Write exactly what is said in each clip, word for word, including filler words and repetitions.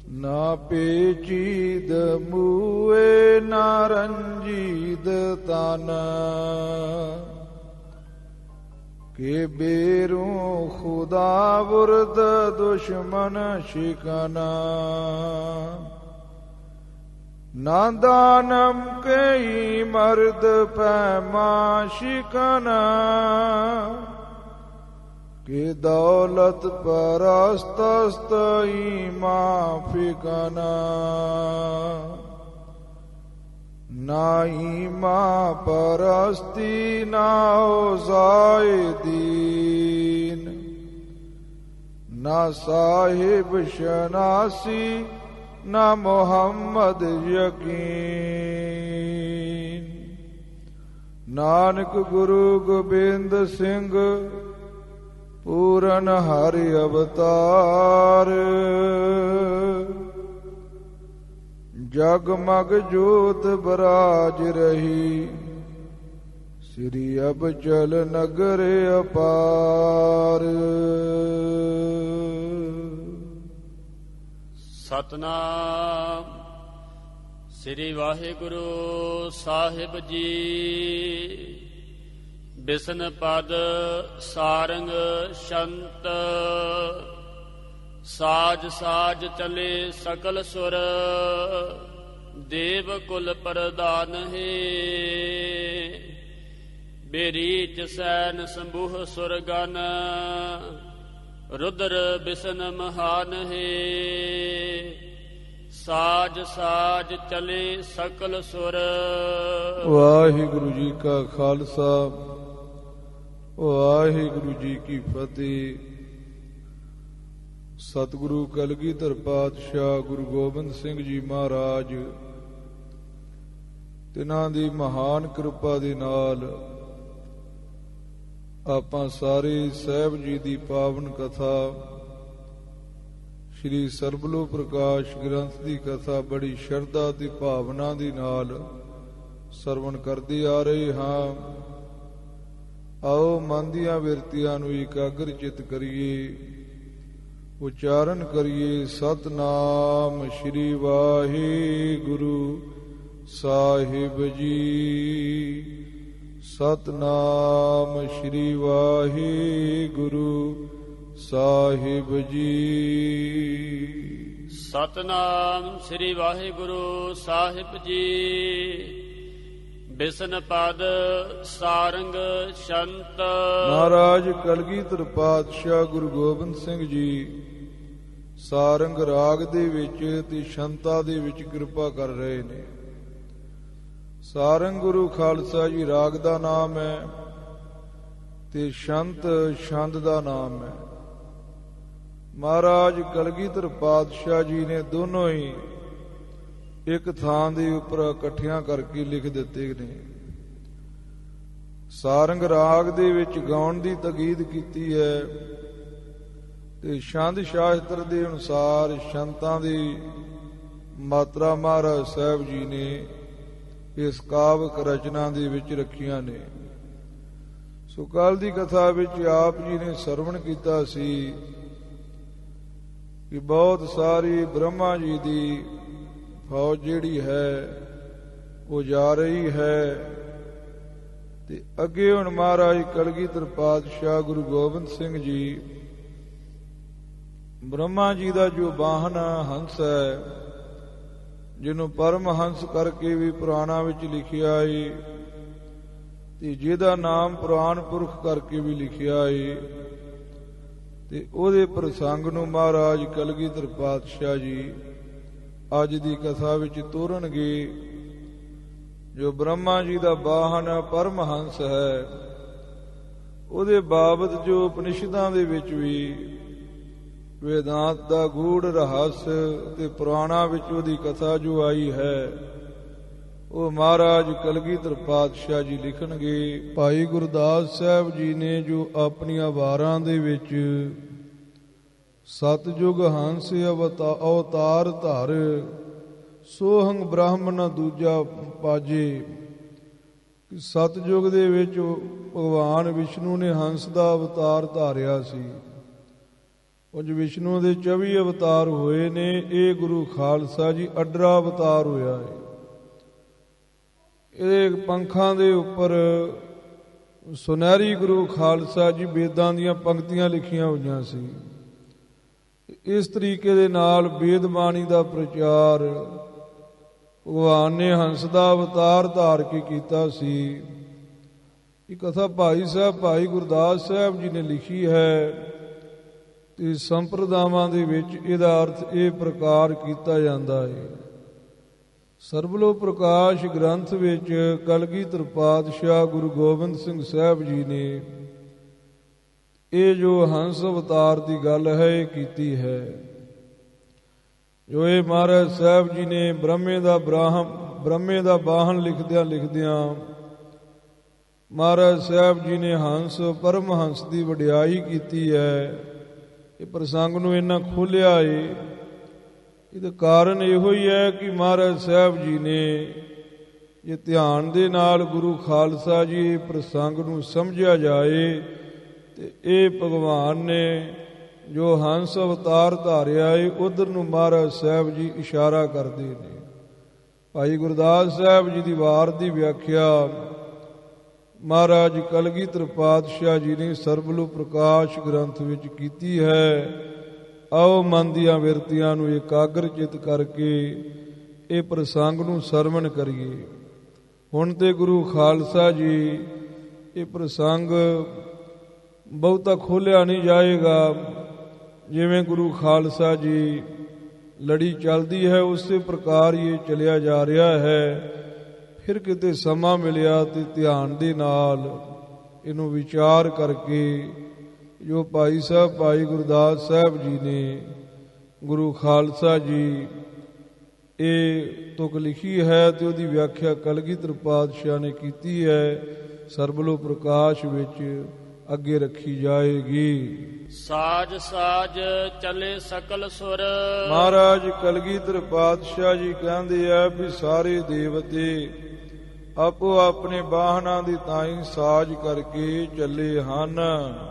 ਨਾ ਪੇਚੀਦ ਮੂਏ ਨਾ ਰੰਜੀਦ ਤਨ, ਕੇ ਬੇਰੂ ਖੁਦਾ ਬੁਰਦ ਦੁਸ਼ਮਨ ਸ਼ਿਕਨਾ। ਨਾ ਦਾਨਮ ਕਈ ਮਰਦ ਪੈਮਾ ਸ਼ਿਕਨਾ, ਕਿ ਦੌਲਤ ਪਰਸਤਸਤ ਈਮਾ ਫਿਕਨਾ। ਨਾ ਈਮਾ ਪਰਸਤੀ ਨਾ ਜ਼ਾਇਦੀਨ, ਨਾ ਸਾਹਿਬ ਸ਼ਨਾਸੀ ਨਾ ਮੁਹੰਮਦ ਯਕੀਨ। ਨਾਨਕ ਗੁਰੂ ਗੋਬਿੰਦ ਸਿੰਘ ਪੂਰਨ ਹਰਿ ਅਵਤਾਰ, ਜਗਮਗ ਜੋਤ ਬਰਾਜ ਰਹੀ, ਸ੍ਰੀ ਅਬਚਲ ਨਗਰ ਅਪਾਰ। ਸਤਨਾਮ ਸ੍ਰੀ ਵਾਹਿਗੁਰੂ ਸਾਹਿਬ ਜੀ। ਬਿਸਨ ਪਦ ਸਾਰੰਗ ਸ਼ੰਤ, ਸਾਜ ਸਾਜ ਚਲੇ ਸਕਲ ਸੁਰ, ਦੇਵ ਕੁਲ ਪ੍ਰਦਾਨ ਹੈ। ਬੇਰੀਚ ਸੈਨ ਸੰਭੂਹ ਸੁਰਗਨ, ਰੁਦਰ ਬਿਸਨ ਮਹਾਨ ਹੈ। ਸਾਜ ਸਾਜ ਚਲੇ ਸਕਲ ਸੁਰ। ਵਾਹਿਗੁਰੂ ਜੀ ਕਾ ਖਾਲਸਾ, ਵਾਹਿਗੁਰੂ ਜੀ ਕੀ ਫਤਿਹ। ਸਤਿਗੁਰੂ ਕਲਗੀਧਰ ਪਾਤਸ਼ਾਹ ਗੁਰੂ ਗੋਬਿੰਦ ਸਿੰਘ ਜੀ ਮਹਾਰਾਜ, ਤਿਨਾਂ ਦੀ ਮਹਾਨ ਕਿਰਪਾ ਦੇ ਨਾਲ ਆਪਾਂ ਸਾਰੇ ਸਾਹਿਬ ਜੀ ਦੀ ਪਾਵਨ ਕਥਾ ਸ਼੍ਰੀ ਸਰਬਲੋ ਪ੍ਰਕਾਸ਼ ਗ੍ਰੰਥ ਦੀ ਕਥਾ ਬੜੀ ਸ਼ਰਧਾ ਤੇ ਭਾਵਨਾ ਦੇ ਨਾਲ ਸਰਵਣ ਕਰਦੇ ਆ ਰਹੇ ਹਾਂ। ਆਓ ਮਨ ਦੀਆਂ ਬਿਰਤੀਆਂ ਨੂੰ ਇਕਾਗਰ ਚਿੱਤ ਕਰੀਏ, ਉਚਾਰਨ ਕਰੀਏ ਸਤਨਾਮ ਸ਼੍ਰੀ ਵਾਹਿਗੁਰੂ ਸਾਹਿਬ ਜੀ। ਸਤਨਾਮ ਸ਼੍ਰੀ ਵਾਹਿਗੁਰੂ ਸਾਹਿਬ ਜੀ। ਸਤਨਾਮ ਸ੍ਰੀ ਵਾਹਿਗੁਰੂ ਸਾਹਿਬ ਜੀ। ਬਿਸਨ ਪਦ ਸਾਰੰਗ ਸ਼ੰਤ। ਮਹਾਰਾਜ ਕਲਗੀਧਰ ਪਾਤਸ਼ਾਹ ਗੁਰੂ ਗੋਬਿੰਦ ਸਿੰਘ ਜੀ ਸਾਰੰਗ ਰਾਗ ਦੇ ਵਿੱਚ ਤੇ ਸ਼ੰਤਾ ਦੇ ਵਿੱਚ ਕਿਰਪਾ ਕਰ ਰਹੇ ਨੇ। ਸਾਰੰਗ ਗੁਰੂ ਖਾਲਸਾ ਜੀ ਰਾਗ ਦਾ ਨਾਮ ਹੈ ਤੇ ਸ਼ੰਤ ਛੰਦ ਦਾ ਨਾਮ ਹੈ। ਮਹਾਰਾਜ ਕਲਗੀਧਰ ਪਾਤਸ਼ਾਹ ਜੀ ਨੇ ਦੋਨੋਂ ਹੀ ਇੱਕ ਥਾਂ ਦੇ ਉੱਪਰ ਇਕੱਠਿਆਂ ਕਰਕੇ ਲਿਖ ਦਿੱਤੇ ਨੇ। ਸਾਰੰਗ ਰਾਗ ਦੇ ਵਿੱਚ ਗਾਉਣ ਦੀ ਤਕੀਦ ਕੀਤੀ ਹੈ ਤੇ ਛੰਦ ਸ਼ਾਸਤਰ ਦੇ ਅਨੁਸਾਰ ਸ਼ੰਤਾਂ ਦੀ ਮਾਤਰਾ ਮਹਾਰਾਜ ਸਾਹਿਬ ਜੀ ਨੇ ਇਸ ਕਾਵਿਕ ਰਚਨਾ ਦੇ ਵਿੱਚ ਰੱਖੀਆਂ ਨੇ। ਸੋ ਕੱਲ ਦੀ ਕਥਾ ਵਿੱਚ ਆਪ ਜੀ ਨੇ ਸਰਵਣ ਕੀਤਾ ਸੀ ਕਿ ਬਹੁਤ ਸਾਰੀ ਬ੍ਰਹਮਾ ਜੀ ਦੀ ਫੌਜ ਜਿਹੜੀ ਹੈ ਉਹ ਜਾ ਰਹੀ ਹੈ ਤੇ ਅੱਗੇ ਹੁਣ ਮਹਾਰਾਜ ਕਲਗੀਧਰ ਪਾਤਸ਼ਾਹ ਗੁਰੂ ਗੋਬਿੰਦ ਸਿੰਘ ਜੀ ਬ੍ਰਹਮਾ ਜੀ ਦਾ ਜੋ ਵਾਹਨ ਹੰਸ ਹੈ, ਜਿਹਨੂੰ ਪਰਮ ਹੰਸ ਕਰਕੇ ਵੀ ਪੁਰਾਣਾਂ ਵਿੱਚ ਲਿਖਿਆ ਏ ਤੇ ਜਿਹਦਾ ਨਾਮ ਪੁਰਾਣ ਪੁਰਖ ਕਰਕੇ ਵੀ ਲਿਖਿਆ ਏ, ਤੇ ਉਹਦੇ ਪ੍ਰਸੰਗ ਨੂੰ ਮਹਾਰਾਜ ਕਲਗੀਧਰ ਪਾਤਸ਼ਾਹ ਜੀ ਅੱਜ ਦੀ ਕਥਾ ਵਿੱਚ ਤੋਰਨਗੇ। ਜੋ ਬ੍ਰਹਮਾ ਜੀ ਦਾ ਵਾਹਨ ਪਰਮ ਹੰਸ ਹੈ, ਉਹਦੇ ਬਾਬਤ ਜੋ ਉਪਨਿਸ਼ਦਾਂ ਦੇ ਵਿੱਚ ਵੀ ਵੇਦਾਂਤ ਦਾ ਗੂੜ ਰਹੱਸ ਤੇ ਪੁਰਾਣਾਂ ਵਿੱਚ ਉਹਦੀ ਕਥਾ ਜੋ ਆਈ ਹੈ, ਉਹ ਮਹਾਰਾਜ ਕਲਗੀਧਰ ਪਾਤਸ਼ਾਹ ਜੀ ਲਿਖਣਗੇ। ਭਾਈ ਗੁਰਦਾਸ ਸਾਹਿਬ ਜੀ ਨੇ ਜੋ ਆਪਣੀਆਂ ਵਾਰਾਂ ਦੇ ਵਿੱਚ ਸਤਜੁਗ ਹੰਸ ਅਵਤਾਰ ਧਰ, ਸੋਹੰਗ ਬ੍ਰਹਮ ਨ ਦੂਜਾ ਪਾਜੇ। ਸਤਜੁਗ ਦੇ ਵਿੱਚ ਭਗਵਾਨ ਵਿਸ਼ਨੂੰ ਨੇ ਹੰਸ ਦਾ ਅਵਤਾਰ ਧਾਰਿਆ ਸੀ ਉਂਝ ਵਿਸ਼ਨੂੰ ਦੇ ਚੌਵੀ ਅਵਤਾਰ ਹੋਏ ਨੇ, ਇਹ ਗੁਰੂ ਖਾਲਸਾ ਜੀ ਅੱਡਰਾ ਅਵਤਾਰ ਹੋਇਆ ਹੈ। ਇਹਦੇ ਪੰਖਾਂ ਦੇ ਉੱਪਰ ਸੁਨਹਿਰੀ ਗੁਰੂ ਖਾਲਸਾ ਜੀ ਵੇਦਾਂ ਦੀਆਂ ਪੰਕਤੀਆਂ ਲਿਖੀਆਂ ਹੋਈਆਂ ਸੀ। ਇਸ ਤਰੀਕੇ ਦੇ ਨਾਲ ਵੇਦ ਬਾਣੀ ਦਾ ਪ੍ਰਚਾਰ ਭਗਵਾਨ ਨੇ ਹੰਸ ਦਾ ਅਵਤਾਰ ਧਾਰ ਕੇ ਕੀਤਾ ਸੀ। ਇਹ ਕਥਾ ਭਾਈ ਸਾਹਿਬ ਭਾਈ ਗੁਰਦਾਸ ਸਾਹਿਬ ਜੀ ਨੇ ਲਿਖੀ ਹੈ ਤੇ ਸੰਪਰਦਾਵਾਂ ਦੇ ਵਿੱਚ ਇਹਦਾ ਅਰਥ ਇਹ ਪ੍ਰਕਾਰ ਕੀਤਾ ਜਾਂਦਾ ਹੈ। ਸਰਬਲੋ ਪ੍ਰਕਾਸ਼ ਗ੍ਰੰਥ ਵਿੱਚ ਕਲਗੀਧਰ ਪਾਤਸ਼ਾਹ ਗੁਰੂ ਗੋਬਿੰਦ ਸਿੰਘ ਸਾਹਿਬ ਜੀ ਨੇ ਇਹ ਜੋ ਹੰਸ ਅਵਤਾਰ ਦੀ ਗੱਲ ਹੈ ਇਹ ਕੀਤੀ ਹੈ। ਜੋ ਇਹ ਮਹਾਰਾਜ ਸਾਹਿਬ ਜੀ ਨੇ ਬ੍ਰਹਮੇ ਦਾ ਬ੍ਰਾਹਮ ਬ੍ਰਹਮੇ ਦਾ ਬਾਹਨ ਲਿਖਦਿਆਂ ਲਿਖਦਿਆਂ ਮਹਾਰਾਜ ਸਾਹਿਬ ਜੀ ਨੇ ਹੰਸ ਪਰਮਹੰਸ ਦੀ ਵਡਿਆਈ ਕੀਤੀ ਹੈ। ਇਹ ਪ੍ਰਸੰਗ ਨੂੰ ਇਹਨਾਂ ਖੋਲਿਆ ਏ। ਇਹਦਾ ਕਾਰਨ ਇਹੋ ਹੀ ਹੈ ਕਿ ਮਹਾਰਾਜ ਸਾਹਿਬ ਜੀ ਨੇ ਜੇ ਧਿਆਨ ਦੇ ਨਾਲ ਗੁਰੂ ਖਾਲਸਾ ਜੀ ਇਹ ਪ੍ਰਸੰਗ ਨੂੰ ਸਮਝਿਆ ਜਾਏ ਤੇ ਇਹ ਭਗਵਾਨ ਨੇ ਜੋ ਹੰਸ ਅਵਤਾਰ ਧਾਰਿਆ ਏ ਉਧਰ ਨੂੰ ਮਹਾਰਾਜ ਸਾਹਿਬ ਜੀ ਇਸ਼ਾਰਾ ਕਰਦੇ ਨੇ। ਭਾਈ ਗੁਰਦਾਸ ਸਾਹਿਬ ਜੀ ਦੀ ਵਾਰ ਦੀ ਵਿਆਖਿਆ ਮਹਾਰਾਜ ਕਲਗੀਧਰ ਪਾਤਸ਼ਾਹ ਜੀ ਨੇ ਸਰਬਲੋ ਪ੍ਰਕਾਸ਼ ਗ੍ਰੰਥ ਵਿੱਚ ਕੀਤੀ ਹੈ। ਆਓ ਮਨ ਦੀਆਂ ਬਿਰਤੀਆਂ ਨੂੰ ਇਕਾਗਰ ਚਿਤ ਕਰਕੇ ਇਹ ਪ੍ਰਸੰਗ ਨੂੰ ਸਰਵਣ ਕਰੀਏ। ਹੁਣ ਤੇ ਗੁਰੂ ਖਾਲਸਾ ਜੀ ਇਹ ਪ੍ਰਸੰਗ ਬਹੁਤਾ ਖੋਲਿਆ ਨਹੀਂ ਜਾਏਗਾ। ਜਿਵੇਂ ਗੁਰੂ ਖਾਲਸਾ ਜੀ ਲੜੀ ਚੱਲਦੀ ਹੈ ਉਸੇ ਪ੍ਰਕਾਰ ਹੀ ਇਹ ਚਲਿਆ ਜਾ ਰਿਹਾ ਹੈ। ਫਿਰ ਕਿਤੇ ਸਮਾਂ ਮਿਲਿਆ ਤੇ ਧਿਆਨ ਦੇ ਨਾਲ ਇਹਨੂੰ ਵਿਚਾਰ ਕਰਕੇ ਜੋ ਭਾਈ ਸਾਹਿਬ ਭਾਈ ਗੁਰਦਾਸ ਸਾਹਿਬ ਜੀ ਨੇ ਗੁਰੂ ਖਾਲਸਾ ਜੀ ਇਹ ਤੁਕ ਲਿਖੀ ਹੈ ਤੇ ਉਹਦੀ ਵਿਆਖਿਆ ਕਲਗੀਧਰ ਪਾਤਸ਼ਾਹ ਨੇ ਕੀਤੀ ਹੈ। ਸਰਬਲੋ ਪ੍ਰਕਾਸ਼ ਵਿੱਚ ਅੱਗੇ ਰੱਖੀ ਜਾਏਗੀ। ਸਾਜ ਸਾਜ ਚਲੇ ਸਕਲ ਸੁਰ। ਮਹਾਰਾਜ ਕਲਗੀਧਰ ਪਾਤਸ਼ਾਹ ਜੀ ਕਹਿੰਦੇ ਆ ਵੀ ਸਾਰੇ ਦੇਵਤੇ ਆਪੋ ਆਪਣੇ ਵਾਹਨਾਂ ਦੀ ਤਾਈਂ ਸਾਜ ਕਰਕੇ ਚੱਲੇ ਹਨ।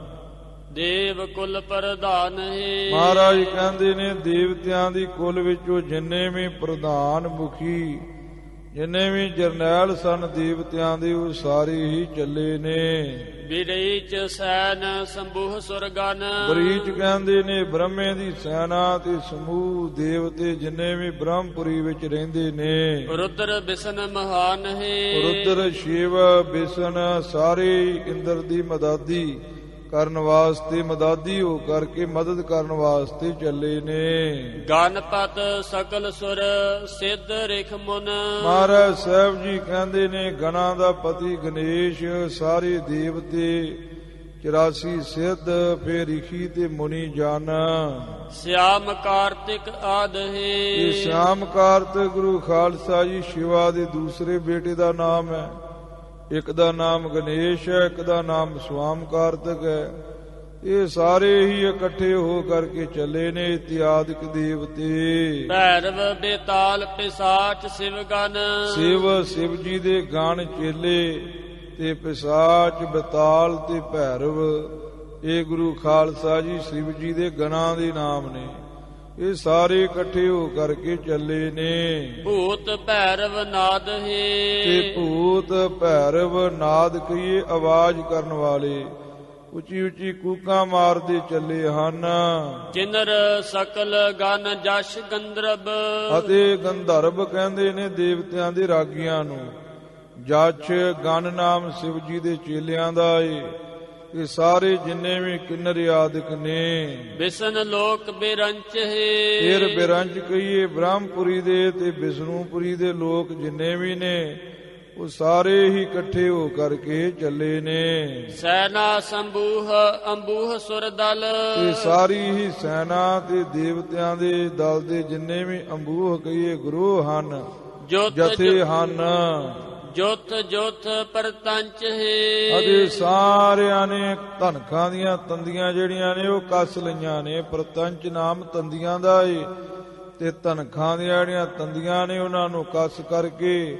ਦੇਵ ਕੁਲ ਪ੍ਰਧਾਨ ਹੈ। ਮਹਾਰਾਜ ਕਹਿੰਦੇ ਨੇ ਦੇਵਤਿਆਂ ਦੀ ਕੁਲ ਵਿੱਚੋਂ ਜਿੰਨੇ ਵੀ ਪ੍ਰਧਾਨ ਮੁਖੀ ਜਿੰਨੇ ਵੀ ਜਰਨੈਲ ਸਨ ਦੇਵਤਿਆਂ ਦੇ ਉਹ ਸਾਰੇ ਹੀ ਚੱਲੇ ਨੇ। ਬਿਰੀਚ ਸੈਨ ਸੰਭੂਹ ਸੁਰਗਨ। ਬਰੀਚ ਕਹਿੰਦੇ ਨੇ ਬ੍ਰਹਮੇ ਦੀ ਸੈਨਾ ਤੇ ਸਮੂਹ ਦੇਵਤੇ ਜਿੰਨੇ ਵੀ ਬ੍ਰਹਮਪੁਰੀ ਵਿੱਚ ਰਹਿੰਦੇ ਨੇ। ਰੁਦਰ ਬਿਸ਼ਨ ਮਹਾਨ ਹੈ। ਰੁਦਰ ਸ਼ਿਵ ਬਿਸ਼ਨ ਸਾਰੇ ਇੰਦਰ ਦੀ ਮਦਦੀ ਕਰਨ ਵਾਸਤੇ ਮਦਦੀ ਹੋ ਕਰਕੇ ਮਦਦ ਕਰਨ ਵਾਸਤੇ ਚੱਲੇ ਨੇ। ਗਣਪਤ ਸਕਲ ਸੁਰ ਸਿੱਧ ਰਿਖ ਮੁਨ। ਮਹਾਰਾਜ ਸਾਹਿਬ ਜੀ ਕਹਿੰਦੇ ਨੇ ਗਣਾਂ ਦਾ ਪਤੀ ਗਣੇਸ਼ ਸਾਰੇ ਦੇਵਤੇ ਚੁਰਾਸੀ ਸਿੱਧ ਫੇਰ ਰਿਖੀ ਤੇ ਮੁਨੀ ਜਨ। ਸਿਆਮ ਕਾਰਤਿਕ ਆਦ ਹੈ। ਇਹ ਸਿਆਮ ਕਾਰਤਿਕ ਗੁਰੂ ਖਾਲਸਾ ਜੀ ਸ਼ਿਵਾ ਦੇ ਦੂਸਰੇ ਬੇਟੇ ਦਾ ਨਾਮ ਹੈ। ਇੱਕ ਦਾ ਨਾਮ ਗਣੇਸ਼ ਹੈ, ਇੱਕ ਦਾ ਨਾਮ ਸਵਾਮ ਕਾਰਤਿਕ ਹੈ। ਇਹ ਸਾਰੇ ਹੀ ਇਕੱਠੇ ਹੋ ਕਰਕੇ ਚੱਲੇ ਨੇ ਇਤਿਆਦਿਕ ਦੇਵਤੇ। ਭੈਰਵ ਬੇਤਾਲ ਪਿਸਾਚ ਸਿਵਗਨ। ਸਿਵ ਸਿਵ ਜੀ ਦੇ ਗਣ ਚੇਲੇ ਤੇ ਪਿਸਾਚ ਬੇਤਾਲ ਤੇ ਭੈਰਵ ਇਹ ਗੁਰੂ ਖਾਲਸਾ ਜੀ ਸ਼ਿਵ ਜੀ ਦੇ ਗਣਾਂ ਦੇ ਨਾਮ ਨੇ। ਇਹ ਸਾਰੇ ਇਕੱਠੇ ਹੋ ਕਰਕੇ ਚੱਲੇ ਨੇ। ਭੂਤ ਭੈਰਵ ਨਾਦ ਹੈ। ਤੇ ਭੂਤ ਭੈਰਵ ਨਾਦ ਕਹੀਏ ਆਵਾਜ਼ ਕਰਨ ਵਾਲੇ ਉੱਚੀ ਉੱਚੀ ਕੂਕਾਂ ਮਾਰਦੇ ਚੱਲੇ ਹਨ। ਜਿਨਰ ਸਕਲ ਗਨ ਜਸ਼ ਗੰਧਰਵ। ਅਤੇ ਗੰਧਰਵ ਕਹਿੰਦੇ ਨੇ ਦੇਵਤਿਆਂ ਦੇ ਰਾਗੀਆਂ ਨੂੰ। ਜਸ਼ ਗਨ ਨਾਮ ਸ਼ਿਵ ਜੀ ਦੇ ਚੇਲਿਆਂ ਦਾ ਏ। ਇਹ ਸਾਰੇ ਜਿੰਨੇ ਵੀ ਕਿੰਨਰ ਆਦਿਕ ਨੇ। ਬਿਸ਼ਨ ਲੋਕ ਬਿਰੰਚ ਹੈ। ਫਿਰ ਬਿਰੰਚ ਕਹੀਏ ਬ੍ਰਹਮਪੁਰੀ ਦੇ ਤੇ ਬਿਸ਼ਨੂਪੁਰੀ ਦੇ ਲੋਕ ਜਿੰਨੇ ਵੀ ਨੇ ਉਹ ਸਾਰੇ ਹੀ ਇਕੱਠੇ ਹੋ ਕਰਕੇ ਚੱਲੇ ਨੇ। ਸੈਨਾ ਸੰਭੂਹ ਅੰਬੂਹ ਸੁਰ ਦਲ। ਇਹ ਸਾਰੀ ਹੀ ਸੈਨਾ ਤੇ ਦੇਵਤਿਆਂ ਦੇ ਦਲ ਦੇ ਜਿੰਨੇ ਵੀ ਅੰਬੂਹ ਕਹੀਏ ਗੁਰੂ ਹਨ ਜਥੇ ਹਨ। ਜੋਤ ਜੋਤ ਪਰਤੰਚ ਹੈ। ਅਤੇ ਸਾਰਿਆਂ ਨੇ ਧਨਕਾਂ ਦੀਆਂ ਤੰਦੀਆਂ ਜਿਹੜੀਆਂ ਨੇ ਉਹ ਕੱਸ ਲਈਆਂ ਨੇ। ਪਰਤੰਚ ਨਾਮ ਤੰਦੀਆਂ ਦਾ ਏ ਤੇ ਧਨਕਾਂ ਦੀਆਂ ਜਿਹੜੀਆਂ ਤੰਦੀਆਂ ਨੇ ਉਹਨਾਂ ਨੂੰ ਕੱਸ ਕਰਕੇ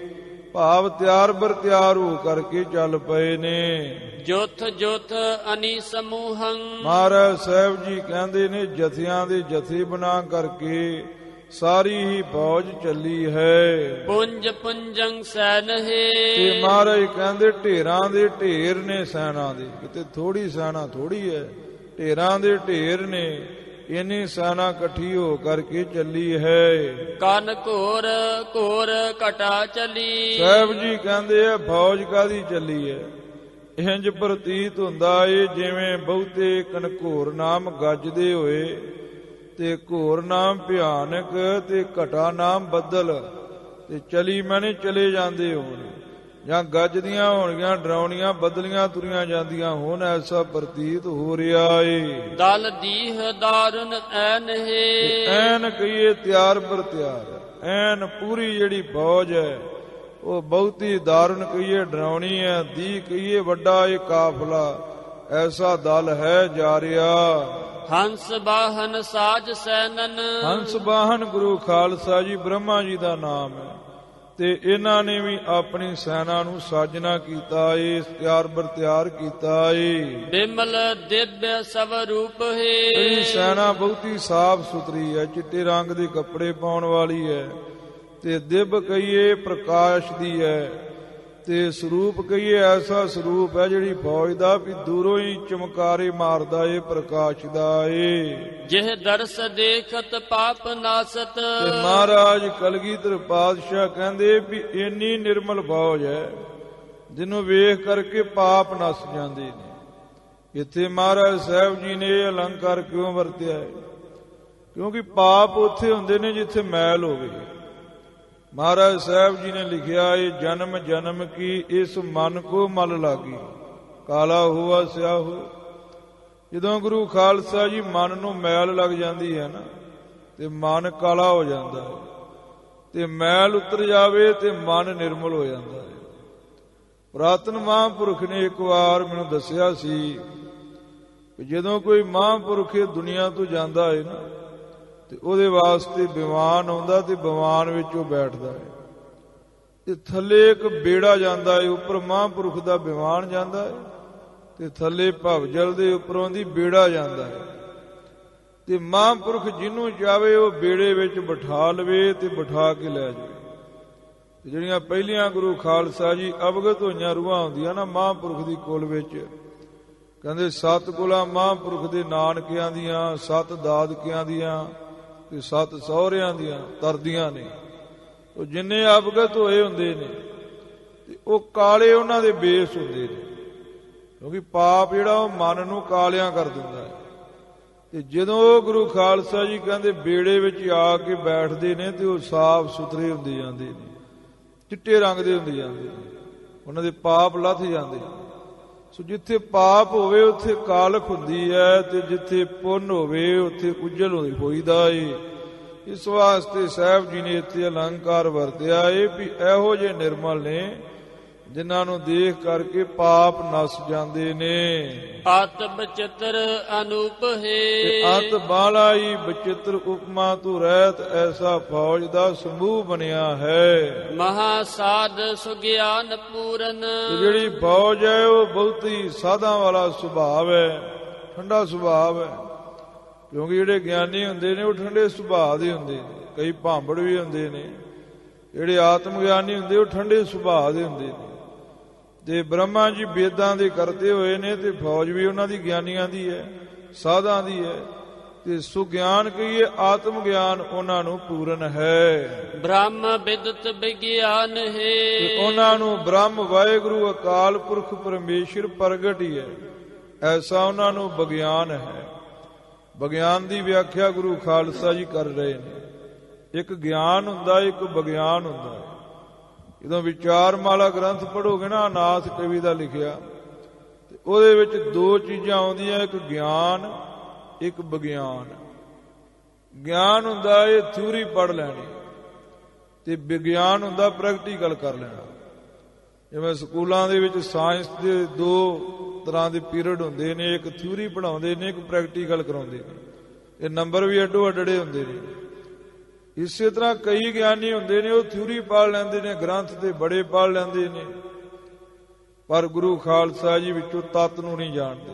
ਭਾਵ ਤਿਆਰ ਬਰ ਤਿਆਰ ਹੋ ਕਰਕੇ ਚੱਲ ਪਏ ਨੇ। ਜੁਥ ਜੁਥ ਅਨੀ ਸਮੂਹੰ ਮਹਾਰਾਜ ਸਾਹਿਬ ਜੀ ਕਹਿੰਦੇ ਨੇ ਜਥਿਆਂ ਦੇ ਜਥੇ ਬਣਾ ਕਰਕੇ ਸਾਰੀ ਹੀ ਫੌਜ ਚੱਲੀ ਹੈ। ਪੁੰਜ ਪੁੰਜੰ ਸੈਨਹੇ ਤੇ ਮਹਾਰਾਜ ਕਹਿੰਦੇ ਢੇਰਾਂ ਦੇ ਢੇਰ ਨੇ ਸੈਨਾ ਦੇ, ਕਿਤੇ ਥੋੜੀ ਸੈਨਾ ਥੋੜੀ ਹੈ, ਢੇਰਾਂ ਦੇ ਢੇਰ ਨੇ। ਇੰਨੀ ਸੈਨਾ ਇਕੱਠੀ ਹੋ ਕਰਕੇ ਚੱਲੀ ਹੈ। ਕਨ ਘੋਰ ਘੋਰ ਘਟਾ ਚਲੀ ਸਾਹਿਬ ਜੀ ਕਹਿੰਦੇ ਆ ਫੌਜ ਕਾਦੀ ਚੱਲੀ ਹੈ। ਇੰਜ ਪ੍ਰਤੀਤ ਹੁੰਦਾ ਏ ਜਿਵੇਂ ਬਹੁਤੇ ਕਨਘੋਰ ਨਾਮ ਗੱਜਦੇ ਹੋਏ ਤੇ ਘੋਰ ਨਾਮ ਭਿਆਨਕ ਤੇ ਘਟਾ ਨਾਮ ਬੱਦਲ ਤੇ ਚਲੀ ਮੈਨੇ ਚਲੇ ਜਾਂਦੇ ਹੋਣ, ਜਾਂ ਗੱਜਦੀਆਂ ਹੋਣਗੀਆਂ ਡਰਾਉਣੀਆਂ ਬਦਲੀਆਂ ਤੁਰੀਆਂ ਜਾਂਦੀਆਂ ਹੋਣ, ਐਸਾ ਪ੍ਰਤੀਤ ਹੋ ਰਿਹਾ ਏ। ਦਲ ਦੀਹ ਦਾਰਨ ਐਨ ਹੈ ਐਨ ਕਹੀਏ ਤਿਆਰ ਬਰ ਤਿਆਰ, ਐਨ ਪੂਰੀ ਜਿਹੜੀ ਫੌਜ ਹੈ ਉਹ ਬਹੁਤੀ ਦਾਰਨ ਕਹੀਏ ਡਰਾਉਣੀ ਹੈ, ਦੀ ਕਹੀਏ ਵੱਡਾ ਇਹ ਕਾਫਲਾ ਐਸਾ ਦਲ ਹੈ ਜਾ ਰਿਹਾ। ਹੰਸ ਬਾਹਨ ਸਾਜ ਸੈਨਨ ਹੰਸ ਬਾਹਨ ਗੁਰੂ ਖਾਲਸਾ ਜੀ ਬ੍ਰਹਮਾ ਜੀ ਦਾ ਨਾਮ ਹੈ ਤੇ ਇਹਨਾਂ ਨੇ ਵੀ ਆਪਣੀ ਸੈਨਾ ਨੂੰ ਸਾਜਨਾ ਕੀਤਾ ਏ, ਤਿਆਰ ਬਰ ਤਿਆਰ ਕੀਤਾ ਏ। ਬਿਮਲ ਦਿਵਯ ਸਵਰੂਪ ਹੈ ਇਹ ਸੈਨਾ ਬਹੁਤੀ ਸਾਫ ਸੁਥਰੀ ਹੈ, ਚਿੱਟੇ ਰੰਗ ਦੇ ਕੱਪੜੇ ਪਾਉਣ ਵਾਲੀ ਹੈ ਤੇ ਦਿਵ ਕਹੀਏ ਪ੍ਰਕਾਸ਼ ਦੀ ਹੈ ਤੇ ਸਰੂਪ ਕਹੀਏ ਐਸਾ ਸਰੂਪ ਹੈ ਜਿਹੜੀ ਫੌਜ ਦਾ ਵੀ ਦੂਰੋਂ ਹੀ ਚਮਕਾਰੇ ਮਾਰਦਾ ਏ, ਪ੍ਰਕਾਸ਼ ਦਾ ਏ। ਜਿਹ ਦਰਸ ਦੇਖਤ ਪਾਪ ਨਾਸਤ ਤੇ ਮਹਾਰਾਜ ਕਲਗੀਧਰ ਪਾਤਸ਼ਾਹ ਕਹਿੰਦੇ ਵੀ ਇੰਨੀ ਨਿਰਮਲ ਫੌਜ ਹੈ ਜਿਹਨੂੰ ਵੇਖ ਕਰਕੇ ਪਾਪ ਨਸ ਜਾਂਦੇ ਨੇ। ਇੱਥੇ ਮਹਾਰਾਜ ਸਾਹਿਬ ਜੀ ਨੇ ਇਹ ਅਲੰਕਾਰ ਕਿਉਂ ਵਰਤਿਆ ਹੈ? ਕਿਉਂਕਿ ਪਾਪ ਉੱਥੇ ਹੁੰਦੇ ਨੇ ਜਿੱਥੇ ਮੈਲ ਹੋਵੇ। ਮਹਾਰਾਜ ਸਾਹਿਬ ਜੀ ਨੇ ਲਿਖਿਆ ਇਹ ਜਨਮ ਜਨਮ ਕੀ ਇਸ ਮਨ ਕੋ ਮਲ ਲਾਗੀ ਕਾਲਾ ਹੁਆ ਸਿਆਹੂ। ਜਦੋਂ ਗੁਰੂ ਖਾਲਸਾ ਜੀ ਮਨ ਨੂੰ ਮੈਲ ਲੱਗ ਜਾਂਦੀ ਹੈ ਨਾ ਤੇ ਮਨ ਕਾਲਾ ਹੋ ਜਾਂਦਾ ਹੈ, ਤੇ ਮੈਲ ਉਤਰ ਜਾਵੇ ਤੇ ਮਨ ਨਿਰਮਲ ਹੋ ਜਾਂਦਾ ਹੈ। ਪੁਰਾਤਨ ਮਹਾਂਪੁਰਖ ਨੇ ਇੱਕ ਵਾਰ ਮੈਨੂੰ ਦੱਸਿਆ ਸੀ ਕਿ ਜਦੋਂ ਕੋਈ ਮਹਾਂਪੁਰਖ ਇਹ ਦੁਨੀਆ ਤੋਂ ਜਾਂਦਾ ਹੈ ਨਾ ਤੇ ਉਹਦੇ ਵਾਸਤੇ ਵਿਮਾਨ ਆਉਂਦਾ ਤੇ ਵਿਮਾਨ ਵਿੱਚ ਉਹ ਬੈਠਦਾ ਹੈ ਤੇ ਥੱਲੇ ਇੱਕ ਬੇੜਾ ਜਾਂਦਾ ਹੈ, ਉੱਪਰ ਮਹਾਂਪੁਰਖ ਦਾ ਵਿਮਾਨ ਜਾਂਦਾ ਹੈ ਤੇ ਥੱਲੇ ਭਵਜਲ ਦੇ ਉੱਪਰੋਂ ਦੀ ਬੇੜਾ ਜਾਂਦਾ ਹੈ ਤੇ ਮਹਾਂਪੁਰਖ ਜਿਹਨੂੰ ਚਾਵੇ ਉਹ ਬੇੜੇ ਵਿੱਚ ਬਿਠਾ ਲਵੇ ਤੇ ਬਿਠਾ ਕੇ ਲੈ ਜਾਵੇ। ਤੇ ਜਿਹੜੀਆਂ ਪਹਿਲੀਆਂ ਗੁਰੂ ਖਾਲਸਾ ਜੀ ਅਵਗਤ ਹੋਈਆਂ ਰੂਹਾਂ ਹੁੰਦੀਆਂ ਨਾ ਮਹਾਂਪੁਰਖ ਦੀ ਕੁਲ ਵਿੱਚ, ਕਹਿੰਦੇ ਸੱਤ ਕੁਲਾਂ ਮਹਾਂਪੁਰਖ ਦੇ ਨਾਨਕਿਆਂ ਦੀਆਂ, ਸੱਤ ਦਾਦਕਿਆਂ ਦੀਆਂ ਤੇ ਸੱਤ ਸਹੁਰਿਆਂ ਦੀਆਂ ਤਰਦੀਆਂ ਨੇ। ਉਹ ਜਿੰਨੇ ਅਵਗਤ ਹੋਏ ਹੁੰਦੇ ਨੇ ਤੇ ਉਹ ਕਾਲੇ ਉਹਨਾਂ ਦੇ ਬੇਸ ਹੁੰਦੇ ਨੇ, ਕਿਉਂਕਿ ਪਾਪ ਜਿਹੜਾ ਉਹ ਮਨ ਨੂੰ ਕਾਲਿਆਂ ਕਰ ਦਿੰਦਾ ਹੈ। ਤੇ ਜਦੋਂ ਉਹ ਗੁਰੂ ਖਾਲਸਾ ਜੀ ਕਹਿੰਦੇ ਬੇੜੇ ਵਿੱਚ ਆ ਕੇ ਬੈਠਦੇ ਨੇ ਤੇ ਉਹ ਸਾਫ਼ ਸੁਥਰੇ ਹੁੰਦੇ ਜਾਂਦੇ ਨੇ, ਚਿੱਟੇ ਰੰਗ ਦੇ ਹੁੰਦੇ ਜਾਂਦੇ ਨੇ, ਉਹਨਾਂ ਦੇ ਪਾਪ ਲੱਥ ਜਾਂਦੇ। ਸੋ ਜਿੱਥੇ ਪਾਪ ਹੋਵੇ ਉੱਥੇ ਕਾਲਖ ਹੁੰਦੀ ਹੈ ਤੇ ਜਿੱਥੇ ਪੁੰਨ ਹੋਵੇ ਉੱਥੇ ਉਜਲ ਹੋਈਦਾ ਏ। ਇਸ ਵਾਸਤੇ ਸਾਹਿਬ ਜੀ ਨੇ ਇੱਥੇ ਅਲੰਕਾਰ ਵਰਤਿਆ ਏ ਵੀ ਇਹੋ ਜਿਹੇ ਨਿਰਮਲ ਨੇ ਜਿਨ੍ਹਾਂ ਨੂੰ ਦੇਖ ਕਰਕੇ ਪਾਪ ਨਸ ਜਾਂਦੇ ਨੇ। ਅਤ ਬਚਿੱਤਰ ਅਨੂਪ ਹੈ ਤੇ ਅਤ ਬਾਲਾ ਹੀ ਬਚਿੱਤਰ ਉਪਮਾ ਤੂੰ ਰਹਿਤ ਐਸਾ ਫੌਜ ਦਾ ਸਮੂਹ ਬਣਿਆ ਹੈ। ਮਹਾ ਸਾਧ ਸੁਗਿਆਨ ਪੂਰਨ ਜਿਹੜੀ ਫੌਜ ਹੈ ਉਹ ਬਹੁਤੀ ਸਾਧਾਂ ਵਾਲਾ ਸੁਭਾਵ ਹੈ, ਠੰਡਾ ਸੁਭਾਵ ਹੈ। ਕਿਉਂਕਿ ਜਿਹੜੇ ਗਿਆਨੀ ਹੁੰਦੇ ਨੇ ਉਹ ਠੰਡੇ ਸੁਭਾਅ ਦੇ ਹੁੰਦੇ ਨੇ, ਕਈ ਭਾਂਬੜ ਵੀ ਹੁੰਦੇ ਨੇ। ਜਿਹੜੇ ਆਤਮ ਗਿਆਨੀ ਹੁੰਦੇ ਉਹ ਠੰਡੇ ਸੁਭਾਅ ਦੇ ਹੁੰਦੇ ਨੇ। ਤੇ ਬ੍ਰਹਮਾ ਜੀ ਵੇਦਾਂ ਦੇ ਕਰਤੇ ਹੋਏ ਨੇ ਤੇ ਫੌਜ ਵੀ ਉਹਨਾਂ ਦੀ ਗਿਆਨੀਆਂ ਦੀ ਹੈ, ਸਾਧਾਂ ਦੀ ਹੈ। ਤੇ ਸੁਗਿਆਨ ਕਹੀਏ ਆਤਮ ਗਿਆਨ ਉਹਨਾਂ ਨੂੰ ਪੂਰਨ ਹੈ। ਬ੍ਰਹਮ ਵਿਦਤ ਵਿਗਿਆਨ ਹੈ ਤੇ ਉਹਨਾਂ ਨੂੰ ਬ੍ਰਹਮ ਵਾਹਿਗੁਰੂ ਅਕਾਲ ਪੁਰਖ ਪਰਮੇਸ਼ਰ ਪ੍ਰਗਟ ਹੀ ਹੈ, ਐਸਾ ਉਹਨਾਂ ਨੂੰ ਵਿਗਿਆਨ ਹੈ। ਵਿਗਿਆਨ ਦੀ ਵਿਆਖਿਆ ਗੁਰੂ ਖਾਲਸਾ ਜੀ ਕਰ ਰਹੇ ਨੇ। ਇੱਕ ਗਿਆਨ ਹੁੰਦਾ, ਇੱਕ ਵਿਗਿਆਨ ਹੁੰਦਾ। ਜਦੋਂ ਵਿਚਾਰਮਾਲਾ ਗ੍ਰੰਥ ਪੜ੍ਹੋਗੇ ਨਾ ਅਨਾਥ ਕਵੀ ਦਾ ਲਿਖਿਆ, ਤੇ ਉਹਦੇ ਵਿੱਚ ਦੋ ਚੀਜ਼ਾਂ ਆਉਂਦੀਆਂ, ਇੱਕ ਗਿਆਨ ਇੱਕ ਵਿਗਿਆਨ। ਗਿਆਨ ਹੁੰਦਾ ਇਹ ਥਿਊਰੀ ਪੜ੍ਹ ਲੈਣੀ ਤੇ ਵਿਗਿਆਨ ਹੁੰਦਾ ਪ੍ਰੈਕਟੀਕਲ ਕਰ ਲੈਣਾ। ਜਿਵੇਂ ਸਕੂਲਾਂ ਦੇ ਵਿੱਚ ਸਾਇੰਸ ਦੇ ਦੋ ਤਰ੍ਹਾਂ ਦੇ ਪੀਰੀਅਡ ਹੁੰਦੇ ਨੇ, ਇੱਕ ਥਿਊਰੀ ਪੜ੍ਹਾਉਂਦੇ ਨੇ, ਇੱਕ ਪ੍ਰੈਕਟੀਕਲ ਕਰਾਉਂਦੇ ਨੇ। ਇਹ ਨੰਬਰ ਵੀ ਅੱਡੋ ਅੱਡੜੇ ਹੁੰਦੇ ਨੇ। ਇਸੇ ਤਰ੍ਹਾਂ ਕਈ ਗਿਆਨੀ ਹੁੰਦੇ ਨੇ, ਉਹ ਥਿਊਰੀ ਪੜ੍ਹ ਲੈਂਦੇ ਨੇ, ਗ੍ਰੰਥ ਤੇ ਬੜੇ ਪੜ੍ਹ ਲੈਂਦੇ ਨੇ, ਪਰ ਗੁਰੂ ਖਾਲਸਾ ਜੀ ਵਿੱਚੋਂ ਤੱਤ ਨੂੰ ਨਹੀਂ ਜਾਣਦੇ।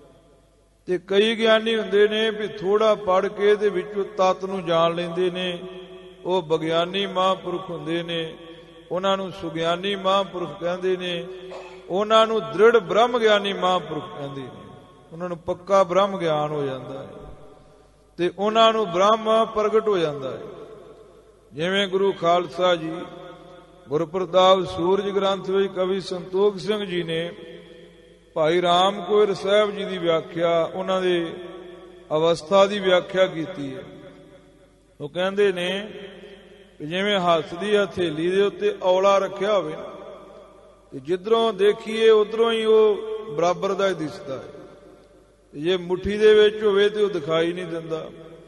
ਤੇ ਕਈ ਗਿਆਨੀ ਹੁੰਦੇ ਨੇ ਵੀ ਥੋੜਾ ਪੜ੍ਹ ਕੇ ਦੇ ਵਿੱਚੋਂ ਤੱਤ ਨੂੰ ਜਾਣ ਲੈਂਦੇ ਨੇ, ਉਹ ਵਿਗਿਆਨੀ ਮਹਾਂਪੁਰਖ ਹੁੰਦੇ ਨੇ, ਉਹਨਾਂ ਨੂੰ ਸੁਗਿਆਨੀ ਮਹਾਂਪੁਰਖ ਕਹਿੰਦੇ ਨੇ, ਉਹਨਾਂ ਨੂੰ ਦ੍ਰਿੜ ਬ੍ਰਹਮ ਗਿਆਨੀ ਮਹਾਂਪੁਰਖ ਕਹਿੰਦੇ ਨੇ। ਉਹਨਾਂ ਨੂੰ ਪੱਕਾ ਬ੍ਰਹਮ ਗਿਆਨ ਹੋ ਜਾਂਦਾ ਹੈ ਤੇ ਉਹਨਾਂ ਨੂੰ ਬ੍ਰਹਮ ਪ੍ਰਗਟ ਹੋ ਜਾਂਦਾ ਹੈ। ਜਿਵੇਂ ਗੁਰੂ ਖਾਲਸਾ ਜੀ ਗੁਰਪ੍ਰਤਾਪ ਸੂਰਜ ਗ੍ਰੰਥ ਵਿੱਚ ਕਵੀ ਸੰਤੋਖ ਸਿੰਘ ਜੀ ਨੇ ਭਾਈ ਰਾਮ ਕੋਇਰ ਸਾਹਿਬ ਜੀ ਦੀ ਵਿਆਖਿਆ, ਉਹਨਾਂ ਦੇ ਅਵਸਥਾ ਦੀ ਵਿਆਖਿਆ ਕੀਤੀ ਹੈ। ਉਹ ਕਹਿੰਦੇ ਨੇ ਕਿ ਜਿਵੇਂ ਹੱਥ ਦੀ ਹਥੇਲੀ ਦੇ ਉੱਤੇ ਔਲਾ ਰੱਖਿਆ ਹੋਵੇ ਤੇ ਜਿੱਧਰੋਂ ਦੇਖੀਏ ਉਧਰੋਂ ਹੀ ਉਹ ਬਰਾਬਰ ਦਾ ਹੀ ਦਿਸਦਾ ਹੈ, ਜੇ ਮੁੱਠੀ ਦੇ ਵਿੱਚ ਹੋਵੇ ਤੇ ਉਹ ਦਿਖਾਈ ਨਹੀਂ ਦਿੰਦਾ।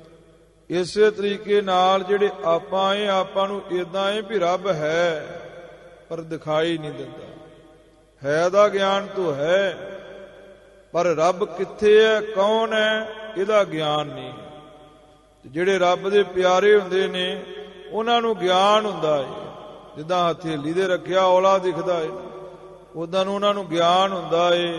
ਇਸੇ ਤਰੀਕੇ ਨਾਲ ਜਿਹੜੇ ਆਪਾਂ ਏ, ਆਪਾਂ ਨੂੰ ਇਦਾਂ ਏ ਵੀ ਰੱਬ ਹੈ ਪਰ ਦਿਖਾਈ ਨਹੀਂ ਦਿੰਦਾ। ਹੈ ਦਾ ਗਿਆਨ ਤਾਂ ਹੈ, ਪਰ ਰੱਬ ਕਿੱਥੇ ਹੈ, ਕੌਣ ਹੈ, ਇਹਦਾ ਗਿਆਨ ਨਹੀਂ। ਜਿਹੜੇ ਰੱਬ ਦੇ ਪਿਆਰੇ ਹੁੰਦੇ ਨੇ ਉਹਨਾਂ ਨੂੰ ਗਿਆਨ ਹੁੰਦਾ ਹੈ। ਜਿੱਦਾਂ ਹਥੇਲੀ ਦੇ ਰੱਖਿਆ ਔਲਾ ਦਿਖਦਾ ਹੈ, ਉਦਾਂ ਨੂੰ ਉਹਨਾਂ ਨੂੰ ਗਿਆਨ ਹੁੰਦਾ ਹੈ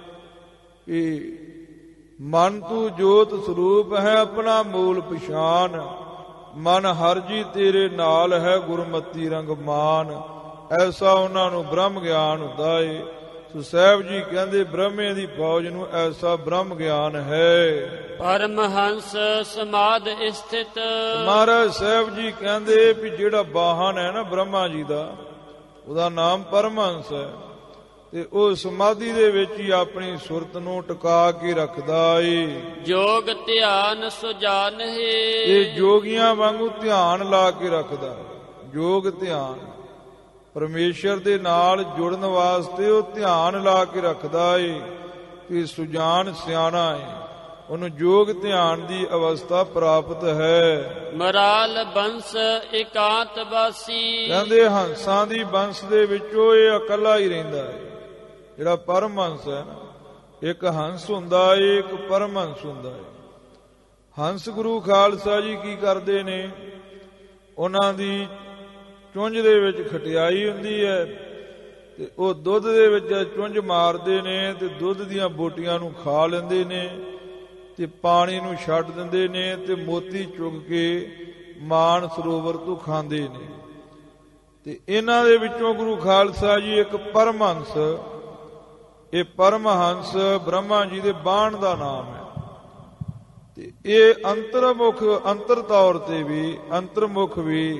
ਕਿ ਮਨ ਤੂੰ ਜੋਤ ਸਰੂਪ ਹੈ, ਆਪਣਾ ਮੂਲ ਪਛਾਨ, ਮਨ ਹਰ ਜੀ ਤੇਰੇ ਨਾਲ ਹੈ, ਗੁਰਮਤੀ ਰੰਗ ਮਾਨ। ਐਸਾ ਉਹਨਾਂ ਨੂੰ ਬ੍ਰਹਮ ਗਿਆਨ ਹੁੰਦਾ ਏ। ਸੋ ਸਾਹਿਬ ਜੀ ਕਹਿੰਦੇ ਬ੍ਰਹਮੇ ਦੀ ਫੌਜ ਨੂੰ ਐਸਾ ਬ੍ਰਹਮ ਗਿਆਨ ਹੈ। ਪਰਮਹੰਸ ਸਮਾਧ ਸਥਿਤ। ਮਹਾਰਾਜ ਸਾਹਿਬ ਜੀ ਕਹਿੰਦੇ ਵੀ ਜਿਹੜਾ ਵਾਹਨ ਹੈ ਨਾ ਬ੍ਰਹਮਾ ਜੀ ਦਾ, ਉਹਦਾ ਨਾਮ ਪਰਮਹੰਸ ਹੈ ਤੇ ਉਹ ਸਮਾਧੀ ਦੇ ਵਿੱਚ ਹੀ ਆਪਣੀ ਸੁਰਤ ਨੂੰ ਟਿਕਾ ਕੇ ਰੱਖਦਾ ਏ। ਜੋਗ ਧਿਆਨ ਸੁਜਾਨਹਿ। ਇਹ ਜੋਗੀਆਂ ਵਾਂਗੂ ਧਿਆਨ ਲਾ ਕੇ ਰੱਖਦਾ। ਜੋਗ ਧਿਆਨ ਪਰਮੇਸ਼ਰ ਦੇ ਨਾਲ ਜੁੜਨ ਵਾਸਤੇ ਉਹ ਧਿਆਨ ਲਾ ਕੇ ਰੱਖਦਾ ਏ ਕਿ ਸੁਜਾਨ ਸਿਆਣਾ ਏ, ਉਹਨੂੰ ਜੋਗ ਧਿਆਨ ਦੀ ਅਵਸਥਾ ਪ੍ਰਾਪਤ ਹੈ। ਮਰਾਲ ਬੰਸ ਇਕਾਂਤ ਵਾਸੀ। ਕਹਿੰਦੇ ਹੰਸਾਂ ਦੀ ਬੰਸ ਦੇ ਵਿੱਚੋਂ ਇਹ ਇਕੱਲਾ ਹੀ ਰਹਿੰਦਾ ਹੈ। ਜਿਹੜਾ ਪਰਮਹੰਸ ਹੈ ਨਾ, ਇੱਕ ਹੰਸ ਹੁੰਦਾ ਏ, ਇੱਕ ਪਰਮਹੰਸ ਹੁੰਦਾ ਏ। ਹੰਸ ਗੁਰੂ ਖਾਲਸਾ ਜੀ ਕੀ ਕਰਦੇ ਨੇ, ਉਹਨਾਂ ਦੀ ਚੁੰਝ ਦੇ ਵਿੱਚ ਖਟਿਆਈ ਹੁੰਦੀ ਹੈ ਤੇ ਉਹ ਦੁੱਧ ਦੇ ਵਿੱਚ ਚੁੰਝ ਮਾਰਦੇ ਨੇ ਤੇ ਦੁੱਧ ਦੀਆਂ ਬੋਟੀਆਂ ਨੂੰ ਖਾ ਲੈਂਦੇ ਨੇ ਤੇ ਪਾਣੀ ਨੂੰ ਛੱਡ ਦਿੰਦੇ ਨੇ ਤੇ ਮੋਤੀ ਚੁਗ ਕੇ ਮਾਨ ਸਰੋਵਰ ਤੋਂ ਖਾਂਦੇ ਨੇ। ਤੇ ਇਹਨਾਂ ਦੇ ਵਿੱਚੋਂ ਗੁਰੂ ਖਾਲਸਾ ਜੀ ਇੱਕ ਪਰਮਹੰਸ, ਇਹ ਪਰਮਹੰਸ ਬ੍ਰਹਮਾ ਜੀ ਦੇ ਬਾਣ ਦਾ ਨਾਮ ਹੈ ਤੇ ਇਹ ਅੰਤਰਮੁਖ, ਅੰਤਰ ਤੌਰ ਤੇ ਵੀ, ਅੰਤਰਮੁਖ ਵੀ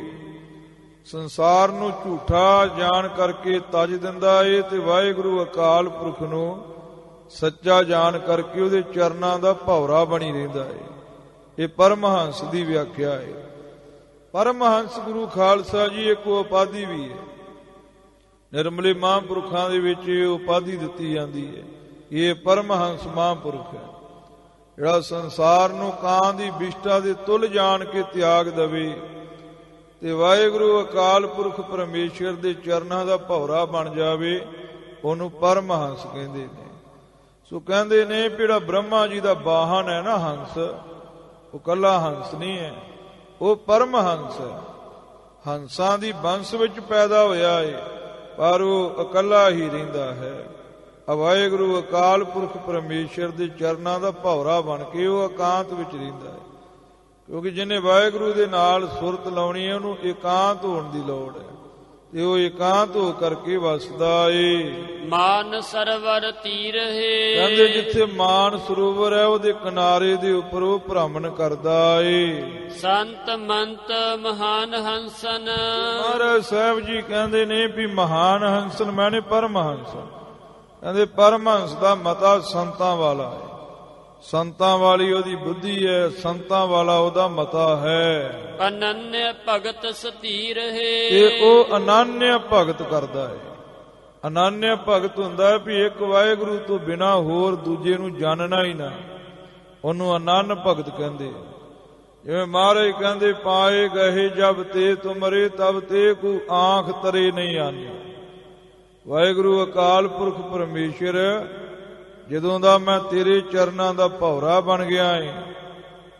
ਸੰਸਾਰ ਨੂੰ ਝੂਠਾ ਜਾਣ ਕਰਕੇ ਤਜ ਦਿੰਦਾ ਏ ਤੇ ਵਾਹਿਗੁਰੂ ਅਕਾਲ ਪੁਰਖ ਨੂੰ ਸੱਚਾ ਜਾਣ ਕਰਕੇ ਉਹਦੇ ਚਰਨਾਂ ਦਾ ਭੌਰਾ ਬਣੀ ਰਹਿੰਦਾ ਏ। ਇਹ ਪਰਮਹੰਸ ਦੀ ਵਿਆਖਿਆ ਹੈ। ਪਰਮਹੰਸ ਗੁਰੂ ਖਾਲਸਾ ਜੀ ਇੱਕ ਉਪਾਧੀ ਵੀ ਹੈ। ਨਿਰਮਲੇ ਮਹਾਂਪੁਰਖਾਂ ਦੇ ਵਿੱਚ ਇਹ ਉਪਾਧੀ ਦਿੱਤੀ ਜਾਂਦੀ ਹੈ। ਇਹ ਪਰਮਹੰਸ ਮਹਾਂਪੁਰਖ ਹੈ ਜਿਹੜਾ ਸੰਸਾਰ ਨੂੰ ਕਾਂ ਦੀ ਵਿਸ਼ਟਾ ਦੇ ਤੁਲ ਜਾਣ ਕੇ ਤਿਆਗ ਦੇਵੇ ਤੇ ਵਾਹਿਗੁਰੂ ਅਕਾਲ ਪੁਰਖ ਪਰਮੇਸ਼ਰ ਦੇ ਚਰਨਾਂ ਦਾ ਭੌਰਾ ਬਣ ਜਾਵੇ, ਉਹਨੂੰ ਪਰਮਹੰਸ ਕਹਿੰਦੇ ਨੇ। ਸੋ ਕਹਿੰਦੇ ਨੇ ਜਿਹੜਾ ਬ੍ਰਹਮਾ ਜੀ ਦਾ ਵਾਹਨ ਹੈ ਨਾ ਹੰਸ, ਉਹ ਕੱਲਾ ਹੰਸ ਨਹੀਂ ਹੈ, ਉਹ ਪਰਮਹੰਸ ਹੈ। ਹੰਸਾਂ ਦੀ ਬੰਸ ਵਿੱਚ ਪੈਦਾ ਹੋਇਆ ਹੈ ਪਰ ਉਹ ਇਕੱਲਾ ਹੀ ਰਹਿੰਦਾ ਹੈ। ਵਾਹਿਗੁਰੂ ਅਕਾਲ ਪੁਰਖ ਪਰਮੇਸ਼ਰ ਦੇ ਚਰਨਾਂ ਦਾ ਭੌਰਾ ਬਣ ਕੇ ਉਹ ਇਕਾਂਤ ਵਿੱਚ ਰਹਿੰਦਾ ਹੈ, ਕਿਉਂਕਿ ਜਿਹਨੇ ਵਾਹਿਗੁਰੂ ਦੇ ਨਾਲ ਸੁਰਤ ਲਾਉਣੀ ਹੈ ਉਹਨੂੰ ਇਕਾਂਤ ਹੋਣ ਦੀ ਲੋੜ ਹੈ ਤੇ ਉਹ ਇਕਾਂਤ ਹੋ ਕਰਕੇ ਵਸਦਾ ਏ। ਮਾਨ ਸਰਵਰ ਤੀਰਹਿ। ਕਹਿੰਦੇ ਜਿੱਥੇ ਮਾਨ ਸਰੋਵਰ ਹੈ ਉਹਦੇ ਕਿਨਾਰੇ ਦੇ ਉੱਪਰ ਉਹ ਭ੍ਰਮਣ ਕਰਦਾ ਏ। ਸੰਤ ਮੰਤ ਮਹਾਨ ਹੰਸਨ। ਮਹਾਰਾਜ ਸਾਹਿਬ ਜੀ ਕਹਿੰਦੇ ਨੇ ਵੀ ਮਹਾਨ ਹੰਸਨ ਮੈਨੇ ਪਰਮਹੰਸ। ਕਹਿੰਦੇ ਪਰਮਹੰਸ ਦਾ ਮਤਾ ਸੰਤਾਂ ਵਾਲਾ ਹੈ, ਸੰਤਾਂ ਵਾਲੀ ਉਹਦੀ ਬੁੱਧੀ ਹੈ, ਸੰਤਾਂ ਵਾਲਾ ਉਹਦਾ ਮਤਾ ਹੈ। ਅਨੰਨਯ ਭਗਤ ਸਤੀਰ ਹੈ। ਤੇ ਉਹ ਅਨੰਨਯ ਭਗਤ ਕਰਦਾ ਹੈ। ਅਨੰਨਯ ਭਗਤ ਹੁੰਦਾ ਹੈ ਵੀ ਇੱਕ ਵਾਹਿਗੁਰੂ ਤੋਂ ਬਿਨਾ ਹੋਰ ਦੂਜੇ ਨੂੰ ਜਾਣਨਾ ਹੀ ਨਾ, ਉਹਨੂੰ ਅਨੰਨ ਭਗਤ ਕਹਿੰਦੇ। ਜਿਵੇਂ ਮਹਾਰਾਜ ਕਹਿੰਦੇ ਪਾਏ ਗਏ ਜਬ ਤੇ ਤੁਮਰੇ ਤਬ ਤੇ ਕੋ ਆਂਖ ਤਰੇ ਨਹੀਂ ਆਨੀ। ਵਾਹਿਗੁਰੂ ਅਕਾਲ ਪੁਰਖ ਪਰਮੇਸ਼ਰ ਜਦੋਂ ਦਾ ਮੈਂ ਤੇਰੇ ਚਰਨਾਂ ਦਾ ਭੌਰਾ ਬਣ ਗਿਆ ਏ,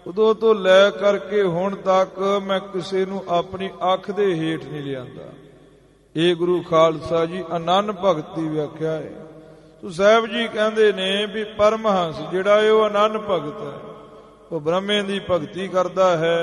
ਉਦੋਂ ਤੋਂ ਲੈ ਕਰਕੇ ਹੁਣ ਤੱਕ ਮੈਂ ਕਿਸੇ ਨੂੰ ਆਪਣੀ ਅੱਖ ਦੇ ਹੇਠ ਨਹੀਂ ਲਿਆਂਦਾ। ਇਹ ਗੁਰੂ ਖਾਲਸਾ ਜੀ ਅਨੰਨ ਭਗਤੀ ਵਿਆਖਿਆ ਹੈ। ਤੋ ਸਾਹਿਬ ਜੀ ਕਹਿੰਦੇ ਨੇ ਵੀ ਪਰਮਹੰਸ ਜਿਹੜਾ ਹੈ ਉਹ ਅਨੰਨ ਭਗਤ ਹੈ, ਉਹ ਬ੍ਰਹਮੇ ਦੀ ਭਗਤੀ ਕਰਦਾ ਹੈ।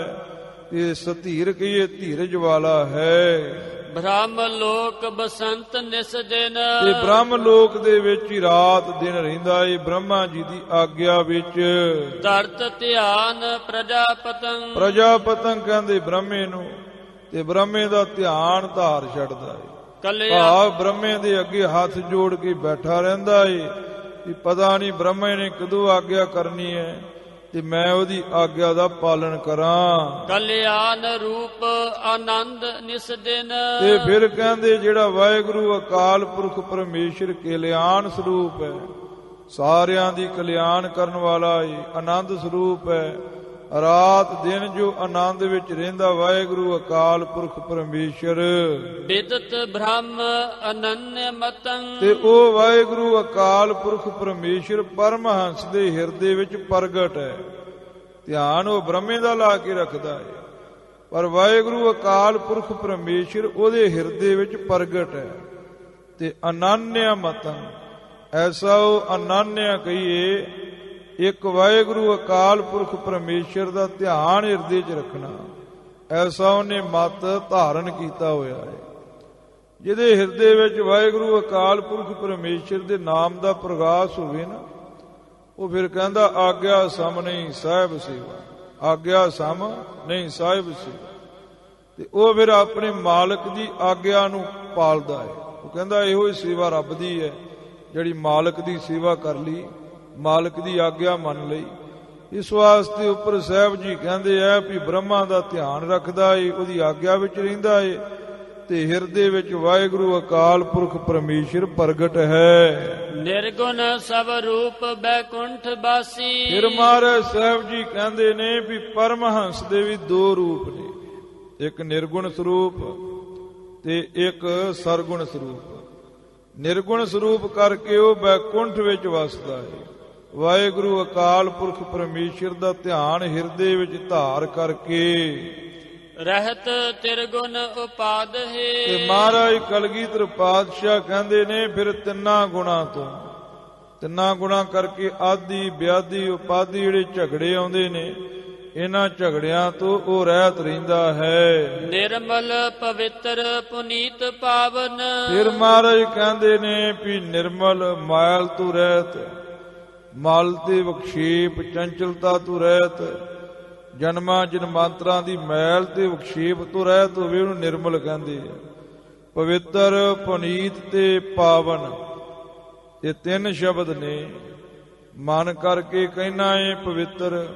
ਇਹ ਸਧੀਰ ਕਹੀਏ ਧੀਰਜ ਵਾਲਾ ਹੈ। ਬ੍ਰਹਮ ਲੋਕ ਬਸੰਤ ਨਿਸ ਦਿਨ, ਤੇ ਬ੍ਰਹਮ ਲੋਕ ਦੇ ਵਿੱਚ ਹੀ ਰਾਤ ਦਿਨ ਰਹਿੰਦਾ ਏ ਬ੍ਰਹਮਾ ਜੀ ਦੀ ਆਗਿਆ ਵਿੱਚ। ਧਰਤ ਧਿਆਨ ਪ੍ਰਜਾਪਤੰ, ਪ੍ਰਜਾਪਤੰ ਕਹਿੰਦੇ ਬ੍ਰਹਮੇ ਨੂੰ, ਤੇ ਬ੍ਰਹਮੇ ਦਾ ਧਿਆਨ ਧਾਰ ਛੱਡਦਾ ਏ। ਕਲਿਆ ਭਾਵ ਬ੍ਰਹਮੇ ਦੇ ਅੱਗੇ ਹੱਥ ਜੋੜ ਕੇ ਬੈਠਾ ਰਹਿੰਦਾ ਏ ਵੀ ਪਤਾ ਨਹੀਂ ਬ੍ਰਹਮੇ ਨੇ ਕਦੋਂ ਆਗਿਆ ਕਰਨੀ ਹੈ ਤੇ ਮੈਂ ਉਹਦੀ ਆਗਿਆ ਦਾ ਪਾਲਣ ਕਰਾਂ। ਕਲਿਆਣ ਰੂਪ ਆਨੰਦ ਨਿਸ ਦਿਨ, ਤੇ ਫਿਰ ਕਹਿੰਦੇ ਜਿਹੜਾ ਵਾਹਿਗੁਰੂ ਅਕਾਲ ਪੁਰਖ ਪਰਮੇਸ਼ਰ ਕਲਿਆਣ ਸਰੂਪ ਹੈ, ਸਾਰਿਆਂ ਦੀ ਕਲਿਆਣ ਕਰਨ ਵਾਲਾ ਹੈ, ਆਨੰਦ ਸਰੂਪ ਹੈ। ਰਾਤ ਦਿਨ ਜੋ ਆਨੰਦ ਵਿੱਚ ਰਹਿੰਦਾ ਵਾਹਿਗੁਰੂ ਅਕਾਲ ਪੁਰਖ ਪਰਮੇਸ਼ਰ। ਵਿਦਤ ਬ੍ਰਹਮ ਅਨੰਯ ਮਤੰ, ਤੇ ਉਹ ਵਾਹਿਗੁਰੂ ਅਕਾਲ ਪੁਰਖ ਪਰਮੇਸ਼ਰ ਪਰਮਹੰਸ ਦੇ ਹਿਰਦੇ ਵਿੱਚ ਪ੍ਰਗਟ ਹੈ। ਧਿਆਨ ਉਹ ਬ੍ਰਹਮੇ ਦਾ ਲਾ ਕੇ ਰੱਖਦਾ ਹੈ, ਪਰ ਵਾਹਿਗੁਰੂ ਅਕਾਲ ਪੁਰਖ ਪਰਮੇਸ਼ਰ ਉਹਦੇ ਹਿਰਦੇ ਵਿੱਚ ਪ੍ਰਗਟ ਹੈ। ਤੇ ਅਨੰਯ ਮਤੰ, ਐਸਾ ਉਹ ਅਨੰਯ ਕਹੀਏ ਇੱਕ ਵਾਹਿਗੁਰੂ ਅਕਾਲ ਪੁਰਖ ਪਰਮੇਸ਼ਰ ਦਾ ਧਿਆਨ ਹਿਰਦੇ 'ਚ ਰੱਖਣਾ, ਐਸਾ ਉਹਨੇ ਮਤ ਧਾਰਨ ਕੀਤਾ ਹੋਇਆ ਹੈ। ਜਿਹਦੇ ਹਿਰਦੇ ਵਿੱਚ ਵਾਹਿਗੁਰੂ ਅਕਾਲ ਪੁਰਖ ਪਰਮੇਸ਼ਰ ਦੇ ਨਾਮ ਦਾ ਪ੍ਰਗਾਸ ਹੋਵੇ ਨਾ, ਉਹ ਫਿਰ ਕਹਿੰਦਾ ਆਗਿਆ ਸਮ ਨਹੀਂ ਸਾਹਿਬ ਸੇਵਾ, ਆਗਿਆ ਸਮ ਨਹੀਂ ਸਾਹਿਬ ਸੇਵਾ। ਤੇ ਉਹ ਫਿਰ ਆਪਣੇ ਮਾਲਕ ਦੀ ਆਗਿਆ ਨੂੰ ਪਾਲਦਾ ਹੈ। ਉਹ ਕਹਿੰਦਾ ਇਹੋ ਹੀ ਸੇਵਾ ਰੱਬ ਦੀ ਹੈ, ਜਿਹੜੀ ਮਾਲਕ ਦੀ ਸੇਵਾ ਕਰ ਲਈ, ਮਾਲਕ ਦੀ ਆਗਿਆ ਮੰਨ ਲਈ। ਇਸ ਵਾਸਤੇ ਉੱਪਰ ਸਾਹਿਬ ਜੀ ਕਹਿੰਦੇ ਆ ਵੀ ਬ੍ਰਹਮਾ ਦਾ ਧਿਆਨ ਰੱਖਦਾ ਏ, ਉਹਦੀ ਆਗਿਆ ਵਿੱਚ ਰਹਿੰਦਾ ਏ, ਤੇ ਹਿਰਦੇ ਵਿੱਚ ਵਾਹਿਗੁਰੂ ਅਕਾਲ ਪੁਰਖ ਪਰਮੇਸ਼ਰ ਪ੍ਰਗਟ ਹੈ। ਨਿਰਗੁਣ ਸਭ ਰੂਪ ਬੈਕੁੰਠ ਬਾਸੀ, ਫਿਰ ਮਹਾਰਾਜ ਸਾਹਿਬ ਜੀ ਕਹਿੰਦੇ ਨੇ ਵੀ ਪਰਮਹੰਸ ਦੇ ਵੀ ਦੋ ਰੂਪ ਨੇ, ਇੱਕ ਨਿਰਗੁਣ ਸਰੂਪ ਤੇ ਇੱਕ ਸਰਗੁਣ ਸਰੂਪ। ਨਿਰਗੁਣ ਸਰੂਪ ਕਰਕੇ ਉਹ ਬੈਕੁੰਠ ਵਿੱਚ ਵਸਦਾ ਹੈ। ਵਾਹਿਗੁਰੂ ਅਕਾਲ ਪੁਰਖ ਪਰਮੇਸ਼ਰ ਦਾ ਧਿਆਨ ਹਿਰਦੇ ਵਿੱਚ ਧਾਰ ਕਰਕੇ ਰਹਿਤ ਤਿਰਗੁਣ ਉਪਾਦ ਹੈ। ਤੇ ਮਹਾਰਾਜ ਕਲਗੀਧਰ ਪਾਤਸ਼ਾਹ ਕਹਿੰਦੇ ਨੇ ਫਿਰ ਤਿੰਨਾਂ ਗੁਣਾਂ ਤੋਂ, ਤਿੰਨਾਂ ਗੁਣਾਂ ਕਰਕੇ ਆਦੀ ਵਿਆਦੀ ਉਪਾਦੀ ਜਿਹੜੇ ਝਗੜੇ ਆਉਂਦੇ ਨੇ, ਇਹਨਾਂ ਝਗੜਿਆਂ ਤੋਂ ਉਹ ਰਹਿਤ ਰਹਿੰਦਾ ਹੈ। ਨਿਰਮਲ ਪਵਿੱਤਰ ਪੁਨੀਤ ਪਾਵਨ, ਫਿਰ ਮਹਾਰਾਜ ਕਹਿੰਦੇ ਨੇ ਵੀ ਨਿਰਮਲ ਮਾਇਲ ਤੋਂ ਰਹਿਤ, ਮਲ ਤੇ ਵਿਖੇਪ ਚੰਚਲਤਾ ਤੋਂ ਰਹਿਤ, ਜਨਮਾਂ ਜਨਮਾਂਤਰਾਂ ਦੀ ਮੈਲ ਤੇ ਵਿਖੇਪ ਤੋਂ ਰਹਿਤ ਹੋਵੇ ਉਹਨੂੰ ਨਿਰਮਲ ਕਹਿੰਦੇ ਆ। ਪਵਿੱਤਰ ਪੁਨੀਤ ਤੇ ਪਾਵਨ, ਇਹ ਤਿੰਨ ਸ਼ਬਦ ਨੇ। ਮਨ ਕਰਕੇ ਕਹਿਣਾ ਏ ਪਵਿੱਤਰ,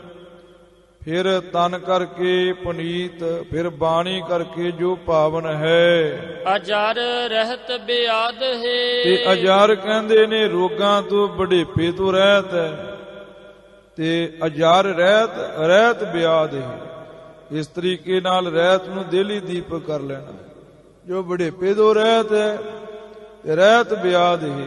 ਫਿਰ ਤਨ ਕਰਕੇ ਪੁਨੀਤ, ਫਿਰ ਬਾਣੀ ਕਰਕੇ ਜੋ ਪਾਵਨ ਹੈ। ਅਜਰ ਰਹਿਤ ਬਿਆਦ ਹੈ, ਤੇ ਅਜਰ ਕਹਿੰਦੇ ਨੇ ਰੋਗਾਂ ਤੋਂ ਬੁਢੇਪੇ ਤੋਂ ਰਹਿਤ ਹੈ, ਤੇ ਅਜਰ ਰਹਿਤ ਰਹਿਤ ਬਿਆਦ ਹੈ। ਇਸ ਤਰੀਕੇ ਨਾਲ ਰਹਿਤ ਨੂੰ ਦੇਲੀ ਦੀਪਕ ਕਰ ਲੈਣਾ, ਜੋ ਬੁਢੇਪੇ ਤੋਂ ਰਹਿਤ ਹੈ ਤੇ ਰਹਿਤ ਬਿਆਦ ਹੈ।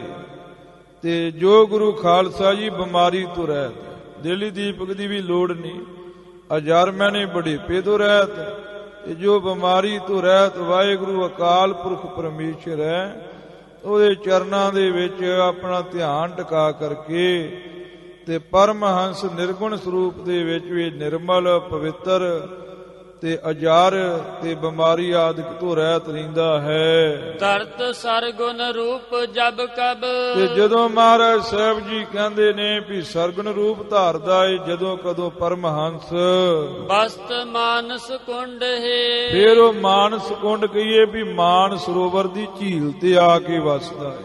ਤੇ ਜੋ ਗੁਰੂ ਖਾਲਸਾ ਜੀ ਬਿਮਾਰੀ ਤੋਂ ਰਹਿਤ, ਦੇਲੀ ਦੀਪਕ ਦੀ ਵੀ ਲੋੜ ਨਹੀਂ। ਅਜਰ ਮੈਨੇ ਬੁਢੇਪੇ ਤੋਂ ਰਹਿਤ, ਤੇ ਜੋ ਬਿਮਾਰੀ ਤੋਂ ਰਹਿਤ ਵਾਹਿਗੁਰੂ ਅਕਾਲ ਪੁਰਖ ਪਰਮੇਸ਼ਰ ਹੈ, ਉਹਦੇ ਚਰਨਾਂ ਦੇ ਵਿੱਚ ਆਪਣਾ ਧਿਆਨ ਟਿਕਾ ਕਰਕੇ ਤੇ ਪਰਮਹੰਸ ਨਿਰਗੁਣ ਸਰੂਪ ਦੇ ਵਿੱਚ ਵੀ ਨਿਰਮਲ ਪਵਿੱਤਰ ਤੇ ਅਜਰ ਤੇ ਬਿਮਾਰੀ ਆਦਿਕ ਤੋਂ ਰਹਿਤ ਰਹਿੰਦਾ ਹੈ। ਤਰਤ ਸਰਗੁਣ ਰੂਪ ਜਬ ਕਬ, ਤੇ ਜਦੋਂ ਮਹਾਰਾਜ ਸਾਹਿਬ ਜੀ ਕਹਿੰਦੇ ਨੇ ਵੀ ਸਰਗੁਣ ਰੂਪ ਧਾਰਦਾ ਏ ਜਦੋਂ ਕਦੋਂ ਪਰਮਹੰਸ, ਬਸਤ ਮਾਨਸ ਕੁੰਡ ਹੈ। ਫਿਰ ਉਹ ਮਾਨਸ ਕੁੰਡ ਕਹੀਏ ਵੀ ਮਾਨ ਸਰੋਵਰ ਦੀ ਝੀਲ ਤੇ ਆ ਕੇ ਵਸਦਾ ਏ।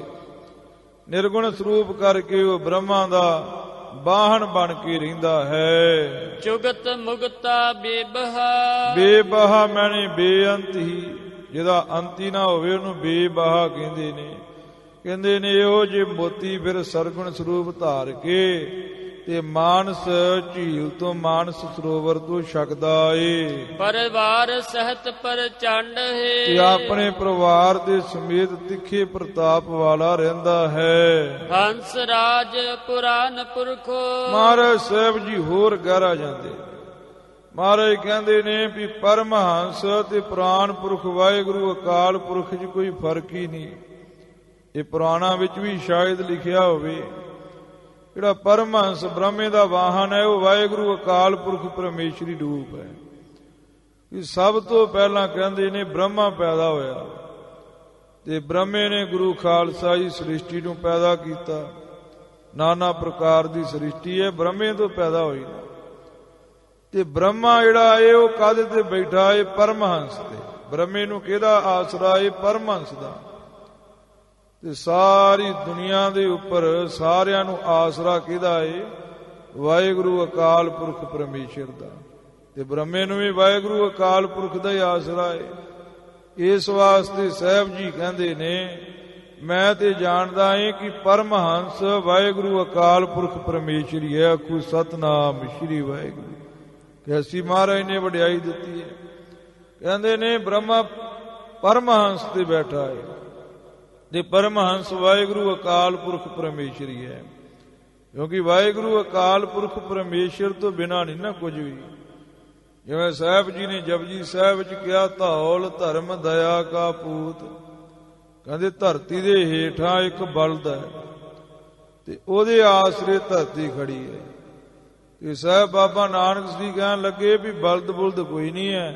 ਨਿਰਗੁਣ ਸਰੂਪ ਕਰਕੇ ਉਹ ਬ੍ਰਹਮਾ ਦਾ ਬਾਹਣ ਬਣ ਕੇ ਰਹਿੰਦਾ ਹੈ। ਜੁਗਤ ਮੁਗਤਾ ਬੇਬਹਾ, ਬੇਬਹਾ ਮੈਨੇ ਬੇਅੰਤ ਹੀ, ਜਿਹਦਾ ਅੰਤ ਹੀ ਨਾ ਹੋਵੇ ਉਹਨੂੰ ਬੇਬਹਾ ਕਹਿੰਦੇ ਨੇ। ਕਹਿੰਦੇ ਨੇ ਇਹੋ ਜਿਹੇ ਮੋਤੀ ਫਿਰ ਸਰਗੁਣ ਸਰੂਪ ਧਾਰ ਕੇ ਤੇ ਮਾਨਸ ਝੀਲ ਤੋਂ ਮਾਨਸ ਸਰੋਵਰ ਤੋਂ ਛਕਦਾ ਏ। ਪਰਿਵਾਰ ਸਹਿਤ ਪ੍ਰਚੰਡ ਹੈ, ਤੇ ਆਪਣੇ ਪਰਿਵਾਰ ਦੇ ਸਮੇਤ ਤਿੱਖੇ ਪ੍ਰਤਾਪ ਵਾਲਾ ਰਹਿੰਦਾ ਹੈ। ਹੰਸ ਰਾਜ ਪੁਰਾਨ ਪੁਰਖੋ, ਮਹਾਰਾਜ ਸਾਹਿਬ ਜੀ ਹੋਰ ਗਹਿਰਾ ਜਾਂਦੇ। ਮਹਾਰਾਜ ਕਹਿੰਦੇ ਨੇ ਵੀ ਪਰਮਹੰਸ ਤੇ ਪੁਰਾਣ ਪੁਰਖ ਵਾਹਿਗੁਰੂ ਅਕਾਲ ਪੁਰਖ 'ਚ ਕੋਈ ਫਰਕ ਹੀ ਨਹੀਂ। ਇਹ ਪੁਰਾਣਾਂ ਵਿੱਚ ਵੀ ਸ਼ਾਇਦ ਲਿਖਿਆ ਹੋਵੇ। ਜਿਹੜਾ ਪਰਮਹੰਸ ਬ੍ਰਹਮੇ ਦਾ ਵਾਹਨ ਹੈ ਉਹ ਵਾਹਿਗੁਰੂ ਅਕਾਲ ਪੁਰਖ ਪਰਮੇਸ਼ਰੀ ਰੂਪ ਹੈ। ਕਿ ਸਭ ਤੋਂ ਪਹਿਲਾਂ ਕਹਿੰਦੇ ਨੇ ਬ੍ਰਹਮਾ ਪੈਦਾ ਹੋਇਆ ਤੇ ਬ੍ਰਹਮੇ ਨੇ ਗੁਰੂ ਖਾਲਸਾ ਜੀ ਸ੍ਰਿਸ਼ਟੀ ਨੂੰ ਪੈਦਾ ਕੀਤਾ। ਨਾਨਾ ਪ੍ਰਕਾਰ ਦੀ ਸ੍ਰਿਸ਼ਟੀ ਹੈ, ਬ੍ਰਹਮੇ ਤੋਂ ਪੈਦਾ ਹੋਈ। ਤੇ ਬ੍ਰਹਮਾ ਜਿਹੜਾ ਏ ਉਹ ਕਾਹਦੇ ਤੇ ਬੈਠਾ ਏ? ਪਰਮਹੰਸ ਤੇ। ਬ੍ਰਹਮੇ ਨੂੰ ਕਿਹਦਾ ਆਸਰਾ ਏ? ਪਰਮਹੰਸ ਦਾ। ਤੇ ਸਾਰੀ ਦੁਨੀਆ ਦੇ ਉੱਪਰ ਸਾਰਿਆਂ ਨੂੰ ਆਸਰਾ ਕਿਹਦਾ ਏ? ਵਾਹਿਗੁਰੂ ਅਕਾਲ ਪੁਰਖ ਪਰਮੇਸ਼ਰ ਦਾ। ਤੇ ਬ੍ਰਹਮੇ ਨੂੰ ਵੀ ਵਾਹਿਗੁਰੂ ਅਕਾਲ ਪੁਰਖ ਦਾ ਹੀ ਆਸਰਾ ਏ। ਇਸ ਵਾਸਤੇ ਸਾਹਿਬ ਜੀ ਕਹਿੰਦੇ ਨੇ, ਮੈਂ ਤੇ ਜਾਣਦਾ ਏ ਕਿ ਪਰਮਹੰਸ ਵਾਹਿਗੁਰੂ ਅਕਾਲ ਪੁਰਖ ਪਰਮੇਸ਼ਰੀ ਹੈ। ਆਖੂ ਸਤਨਾਮ ਸ਼੍ਰੀ ਵਾਹਿਗੁਰੂ। ਕੈਸੀ ਮਹਾਰਾਜ ਨੇ ਵਡਿਆਈ ਦਿੱਤੀ ਹੈ। ਕਹਿੰਦੇ ਨੇ ਬ੍ਰਹਮਾ ਪਰਮਹੰਸ ਤੇ ਬੈਠਾ ਹੈ ਤੇ ਪਰਮਹੰਸ ਵਾਹਿਗੁਰੂ ਅਕਾਲ ਪੁਰਖ ਪਰਮੇਸ਼ਰੀ ਹੈ। ਕਿਉਂਕਿ ਵਾਹਿਗੁਰੂ ਅਕਾਲ ਪੁਰਖ ਪਰਮੇਸ਼ਰ ਤੋਂ ਬਿਨਾਂ ਨਹੀਂ ਨਾ ਕੁਝ ਵੀ। ਜਿਵੇਂ ਸਾਹਿਬ ਜੀ ਨੇ ਜਪਜੀ ਸਾਹਿਬ ਵਿੱਚ ਕਿਹਾ, ਧੌਲ ਧਰਮ ਦਇਆ ਕਾ ਪੂਤ। ਕਹਿੰਦੇ ਧਰਤੀ ਦੇ ਹੇਠਾਂ ਇੱਕ ਬਲਦ ਹੈ ਤੇ ਉਹਦੇ ਆਸਰੇ ਧਰਤੀ ਖੜੀ ਹੈ। ਤੇ ਸਾਹਿਬ ਬਾਬਾ ਨਾਨਕ ਜੀ ਕਹਿਣ ਲੱਗੇ ਵੀ ਬਲਦ ਬੁਲਦ ਕੋਈ ਨਹੀਂ ਹੈ,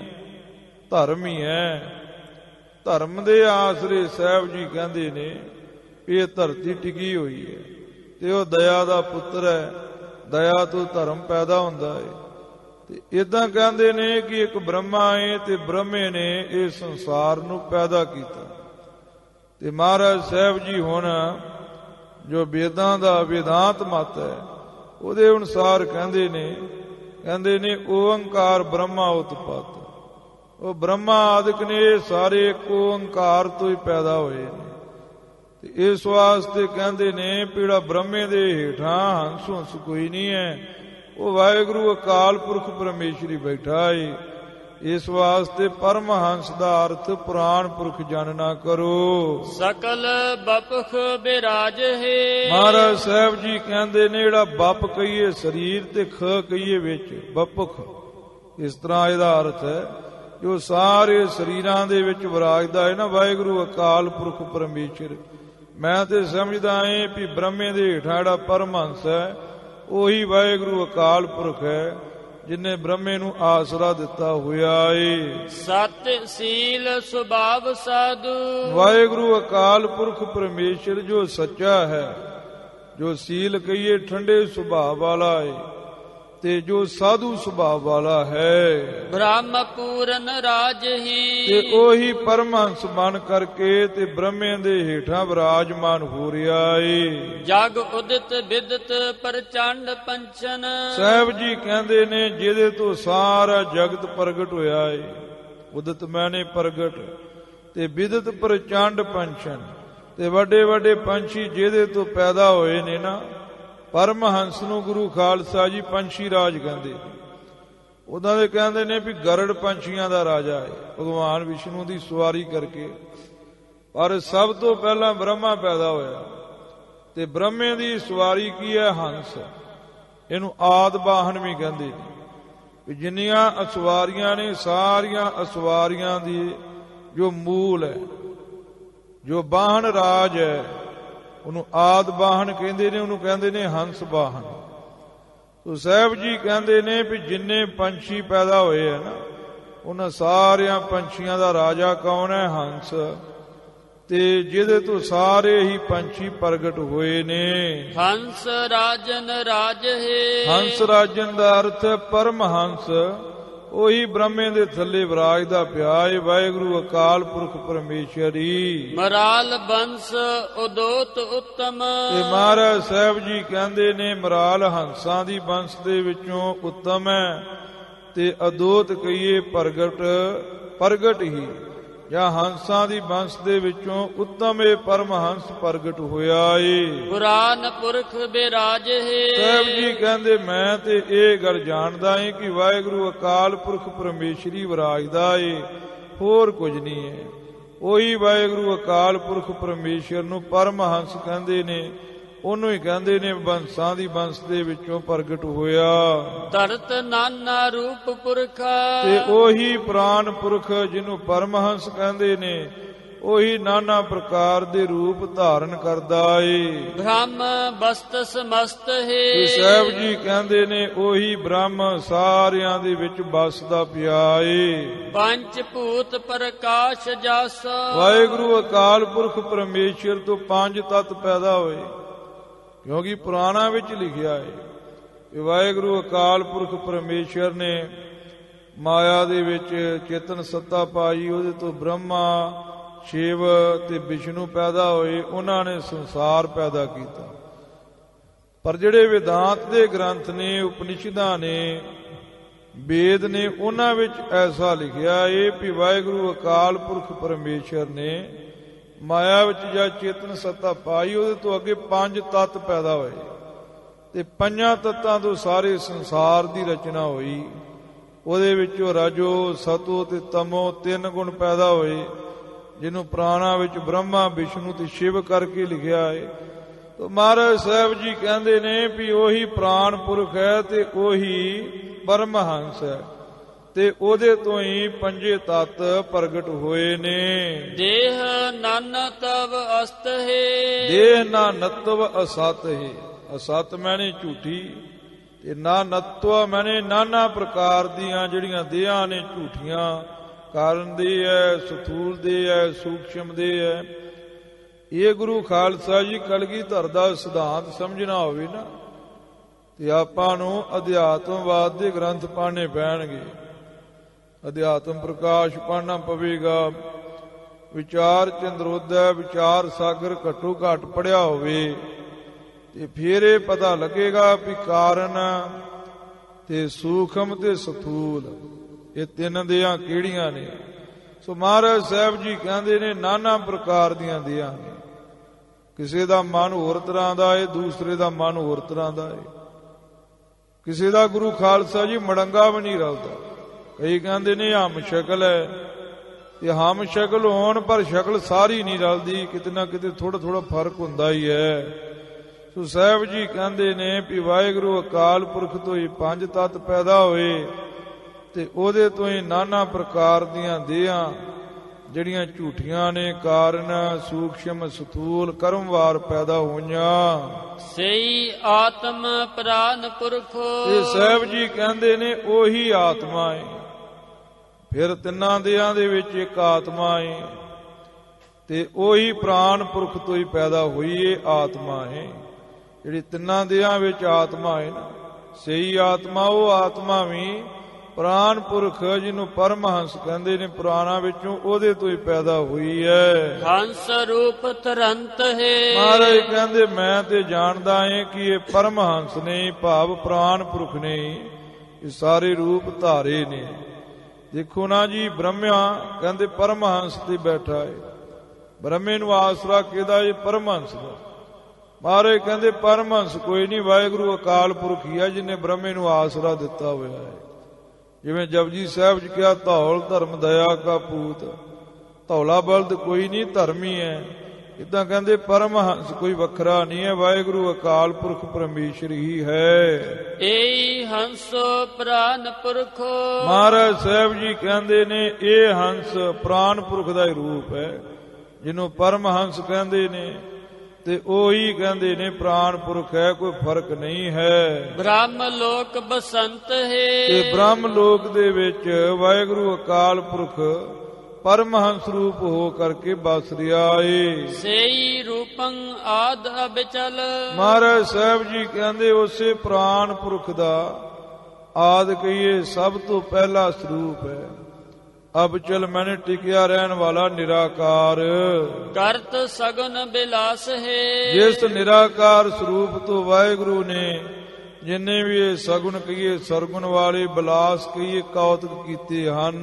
ਧਰਮ ਹੀ ਹੈ। ਧਰਮ ਦੇ ਆਸਰੇ ਸਾਹਿਬ ਜੀ ਕਹਿੰਦੇ ਨੇ ਇਹ ਧਰਤੀ ਟਿਕੀ ਹੋਈ ਹੈ ਤੇ ਉਹ ਦਇਆ ਦਾ ਪੁੱਤਰ ਹੈ। ਦਇਆ ਤੋਂ ਧਰਮ ਪੈਦਾ ਹੁੰਦਾ ਹੈ। ਤੇ ਇਦਾਂ ਕਹਿੰਦੇ ਨੇ ਕਿ ਇੱਕ ਬ੍ਰਹਮਾ ਹੈ ਤੇ ਬ੍ਰਹਮੇ ਨੇ ਇਹ ਸੰਸਾਰ ਨੂੰ ਪੈਦਾ ਕੀਤਾ। ਤੇ ਮਹਾਰਾਜ ਸਾਹਿਬ ਜੀ ਹੁਣ ਜੋ ਵੇਦਾਂ ਦਾ ਵੇਦਾਂਤ ਮਤ ਹੈ ਉਹਦੇ ਅਨੁਸਾਰ ਕਹਿੰਦੇ ਨੇ ਕਹਿੰਦੇ ਨੇ ਓੰਕਾਰ ਬ੍ਰਹਮਾ ਉਤਪਤ। ਉਹ ਬ੍ਰਹਮਾ ਆਦਿਕ ਨੇ ਸਾਰੇ ਇੱਕ ਓੰਕਾਰ ਤੋਂ ਹੀ ਪੈਦਾ ਹੋਏ ਨੇ। ਤੇ ਇਸ ਵਾਸਤੇ ਕਹਿੰਦੇ ਨੇ ਪੀੜਾ ਬ੍ਰਹਮੇ ਦੇ ਹੇਠਾਂ ਹੰਸ ਹੰਸ ਕੋਈ ਨਹੀਂ ਹੈ, ਉਹ ਵਾਹਿਗੁਰੂ ਅਕਾਲ ਪੁਰਖ ਪਰਮੇਸ਼ਰੀ ਬੈਠਾ ਹੈ। ਇਸ ਵਾਸਤੇ ਪਰਮਹੰਸ ਦਾ ਅਰਥ ਪੁਰਾਣ ਪੁਰਖ ਜਾਣਨਾ ਕਰੋ। ਸਕਲ ਬਪਖ ਬਿਰਾਜ ਹੈ। ਮਹਾਰਾਜ ਸਾਹਿਬ ਜੀ ਕਹਿੰਦੇ ਨੇ ਜਿਹੜਾ ਬਪ ਕਹੀਏ ਸਰੀਰ ਤੇ ਖ ਕਹੀਏ ਵਿੱਚ, ਬਪਖ ਇਸ ਤਰ੍ਹਾਂ ਇਹਦਾ ਅਰਥ ਹੈ ਜੋ ਸਾਰੇ ਸਰੀਰਾਂ ਦੇ ਵਿੱਚ ਵਿਰਾਜਦਾ ਹੈ ਨਾ ਵਾਹਿਗੁਰੂ ਅਕਾਲ ਪੁਰਖ ਪਰਮੇਸ਼ਰ। ਮੈਂ ਤੇ ਸਮਝਦਾ ਏ ਵੀ ਬ੍ਰਹਮੇ ਦੇ ਹੇਠਾਂ ਜਿਹੜਾ ਪਰਮਹੰਸ ਹੈ ਉਹੀ ਵਾਹਿਗੁਰੂ ਅਕਾਲ ਪੁਰਖ ਹੈ ਜਿਨੇ ਬ੍ਰਹਮੇ ਨੂੰ ਆਸਰਾ ਦਿੱਤਾ ਹੋਇਆ ਏ। ਸਤ ਸੀਲ ਸੁਭਾਵ ਸਾਧੂ। ਵਾਹਿਗੁਰੂ ਅਕਾਲ ਪੁਰਖ ਪਰਮੇਸ਼ਰ ਜੋ ਸੱਚਾ ਹੈ, ਜੋ ਸੀਲ ਕਹੀਏ ਠੰਡੇ ਸੁਭਾਅ ਵਾਲਾ ਏ ਤੇ ਜੋ ਸਾਧੂ ਸੁਭਾਅ ਵਾਲਾ ਹੈ। ਬ੍ਰਹਮ ਪੂਰਨ ਰਾਜ ਹੀ। ਤੇ ਉਹੀ ਪਰਮਹੰਸ ਬਣ ਕਰਕੇ ਤੇ ਬ੍ਰਹਮੇ ਦੇ ਹੇਠਾਂ ਵਿਰਾਜਮਾਨ ਹੋ ਰਿਹਾ ਏ। ਜਗ ਉਦਿਤ ਵਿਦਿਤ ਪ੍ਰਚੰਡ ਪੰਚਨ। ਸਾਹਿਬ ਜੀ ਕਹਿੰਦੇ ਨੇ ਜਿਹਦੇ ਤੋਂ ਸਾਰਾ ਜਗਤ ਪ੍ਰਗਟ ਹੋਇਆ ਏ। ਉਦਿਤ ਮੈਨੇ ਪ੍ਰਗਟ ਤੇ ਵਿਦਿਤ ਪ੍ਰਚੰਡ ਪੰਚਨ। ਤੇ ਵੱਡੇ ਵੱਡੇ ਪੰਛੀ ਜਿਹਦੇ ਤੋਂ ਪੈਦਾ ਹੋਏ ਨੇ ਨਾ, ਪਰਮਹੰਸ ਨੂੰ ਗੁਰੂ ਖਾਲਸਾ ਜੀ ਪੰਛੀ ਰਾਜ ਕਹਿੰਦੇ। ਉਹਨਾਂ ਦੇ ਕਹਿੰਦੇ ਨੇ ਵੀ ਗਰੜ ਪੰਛੀਆਂ ਦਾ ਰਾਜਾ ਹੈ ਭਗਵਾਨ ਵਿਸ਼ਨੂੰ ਦੀ ਸਵਾਰੀ ਕਰਕੇ। ਪਰ ਸਭ ਤੋਂ ਪਹਿਲਾਂ ਬ੍ਰਹਮਾ ਪੈਦਾ ਹੋਇਆ ਤੇ ਬ੍ਰਹਮੇ ਦੀ ਸਵਾਰੀ ਕੀ ਹੈ? ਹੰਸ। ਇਹਨੂੰ ਆਦ ਵਾਹਨ ਵੀ ਕਹਿੰਦੇ ਨੇ। ਵੀ ਜਿੰਨੀਆਂ ਅਸਵਾਰੀਆਂ ਨੇ ਸਾਰੀਆਂ ਅਸਵਾਰੀਆਂ ਦੀ ਜੋ ਮੂਲ ਹੈ, ਜੋ ਵਾਹਨ ਰਾਜ ਹੈ, ਉਹਨੂੰ ਆਦ ਵਾਹਨ ਕਹਿੰਦੇ ਨੇ, ਉਹਨੂੰ ਕਹਿੰਦੇ ਨੇ ਹੰਸ ਵਾਹਨ। ਤੋ ਸਾਹਿਬ ਜੀ ਕਹਿੰਦੇ ਨੇ ਵੀ ਜਿੰਨੇ ਪੰਛੀ ਪੈਦਾ ਹੋਏ ਹੈ ਨਾ, ਉਹਨਾਂ ਸਾਰਿਆਂ ਪੰਛੀਆਂ ਦਾ ਰਾਜਾ ਕੌਣ ਹੈ? ਹੰਸ। ਤੇ ਜਿਹਦੇ ਤੋਂ ਸਾਰੇ ਹੀ ਪੰਛੀ ਪ੍ਰਗਟ ਹੋਏ ਨੇ। ਹੰਸ ਰਾਜਨ ਰਾਜ ਹੈ। ਹੰਸ ਰਾਜਨ ਦਾ ਅਰਥ ਪਰਮਹੰਸ ਉਹੀ ਬ੍ਰਹਮੇ ਦੇ ਥੱਲੇ ਵਿਰਾਜਦਾ ਪਿਆ ਏ ਵਾਹਿਗੁਰੂ ਅਕਾਲ ਪੁਰਖ ਪਰਮੇਸ਼ਰੀ। ਮਰਾਲ ਬੰਸ ਉਦੋਤ ਉੱਤਮ। ਤੇ ਮਹਾਰਾਜ ਸਾਹਿਬ ਜੀ ਕਹਿੰਦੇ ਨੇ ਮਰਾਲ ਹੰਸਾਂ ਦੀ ਬੰਸ ਦੇ ਵਿੱਚੋਂ ਉੱਤਮ ਹੈ ਤੇ ਅਦੋਤ ਕਹੀਏ ਪ੍ਰਗਟ ਪ੍ਰਗਟ ਹੀ, ਜਾਂ ਹੰਸਾਂ ਦੀ ਬੰਸ ਦੇ ਵਿੱਚੋਂ ਉੱਤਮ ਇਹ ਪਰਮਹੰਸ ਪ੍ਰਗਟ ਹੋਇਆ ਏ। ਪੁਰਾਨ ਪੁਰਖ ਬਿਰਾਜ ਹੈ। ਸਾਹਿਬ ਜੀ ਕਹਿੰਦੇ ਮੈਂ ਤੇ ਇਹ ਗੱਲ ਜਾਣਦਾ ਏ ਕਿ ਵਾਹਿਗੁਰੂ ਅਕਾਲ ਪੁਰਖ ਪਰਮੇਸ਼ਰੀ ਵਿਰਾਜਦਾ ਏ, ਹੋਰ ਕੁਝ ਨਹੀਂ ਹੈ। ਉਹੀ ਵਾਹਿਗੁਰੂ ਅਕਾਲ ਪੁਰਖ ਪਰਮੇਸ਼ਰ ਨੂੰ ਪਰਮਹੰਸ ਕਹਿੰਦੇ ਨੇ ਉਹਨੂੰ ਹੀ ਕਹਿੰਦੇ ਨੇ ਬੰਸਾਂ ਦੀ ਬੰਸ ਦੇ ਵਿੱਚੋਂ ਪ੍ਰਗਟ ਹੋਇਆ। ਧਰਤ ਨਾਨਾ ਰੂਪ ਪੁਰਖਾ, ਤੇ ਉਹੀ ਪ੍ਰਾਨ ਪੁਰਖ ਜਿਹਨੂੰ ਪਰਮਹੰਸ ਕਹਿੰਦੇ ਨੇ, ਉਹੀ ਨਾਨਾ ਪ੍ਰਕਾਰ ਦੇ ਰੂਪ ਧਾਰਨ ਕਰਦਾ ਏ। ਬ੍ਰਹਮ ਬਸਤ ਸਮਸਤ ਹੈ, ਸਾਹਿਬ ਜੀ ਕਹਿੰਦੇ ਨੇ ਉਹੀ ਬ੍ਰਹਮ ਸਾਰਿਆਂ ਦੇ ਵਿੱਚ ਬਸਦਾ ਪਿਆ ਏ। ਪੰਜ ਭੂਤ ਪ੍ਰਕਾਸ਼ ਜਸ, ਵਾਹਿਗੁਰੂ ਅਕਾਲ ਪੁਰਖ ਪਰਮੇਸ਼ਰ ਤੋਂ ਪੰਜ ਤੱਤ ਪੈਦਾ ਹੋਏ, ਕਿਉਂਕਿ ਪੁਰਾਣਾਂ ਵਿੱਚ ਲਿਖਿਆ ਹੈ ਕਿ ਵਾਹਿਗੁਰੂ ਅਕਾਲ ਪੁਰਖ ਪਰਮੇਸ਼ਰ ਨੇ ਮਾਇਆ ਦੇ ਵਿੱਚ ਚੇਤਨ ਸੱਤਾ ਪਾਈ, ਉਹਦੇ ਤੋਂ ਬ੍ਰਹਮਾ ਸ਼ਿਵ ਤੇ ਵਿਸ਼ਨੂੰ ਪੈਦਾ ਹੋਏ, ਉਹਨਾਂ ਨੇ ਸੰਸਾਰ ਪੈਦਾ ਕੀਤਾ। ਪਰ ਜਿਹੜੇ ਵੇਦਾਂਤ ਦੇ ਗ੍ਰੰਥ ਨੇ, ਉਪਨਿਸ਼ਦਾਂ ਨੇ, ਵੇਦ ਨੇ, ਉਹਨਾਂ ਵਿੱਚ ਐਸਾ ਲਿਖਿਆ ਏ ਕਿ ਵਾਹਿਗੁਰੂ ਅਕਾਲ ਪੁਰਖ ਪਰਮੇਸ਼ਰ ਨੇ ਮਾਇਆ ਵਿੱਚ ਜਦ ਚੇਤਨ ਸੱਤਾ ਪਾਈ, ਉਹਦੇ ਤੋਂ ਅੱਗੇ ਪੰਜ ਤੱਤ ਪੈਦਾ ਹੋਏ ਤੇ ਪੰਜਾਂ ਤੱਤਾਂ ਤੋਂ ਸਾਰੇ ਸੰਸਾਰ ਦੀ ਰਚਨਾ ਹੋਈ। ਉਹਦੇ ਵਿੱਚੋਂ ਰਾਜੋ, ਸਤੋ ਤੇ ਤਮੋ ਤਿੰਨ ਗੁਣ ਪੈਦਾ ਹੋਏ, ਜਿਹਨੂੰ ਪੁਰਾਣਾਂ ਵਿੱਚ ਬ੍ਰਹਮਾ, ਵਿਸ਼ਨੂੰ ਤੇ ਸ਼ਿਵ ਕਰਕੇ ਲਿਖਿਆ ਹੈ। ਤਾਂ ਮਹਾਰਾਜ ਸਾਹਿਬ ਜੀ ਕਹਿੰਦੇ ਨੇ ਵੀ ਉਹੀ ਪ੍ਰਾਣ ਪੁਰਖ ਹੈ ਤੇ ਉਹੀ ਪਰਮਹੰਸ ਹੈ, ਤੇ ਉਹਦੇ ਤੋਂ ਹੀ ਪੰਜੇ ਤੱਤ ਪ੍ਰਗਟ ਹੋਏ ਨੇ। ਦੇਹ ਨਾਨਤਵ ਅਸਤ ਹੈ, ਦੇਹ ਨਾ ਨਤਵ ਅਸਤ ਹੈ। ਅਸਤ ਮੈਨੇ ਝੂਠੀ ਤੇ ਨਾ ਨਤਵ ਮੈਨੇ ਨਾਨਾ ਪ੍ਰਕਾਰ ਦੀਆਂ ਜਿਹੜੀਆਂ ਦੇਹਾਂ ਨੇ ਝੂਠੀਆਂ, ਕਾਰਨ ਦੇ ਹੈ, ਸਥੂਲ ਦੇ ਹੈ, ਸੂਖਸ਼ਮ ਦੇ ਹੈ। ਇਹ ਗੁਰੂ ਖਾਲਸਾ ਜੀ ਕਲਗੀਧਰ ਦਾ ਸਿਧਾਂਤ ਸਮਝਣਾ ਹੋਵੇ ਨਾ, ਤੇ ਆਪਾਂ ਨੂੰ ਅਧਿਆਤਮਵਾਦ ਦੇ ਗ੍ਰੰਥ ਪੜ੍ਹਨੇ ਪੈਣਗੇ। ਅਧਿਆਤਮ ਪ੍ਰਕਾਸ਼ ਪੜ੍ਹਨਾ ਪਵੇਗਾ, ਵਿਚਾਰ ਚੰਦਰੋਦੈ, ਵਿਚਾਰ ਸਾਗਰ ਘੱਟੋ ਘੱਟ ਪੜ੍ਹਿਆ ਹੋਵੇ, ਤੇ ਫਿਰ ਇਹ ਪਤਾ ਲੱਗੇਗਾ ਵੀ ਕਾਰਨ ਤੇ ਸੂਖਮ ਤੇ ਸਥੂਲ ਇਹ ਤਿੰਨ ਦੇਹਾਂ ਕਿਹੜੀਆਂ ਨੇ। ਸੋ ਮਹਾਰਾਜ ਸਾਹਿਬ ਜੀ ਕਹਿੰਦੇ ਨੇ ਨਾਨਾ ਪ੍ਰਕਾਰ ਦੀਆਂ ਦੇਹਾਂ ਨੇ। ਕਿਸੇ ਦਾ ਮਨ ਹੋਰ ਤਰ੍ਹਾਂ ਦਾ ਏ, ਦੂਸਰੇ ਦਾ ਮਨ ਹੋਰ ਤਰ੍ਹਾਂ ਦਾ ਏ। ਕਿਸੇ ਦਾ ਗੁਰੂ ਖਾਲਸਾ ਜੀ ਮੜੰਗਾ ਵੀ ਨਹੀਂ ਰਲਦਾ। ਕਈ ਕਹਿੰਦੇ ਨੇ ਹਮ ਸ਼ਕਲ ਹੈ, ਤੇ ਹਮ ਸ਼ਕਲ ਹੋਣ ਪਰ ਸ਼ਕਲ ਸਾਰੀ ਨਹੀਂ ਰਲਦੀ, ਕਿਤੇ ਨਾ ਕਿਤੇ ਥੋੜਾ ਥੋੜਾ ਫਰਕ ਹੁੰਦਾ ਹੀ ਹੈ। ਸੋ ਸਾਹਿਬ ਜੀ ਕਹਿੰਦੇ ਨੇ ਵੀ ਵਾਹਿਗੁਰੂ ਅਕਾਲ ਪੁਰਖ ਤੋਂ ਹੀ ਪੰਜ ਤੱਤ ਪੈਦਾ ਹੋਏ, ਤੇ ਉਹਦੇ ਤੋਂ ਹੀ ਨਾਨਾ ਪ੍ਰਕਾਰ ਦੀਆਂ ਦੇਹਾਂ ਜਿਹੜੀਆਂ ਝੂਠੀਆਂ ਨੇ, ਕਾਰਨ ਸੂਖਸ਼ਮ ਸਥੂਲ ਕਰਮਵਾਰ ਪੈਦਾ ਹੋਈਆਂ। ਸਈ ਆਤਮ ਪ੍ਰਾਨ ਪੁਰਖੋ, ਇਹ ਸਾਹਿਬ ਜੀ ਕਹਿੰਦੇ ਨੇ ਉਹੀ ਆਤਮਾ ਹੈ। ਫਿਰ ਤਿੰਨਾਂ ਦੇਹਾਂ ਦੇ ਵਿੱਚ ਇੱਕ ਆਤਮਾ ਹੈ, ਤੇ ਉਹੀ ਪ੍ਰਾਨ ਪੁਰਖ ਤੋਂ ਹੀ ਪੈਦਾ ਹੋਈ ਇਹ ਆਤਮਾ ਹੈ। ਜਿਹੜੀ ਤਿੰਨਾਂ ਦੇਹਾਂ ਵਿੱਚ ਆਤਮਾ ਹੈ ਨਾ, ਸਹੀ ਆਤਮਾ ਉਹ ਆਤਮਾ ਵੀ ਪ੍ਰਾਨ ਪੁਰਖ ਜਿਹਨੂੰ ਪਰਮਹੰਸ ਕਹਿੰਦੇ ਨੇ, ਪੁਰਾਣਾਂ ਵਿੱਚੋਂ ਉਹਦੇ ਤੋਂ ਹੀ ਪੈਦਾ ਹੋਈ ਹੈ। ਹੰਸ ਰੂਪ ਤੁਰੰਤ ਹੈ, ਮਹਾਰਾਜ ਕਹਿੰਦੇ ਮੈਂ ਤੇ ਜਾਣਦਾ ਹਾਂ ਕਿ ਇਹ ਪਰਮਹੰਸ ਨੇ, ਭਾਵ ਪ੍ਰਾਨ ਪੁਰਖ ਨੇ, ਇਹ ਸਾਰੇ ਰੂਪ ਧਾਰੇ ਨੇ। ਦੇਖੋ ਨਾ ਜੀ, ਬ੍ਰਹਮਾ ਕਹਿੰਦੇ ਪਰਮਹੰਸ ਤੇ ਬੈਠਾ ਹੈ। ਬ੍ਰਹਮੇ ਨੂੰ ਆਸਰਾ ਕਿਹਦਾ? ਇਹ ਪਰਮਹੰਸ ਦਾ। ਮਹਾਰਾਜ ਕਹਿੰਦੇ ਪਰਮਹੰਸ ਕੋਈ ਨਹੀਂ, ਵਾਹਿਗੁਰੂ ਅਕਾਲ ਪੁਰਖ ਹੀ ਹੈ ਜਿਹਨੇ ਬ੍ਰਹਮੇ ਨੂੰ ਆਸਰਾ ਦਿੱਤਾ ਹੋਇਆ ਹੈ। ਜਿਵੇਂ ਜਪਜੀ ਸਾਹਿਬ ਜੀ ਕਿਹਾ, ਧੌਲ ਧਰਮ ਦਇਆ ਕਾ ਪੂਤ, ਧੌਲਾ ਬਲਦ ਕੋਈ ਨਹੀਂ, ਧਰਮੀ ਹੈ। ਇਦਾਂ ਕਹਿੰਦੇ ਪਰਮਹੰਸ ਕੋਈ ਵੱਖਰਾ ਨਹੀਂ ਹੈ, ਵਾਹਿਗੁਰੂ ਅਕਾਲ ਪੁਰਖ ਪਰਮੇਸ਼ਰ ਹੀ ਹੈ। ਏ ਹੰਸੋ ਪ੍ਰਾਨ ਪੁਰਖੋ, ਮਹਾਰਾਜ ਸਾਹਿਬ ਜੀ ਕਹਿੰਦੇ ਨੇ ਇਹ ਹੰਸ ਪ੍ਰਾਨ ਪੁਰਖ ਦਾ ਹੀ ਰੂਪ ਹੈ, ਜਿਹਨੂੰ ਪਰਮਹੰਸ ਕਹਿੰਦੇ ਨੇ, ਤੇ ਉਹੀ ਕਹਿੰਦੇ ਨੇ ਪ੍ਰਾਨ ਪੁਰਖ ਹੈ, ਕੋਈ ਫਰਕ ਨਹੀਂ ਹੈ। ਬ੍ਰਹਮ ਲੋਕ ਬਸੰਤ ਹੈ, ਤੇ ਬ੍ਰਹਮ ਲੋਕ ਦੇ ਵਿੱਚ ਵਾਹਿਗੁਰੂ ਅਕਾਲ ਪੁਰਖ ਪਰਮਹੰਸ ਰੂਪ ਹੋ ਕਰਕੇ ਬਸ ਰਿਹਾ ਏ। ਸਈ ਰੂਪੰ ਆਦ ਅਬਚਲ, ਮਹਾਰਾਜ ਸਾਹਿਬ ਜੀ ਕਹਿੰਦੇ ਉਸੇ ਪ੍ਰਾਨ ਪੁਰਖ ਦਾ ਆਦ ਕਹੀਏ ਸਭ ਤੋਂ ਪਹਿਲਾ ਸਰੂਪ ਹੈ। ਅਬਚਲ ਮੈਨੇ ਟਿਕਿਆ ਰਹਿਣ ਵਾਲਾ ਨਿਰਾਕਾਰ, ਕਰਤ ਸਗਨ ਬਿਲਾਸ ਹੈ। ਜਿਸ ਨਿਰਾਕਾਰ ਸਰੂਪ ਤੋਂ ਵਾਹਿਗੁਰੂ ਨੇ ਜਿੰਨੇ ਵੀ ਇਹ ਸਗੁਣ ਕਹੀਏ, ਸਰਗੁਣ ਵਾਲੇ ਬਿਲਾਸ ਕਹੀਏ, ਕੌਤਕ ਕੀਤੇ ਹਨ।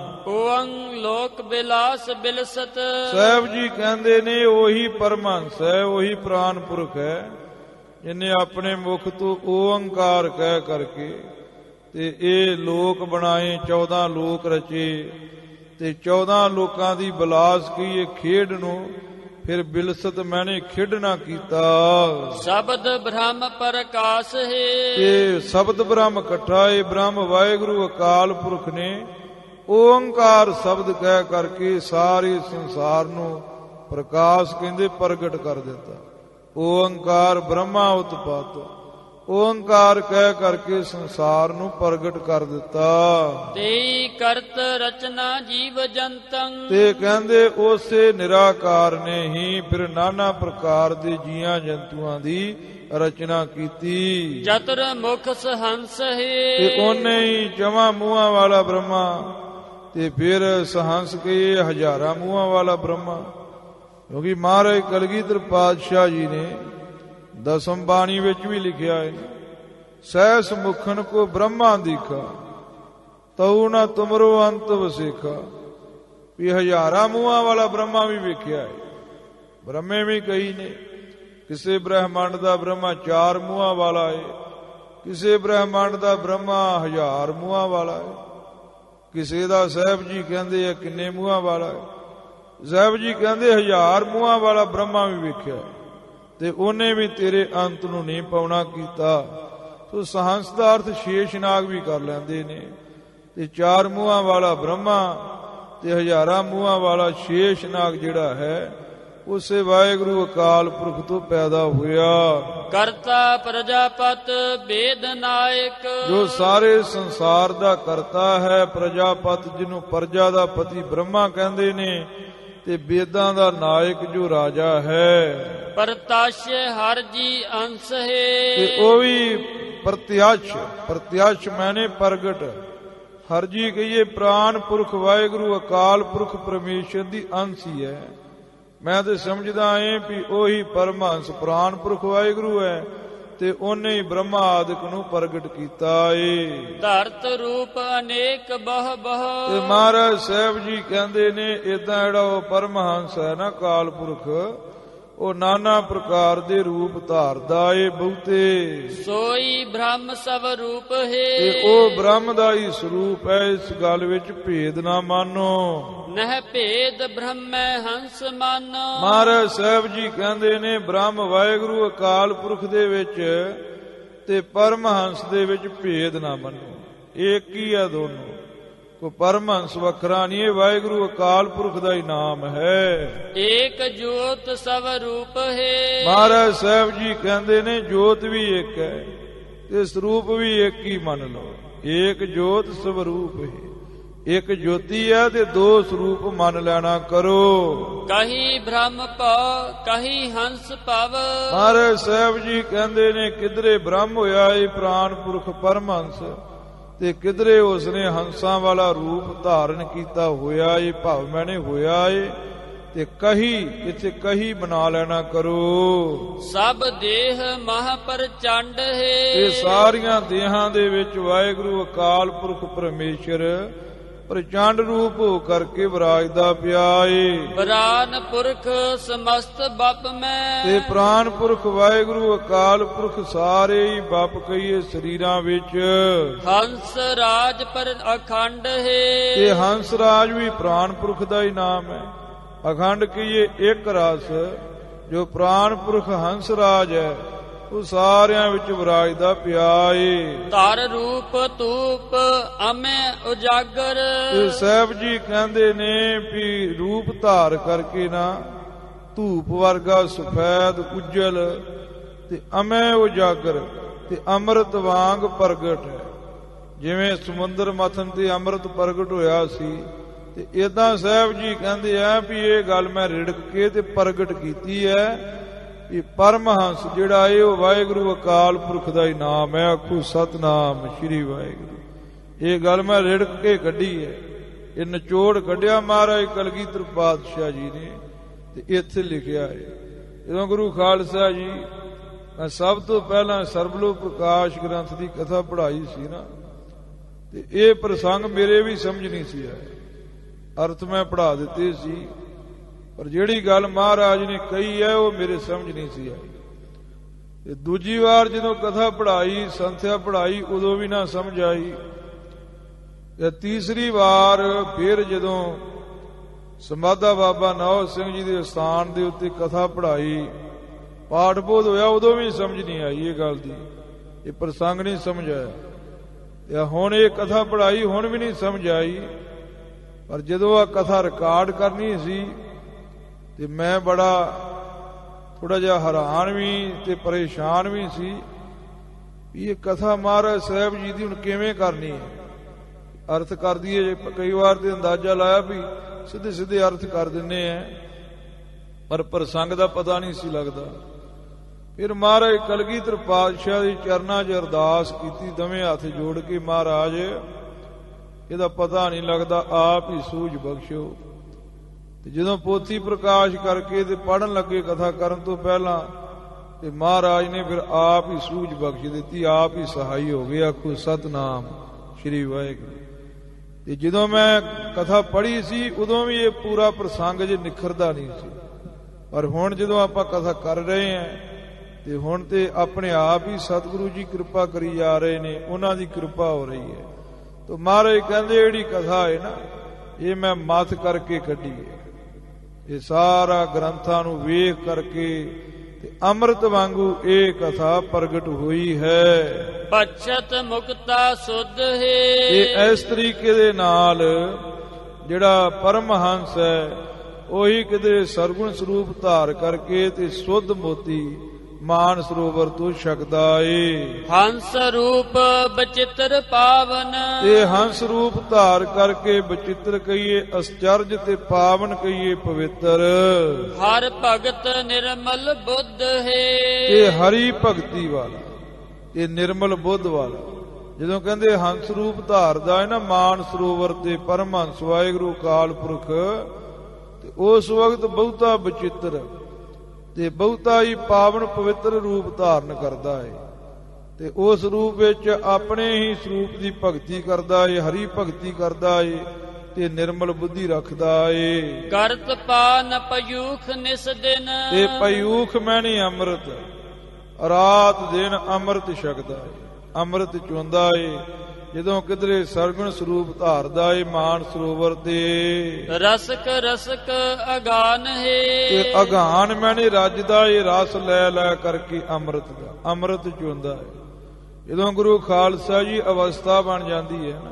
ਓੰ ਲੋਕ ਬਿਲਾਸ ਬਿਲਸਤ, ਸਾਹਿਬ ਜੀ ਕਹਿੰਦੇ ਨੇ ਉਹੀ ਪਰਮਹੰਸ ਹੈ, ਉਹੀ ਪ੍ਰਾਨ ਪੁਰਖ ਹੈ, ਜਿਹਨੇ ਆਪਣੇ ਮੁਖ ਤੋਂ ਓੰਕਾਰ ਕਹਿ ਕਰਕੇ ਤੇ ਇਹ ਲੋਕ ਬਣਾਏ, ਚੌਦਾਂ ਲੋਕ ਰਚੇ, ਤੇ ਚੌਦਾਂ ਲੋਕਾਂ ਦੀ ਬਿਲਾਸ ਕਹੀਏ ਖੇਡ ਨੂੰ ਫਿਰ ਬਿਲਸਤ ਮੈਨੇ ਖਿੜ ਨਾ ਕੀਤਾ। ਸ਼ਬਦ ਬ੍ਰਹਮ ਪ੍ਰਕਾਸ਼ ਹੈ। ਇਹ ਸ਼ਬਦ ਬ੍ਰਹਮ ਇਕੱਠਾ, ਇਹ ਬ੍ਰਹਮ ਵਾਹਿਗੁਰੂ ਅਕਾਲ ਪੁਰਖ ਨੇ ਓੰਕਾਰ ਸ਼ਬਦ ਕਹਿ ਕਰਕੇ ਸਾਰੇ ਸੰਸਾਰ ਨੂੰ ਪ੍ਰਕਾਸ਼ ਕਹਿੰਦੇ ਪ੍ਰਗਟ ਕਰ ਦਿੱਤਾ। ਓੰਕਾਰ ਬ੍ਰਹਮਾ ਉਤਪਾਤ, ਓੰਕਾਰ ਕਹਿ ਕਰਕੇ ਸੰਸਾਰ ਨੂੰ ਪ੍ਰਗਟ ਕਰ ਦਿੱਤਾ। ਤੇ ਕਰਤ ਰਚਨਾ ਜੀਵ ਜੰਤੰ, ਤੇ ਕਹਿੰਦੇ ਉਸੇ ਨਿਰਾਕਾਰ ਨੇ ਹੀ ਫਿਰ ਨਾਨਾ ਪ੍ਰਕਾਰ ਦੇ ਜੀਆਂ ਜੰਤੂਆਂ ਦੀ ਰਚਨਾ ਕੀਤੀ। ਚਤੁਰ ਮੁਖ ਸਹੰਸ ਹੈ। ਤੇ ਉਹਨੇ ਹੀ ਜਮਾਂ ਮੂੰਹਾਂ ਵਾਲਾ ਬ੍ਰਹਮਾ, ਤੇ ਫਿਰ ਸਹੰਸ ਕੇ ਹਜ਼ਾਰਾਂ ਮੂੰਹਾਂ ਵਾਲਾ ਬ੍ਰਹਮਾ। ਕਿਉਂਕਿ ਮਹਾਰਾਜ ਕਲਗੀਧਰ ਪਾਤਸ਼ਾਹ ਜੀ ਨੇ ਦਸਮ ਬਾਣੀ ਵਿੱਚ ਵੀ ਲਿਖਿਆ ਹੈ, ਸਹਿਸ ਮੁਖਨ ਕੋ ਬ੍ਰਹਮਾ ਦੀਖਾ ਤਉ ਨਾ ਤੁਮਰੋ ਅੰਤ ਵਸੇਖਾ। ਵੀ ਹਜ਼ਾਰਾਂ ਮੂੰਹਾਂ ਵਾਲਾ ਬ੍ਰਹਮਾ ਵੀ ਵੇਖਿਆ ਹੈ। ਬ੍ਰਹਮੇ ਵੀ ਕਈ ਨੇ, ਕਿਸੇ ਬ੍ਰਹਮੰਡ ਦਾ ਬ੍ਰਹਮਾ ਚਾਰ ਮੂੰਹਾਂ ਵਾਲਾ ਹੈ, ਕਿਸੇ ਬ੍ਰਹਮੰਡ ਦਾ ਬ੍ਰਹਮਾ ਹਜ਼ਾਰ ਮੂੰਹਾਂ ਵਾਲਾ ਹੈ, ਕਿਸੇ ਦਾ ਸਾਹਿਬ ਜੀ ਕਹਿੰਦੇ ਆ ਕਿੰਨੇ ਮੂੰਹਾਂ ਵਾਲਾ ਹੈ। ਸਾਹਿਬ ਜੀ ਕਹਿੰਦੇ ਹਜ਼ਾਰ ਮੂੰਹਾਂ ਵਾਲਾ ਬ੍ਰਹਮਾ ਵੀ ਵੇਖਿਆ, ਤੇ ਉਹਨੇ ਵੀ ਤੇਰੇ ਅੰਤ ਨੂੰ ਨਹੀਂ ਪਾਉਣਾ ਕੀਤਾ। ਸੋ ਸਹੰਸ ਦਾ ਅਰਥ ਸ਼ੇਸ਼ਨਾਗ ਵੀ ਕਰ ਲੈਂਦੇ ਨੇ। ਤੇ ਚਾਰ ਮੂੰਹਾਂ ਵਾਲਾ ਬ੍ਰਹਮਾ ਤੇ ਹਜ਼ਾਰਾਂ ਮੂੰਹਾਂ ਵਾਲਾ ਸ਼ੇਸ਼ਨਾਗ ਜਿਹੜਾ ਹੈ, ਉਸੇ ਵਾਹਿਗੁਰੂ ਅਕਾਲ ਪੁਰਖ ਤੋਂ ਪੈਦਾ ਹੋਇਆ। ਕਰਤਾ ਪ੍ਰਜਾਪਤ ਵੇਦ ਨਾਇਕ, ਜੋ ਸਾਰੇ ਸੰਸਾਰ ਦਾ ਕਰਤਾ ਹੈ, ਪ੍ਰਜਾਪਤ ਜਿਹਨੂੰ ਪ੍ਰਜਾ ਦਾ ਪਤੀ ਬ੍ਰਹਮਾ ਕਹਿੰਦੇ ਨੇ, ਤੇ ਵੇਦਾਂ ਦਾ ਨਾਇਕ ਜੋ ਰਾਜਾ ਹੈ। ਪ੍ਰਤਾਸ਼ ਹਰ ਜੀ ਅੰਸ਼ ਹੈ। ਤੇ ਉਹ ਵੀ ਪ੍ਰਤਿਆਸ਼, ਪ੍ਰਤਿਆਸ਼ ਮੈਨੇ ਪ੍ਰਗਟ, ਹਰ ਜੀ ਕਹੀਏ ਪ੍ਰਾਨ ਪੁਰਖ ਵਾਹਿਗੁਰੂ ਅਕਾਲ ਪੁਰਖ ਪਰਮੇਸ਼ਰ ਦੀ ਅੰਸ਼ ਹੀ ਹੈ। ਮੈਂ ਤੇ ਸਮਝਦਾ ਏ ਵੀ ਉਹੀ ਪਰਮਹੰਸ ਪ੍ਰਾਨ ਪੁਰਖ ਵਾਹਿਗੁਰੂ ਹੈ, ਤੇ ਉਹਨੇ ਹੀ ਬ੍ਰਹਮਾ ਆਦਿਕ ਨੂੰ ਪ੍ਰਗਟ ਕੀਤਾ ਏ। ਧਰਤ ਰੂਪ ਅਨੇਕ ਬਹੁ ਬਹੁ, ਤੇ ਮਹਾਰਾਜ ਸਾਹਿਬ ਜੀ ਕਹਿੰਦੇ ਨੇ ਏਦਾਂ ਜਿਹੜਾ ਉਹ ਪਰਮਹੰਸ ਹੈ ਨਾ ਕਾਲ ਪੁਰਖ, ਉਹ ਨਾਨਾ ਪ੍ਰਕਾਰ ਦੇ ਰੂਪ ਧਾਰਦਾ ਏ ਬਹੁਤੇ। ਸੋਈ ਬ੍ਰਹਮ ਸਭ ਰੂਪ ਹੈ। ਤੇ ਉਹ ਬ੍ਰਹਮ ਦਾ ਹੀ ਸਰੂਪ ਹੈ, ਇਸ ਗੱਲ ਵਿੱਚ ਭੇਦ ਨਾ ਮਾਨੋ। ਨਹਿ ਭੇਦ ਬ੍ਰਹਮੈ ਹੰਸ ਮਾਨੋ। ਮਹਾਰਾਜ ਸਾਹਿਬ ਜੀ ਕਹਿੰਦੇ ਨੇ ਬ੍ਰਹਮ ਵਾਹਿਗੁਰੂ ਅਕਾਲ ਪੁਰਖ ਦੇ ਵਿੱਚ ਤੇ ਪਰਮਹੰਸ ਦੇ ਵਿੱਚ ਭੇਦ ਨਾ ਮੰਨੋ, ਇੱਕ ਹੀ ਆ ਦੋਨੋਂ। ਕੋ ਪਰਮਹੰਸ ਵੱਖਰਾ ਨਹੀਂ, ਇਹ ਵਾਹਿਗੁਰੂ ਅਕਾਲ ਪੁਰਖ ਦਾ ਹੀ ਨਾਮ ਹੈ। ਏਕ ਜੋਤ ਸਭ ਰੂਪ ਹੈ। ਮਹਾਰਾਜ ਸਾਹਿਬ ਜੀ ਕਹਿੰਦੇ ਨੇ ਜੋਤ ਵੀ ਇੱਕ ਹੈ ਤੇ ਸਰੂਪ ਵੀ ਇੱਕ ਹੀ ਮੰਨ ਲਓ। ਏਕ ਜੋਤ ਸਭ ਰੂਪ ਹੈ, ਇੱਕ ਜੋਤੀ ਹੈ ਤੇ ਦੋ ਸਰੂਪ ਮੰਨ ਲੈਣਾ ਕਰੋ। ਕਹੀ ਬ੍ਰਹਮ ਭਉ ਕਹੀ ਹੰਸ ਭਵ। ਮਹਾਰਾਜ ਸਾਹਿਬ ਜੀ ਕਹਿੰਦੇ ਨੇ ਕਿਧਰੇ ਬ੍ਰਹਮ ਹੋਇਆ ਇਹ ਪ੍ਰਾਨ ਪੁਰਖ ਪਰਮਹੰਸ, ਤੇ ਕਿਧਰੇ ਉਸਨੇ ਹੰਸਾਂ ਵਾਲਾ ਰੂਪ ਧਾਰਨ ਕੀਤਾ ਹੋਇਆ ਇਹ ਭਵ ਮੈਨੇ ਹੋਇਆ ਏ। ਤੇ ਕਹੀ ਇੱਥੇ ਕਹੀ ਬਣਾ ਲੈਣਾ ਕਰੋ। ਸਭ ਦੇਹ ਮਹਾ ਪ੍ਰਚੰਡ ਹੈ। ਇਹ ਸਾਰੀਆਂ ਦੇਹਾਂ ਦੇ ਵਿੱਚ ਵਾਹਿਗੁਰੂ ਅਕਾਲ ਪੁਰਖ ਪਰਮੇਸ਼ਰ ਪ੍ਰਚੰਡ ਰੂਪ ਹੋ ਕਰਕੇ ਵਿਰਾਜਦਾ ਪਿਆ ਏ। ਪ੍ਰਾਨ ਪੁਰਖ ਸਮਸਤ ਬਪ ਮੈਂ। ਤੇ ਪ੍ਰਾਨ ਪੁਰਖ ਵਾਹਿਗੁਰੂ ਅਕਾਲ ਪੁਰਖ ਸਾਰੇ ਹੀ ਬਪ ਕਹੀਏ ਸਰੀਰਾਂ ਵਿੱਚ। ਹੰਸ ਰਾਜ ਪਰ ਅਖੰਡ ਹੈ। ਤੇ ਹੰਸ ਰਾਜ ਵੀ ਪ੍ਰਾਨ ਪੁਰਖ ਦਾ ਹੀ ਨਾਮ ਹੈ। ਅਖੰਡ ਕਹੀਏ ਇੱਕ ਰਸ, ਜੋ ਪ੍ਰਾਨ ਪੁਰਖ ਹੰਸ ਰਾਜ ਹੈ ਉਹ ਸਾਰਿਆਂ ਵਿੱਚ ਵਿਰਾਜਦਾ ਪਿਆ ਏ। ਧਰ ਰੂਪ ਧੂਪ ਅਮੈ ਉਜਾਗਰ। ਤੇ ਸਾਹਿਬ ਜੀ ਕਹਿੰਦੇ ਨੇ ਵੀ ਰੂਪ ਧਾਰ ਕਰਕੇ ਨਾ ਧੂਪ ਵਰਗਾ ਸਫੈਦ ਉਜਲ ਤੇ ਅਮੈ ਉਜਾਗਰ ਤੇ ਅੰਮ੍ਰਿਤ ਵਾਂਗ ਪ੍ਰਗਟ ਹੈ। ਜਿਵੇਂ ਸਮੁੰਦਰ ਮਥਨ ਤੇ ਅੰਮ੍ਰਿਤ ਪ੍ਰਗਟ ਹੋਇਆ ਸੀ, ਤੇ ਏਦਾਂ ਸਾਹਿਬ ਜੀ ਕਹਿੰਦੇ ਆ ਵੀ ਇਹ ਗੱਲ ਮੈਂ ਰਿੜਕ ਕੇ ਤੇ ਪ੍ਰਗਟ ਕੀਤੀ ਹੈ। ਇਹ ਪਰਮਹੰਸ ਜਿਹੜਾ ਏ ਉਹ ਵਾਹਿਗੁਰੂ ਅਕਾਲ ਪੁਰਖ ਦਾ ਹੀ ਨਾਮ ਹੈ। ਆਖੋ ਸਤਨਾਮ ਸ੍ਰੀ ਵਾਹਿਗੁਰੂ। ਇਹ ਗੱਲ ਮੈਂ ਰਿੜਕ ਕੇ ਕੱਢੀ ਹੈ, ਇਹ ਨਿਚੋੜ ਕੱਢਿਆ ਮਹਾਰਾਜ ਕਲਗੀਧਰ ਪਾਤਸ਼ਾਹ ਜੀ ਨੇ, ਤੇ ਇੱਥੇ ਲਿਖਿਆ ਹੈ। ਜਦੋਂ ਗੁਰੂ ਖਾਲਸਾ ਜੀ ਮੈਂ ਸਭ ਤੋਂ ਪਹਿਲਾਂ ਸਰਬਲੋ ਪ੍ਰਕਾਸ਼ ਗ੍ਰੰਥ ਦੀ ਕਥਾ ਪੜ੍ਹਾਈ ਸੀ ਨਾ, ਤੇ ਇਹ ਪ੍ਰਸੰਗ ਮੇਰੇ ਵੀ ਸਮਝ ਨਹੀਂ ਸੀ ਆਇਆ। ਅਰਥ ਮੈਂ ਪੜ੍ਹਾ ਦਿੱਤੇ ਸੀ, ਪਰ ਜਿਹੜੀ ਗੱਲ ਮਹਾਰਾਜ ਨੇ ਕਹੀ ਹੈ ਉਹ ਮੇਰੇ ਸਮਝ ਨਹੀਂ ਸੀ ਆਈ। ਤੇ ਦੂਜੀ ਵਾਰ ਜਦੋਂ ਕਥਾ ਪੜ੍ਹਾਈ, ਸੰਥਿਆ ਪੜ੍ਹਾਈ, ਉਦੋਂ ਵੀ ਨਾ ਸਮਝ ਆਈ। ਤੇ ਤੀਸਰੀ ਵਾਰ ਫਿਰ ਜਦੋਂ ਸਮਾਧਾ ਬਾਬਾ ਨੌ ਸਿੰਘ ਜੀ ਦੇ ਸਥਾਨ ਦੇ ਉੱਤੇ ਕਥਾ ਪੜ੍ਹਾਈ, ਪਾਠ ਬੋਧ ਹੋਇਆ, ਉਦੋਂ ਵੀ ਸਮਝ ਨਹੀਂ ਆਈ ਇਹ ਗੱਲ ਦੀ, ਇਹ ਪ੍ਰਸੰਗ ਨਹੀਂ ਸਮਝ ਆਇਆ। ਤੇ ਹੁਣ ਇਹ ਕਥਾ ਪੜ੍ਹਾਈ, ਹੁਣ ਵੀ ਨਹੀਂ ਸਮਝ ਆਈ। ਪਰ ਜਦੋਂ ਆ ਕਥਾ ਰਿਕਾਰਡ ਕਰਨੀ ਸੀ ਤੇ ਮੈਂ ਬੜਾ ਥੋੜਾ ਜਿਹਾ ਹੈਰਾਨ ਵੀ ਤੇ ਪਰੇਸ਼ਾਨ ਵੀ ਸੀ ਵੀ ਇਹ ਕਥਾ ਮਹਾਰਾਜ ਸਾਹਿਬ ਜੀ ਦੀ ਹੁਣ ਕਿਵੇਂ ਕਰਨੀ ਹੈ। ਅਰਥ ਕਰ ਦਈਏ, ਕਈ ਵਾਰ ਤੇ ਅੰਦਾਜ਼ਾ ਲਾਇਆ ਵੀ ਸਿੱਧੇ ਸਿੱਧੇ ਅਰਥ ਕਰ ਦਿੰਨੇ ਆ, ਪਰ ਪ੍ਰਸੰਗ ਦਾ ਪਤਾ ਨਹੀਂ ਸੀ ਲੱਗਦਾ। ਫਿਰ ਮਹਾਰਾਜ ਕਲਗੀਧਰ ਪਾਤਸ਼ਾਹ ਦੇ ਚਰਨਾਂ 'ਚ ਅਰਦਾਸ ਕੀਤੀ ਦੋਵੇਂ ਹੱਥ ਜੋੜ ਕੇ, ਮਹਾਰਾਜ ਇਹਦਾ ਪਤਾ ਨਹੀਂ ਲੱਗਦਾ, ਆਪ ਹੀ ਸੂਝ ਬਖਸ਼ੋ। ਤੇ ਜਦੋਂ ਪੋਥੀ ਪ੍ਰਕਾਸ਼ ਕਰਕੇ ਤੇ ਪੜ੍ਹਨ ਲੱਗੇ ਕਥਾ ਕਰਨ ਤੋਂ ਪਹਿਲਾਂ, ਤੇ ਮਹਾਰਾਜ ਨੇ ਫਿਰ ਆਪ ਹੀ ਸੂਝ ਬਖਸ਼ ਦਿੱਤੀ, ਆਪ ਹੀ ਸਹਾਈ ਹੋ ਗਏ। ਆਖੋ ਸਤਨਾਮ ਸ੍ਰੀ ਵਾਹਿਗੁਰੂ। ਤੇ ਜਦੋਂ ਮੈਂ ਕਥਾ ਪੜ੍ਹੀ ਸੀ ਉਦੋਂ ਵੀ ਇਹ ਪੂਰਾ ਪ੍ਰਸੰਗ ਜੇ ਨਿਖਰਦਾ ਨਹੀਂ ਸੀ, ਪਰ ਹੁਣ ਜਦੋਂ ਆਪਾਂ ਕਥਾ ਕਰ ਰਹੇ ਹਾਂ ਤੇ ਹੁਣ ਤੇ ਆਪਣੇ ਆਪ ਹੀ ਸਤਿਗੁਰੂ ਜੀ ਕਿਰਪਾ ਕਰੀ ਜਾ ਰਹੇ ਨੇ, ਉਹਨਾਂ ਦੀ ਕਿਰਪਾ ਹੋ ਰਹੀ ਹੈ। ਤੇ ਮਹਾਰਾਜ ਕਹਿੰਦੇ ਜਿਹੜੀ ਕਥਾ ਹੈ ਨਾ, ਇਹ ਮੈਂ ਮੱਥ ਕਰਕੇ ਕੱਢੀ ਹੈ, ਇਹ ਸਾਰਾ ਗ੍ਰੰਥਾਂ ਨੂੰ ਵੇਖ ਕਰਕੇ ਤੇ ਅੰਮ੍ਰਿਤ ਵਾਂਗੂ ਇਹ ਕਥਾ ਪ੍ਰਗਟ ਹੋਈ ਹੈ। ਬਚਤ ਮੁਕਤਾ ਸੁਧ ਹੈ। ਇਹ ਇਸ ਤਰੀਕੇ ਦੇ ਨਾਲ ਜਿਹੜਾ ਪਰਮਹੰਸ ਹੈ ਉਹੀ ਕਿਤੇ ਸਰਗੁਣ ਸਰੂਪ ਧਾਰ ਕਰਕੇ ਤੇ ਸੁੱਧ ਮੋਤੀ ਮਾਨ ਸਰੋਵਰ ਤੋਂ ਛਕਦਾ ਏ। ਹੰਸ ਰੂਪ ਬਚਿੱਤਰ ਪਾਵਨ। ਤੇ ਹੰਸ ਰੂਪ ਧਾਰ ਕਰਕੇ ਬਚਿੱਤਰ ਕਹੀਏ ਅਸਚਰਜ ਤੇ ਪਾਵਨ ਕਹੀਏ ਪਵਿੱਤਰ। ਹਰ ਭਗਤ ਨਿਰਮਲ ਬੁੱਧ ਹੈ। ਇਹ ਹਰੀ ਭਗਤੀ ਵਾਲਾ, ਇਹ ਨਿਰਮਲ ਬੁੱਧ ਵਾਲਾ। ਜਦੋਂ ਕਹਿੰਦੇ ਹੰਸ ਰੂਪ ਧਾਰਦਾ ਹੈ ਨਾ ਮਾਨ ਸਰੋਵਰ ਤੇ ਪਰਮਹੰਸ ਵਾਹਿਗੁਰੂ ਅਕਾਲ ਪੁਰਖ, ਤੇ ਉਸ ਵਕਤ ਬਹੁਤਾ ਬਚਿੱਤਰ ਤੇ ਬਹੁਤਾ ਹੀ ਪਾਵਨ ਪਵਿੱਤਰ ਰੂਪ ਧਾਰਨ ਕਰਦਾ ਹੈ। ਤੇ ਉਸ ਰੂਪ ਵਿੱਚ ਆਪਣੇ ਹੀ ਸਰੂਪ ਦੀ ਭਗਤੀ ਕਰਦਾ ਹੈ, ਹਰੀ ਭਗਤੀ ਕਰਦਾ ਹੈ ਤੇ ਨਿਰਮਲ ਬੁੱਧੀ ਰੱਖਦਾ ਏ। ਕਰਤ ਪਾਨ ਪਯੂਖ ਨਿਸ ਦਿਨ। ਤੇ ਪਯੂਖ ਮੈਣੀ ਅੰਮ੍ਰਿਤ, ਰਾਤ ਦਿਨ ਅੰਮ੍ਰਿਤ ਛਕਦਾ ਏ, ਅੰਮ੍ਰਿਤ ਚੁੰਦਾ ਏ। ਜਦੋਂ ਕਿਧਰੇ ਸਰਗੁਣ ਸਰੂਪ ਧਾਰਦਾ ਏ ਮਾਨ ਸਰੋਵਰ ਤੇ। ਰਸਕ ਰਸਕ ਅਗਾਨ ਹੈ। ਤੇ ਅਗਾਨ ਮੈਨੇ ਰੱਜਦਾ ਏ ਰਸ ਲੈ ਲੈ ਕਰਕੇ ਅੰਮ੍ਰਿਤ ਦਾ, ਅੰਮ੍ਰਿਤ ਚੁੰਦਾ ਏ। ਜਦੋਂ ਗੁਰੂ ਖਾਲਸਾ ਜੀ ਅਵਸਥਾ ਬਣ ਜਾਂਦੀ ਹੈ ਨਾ,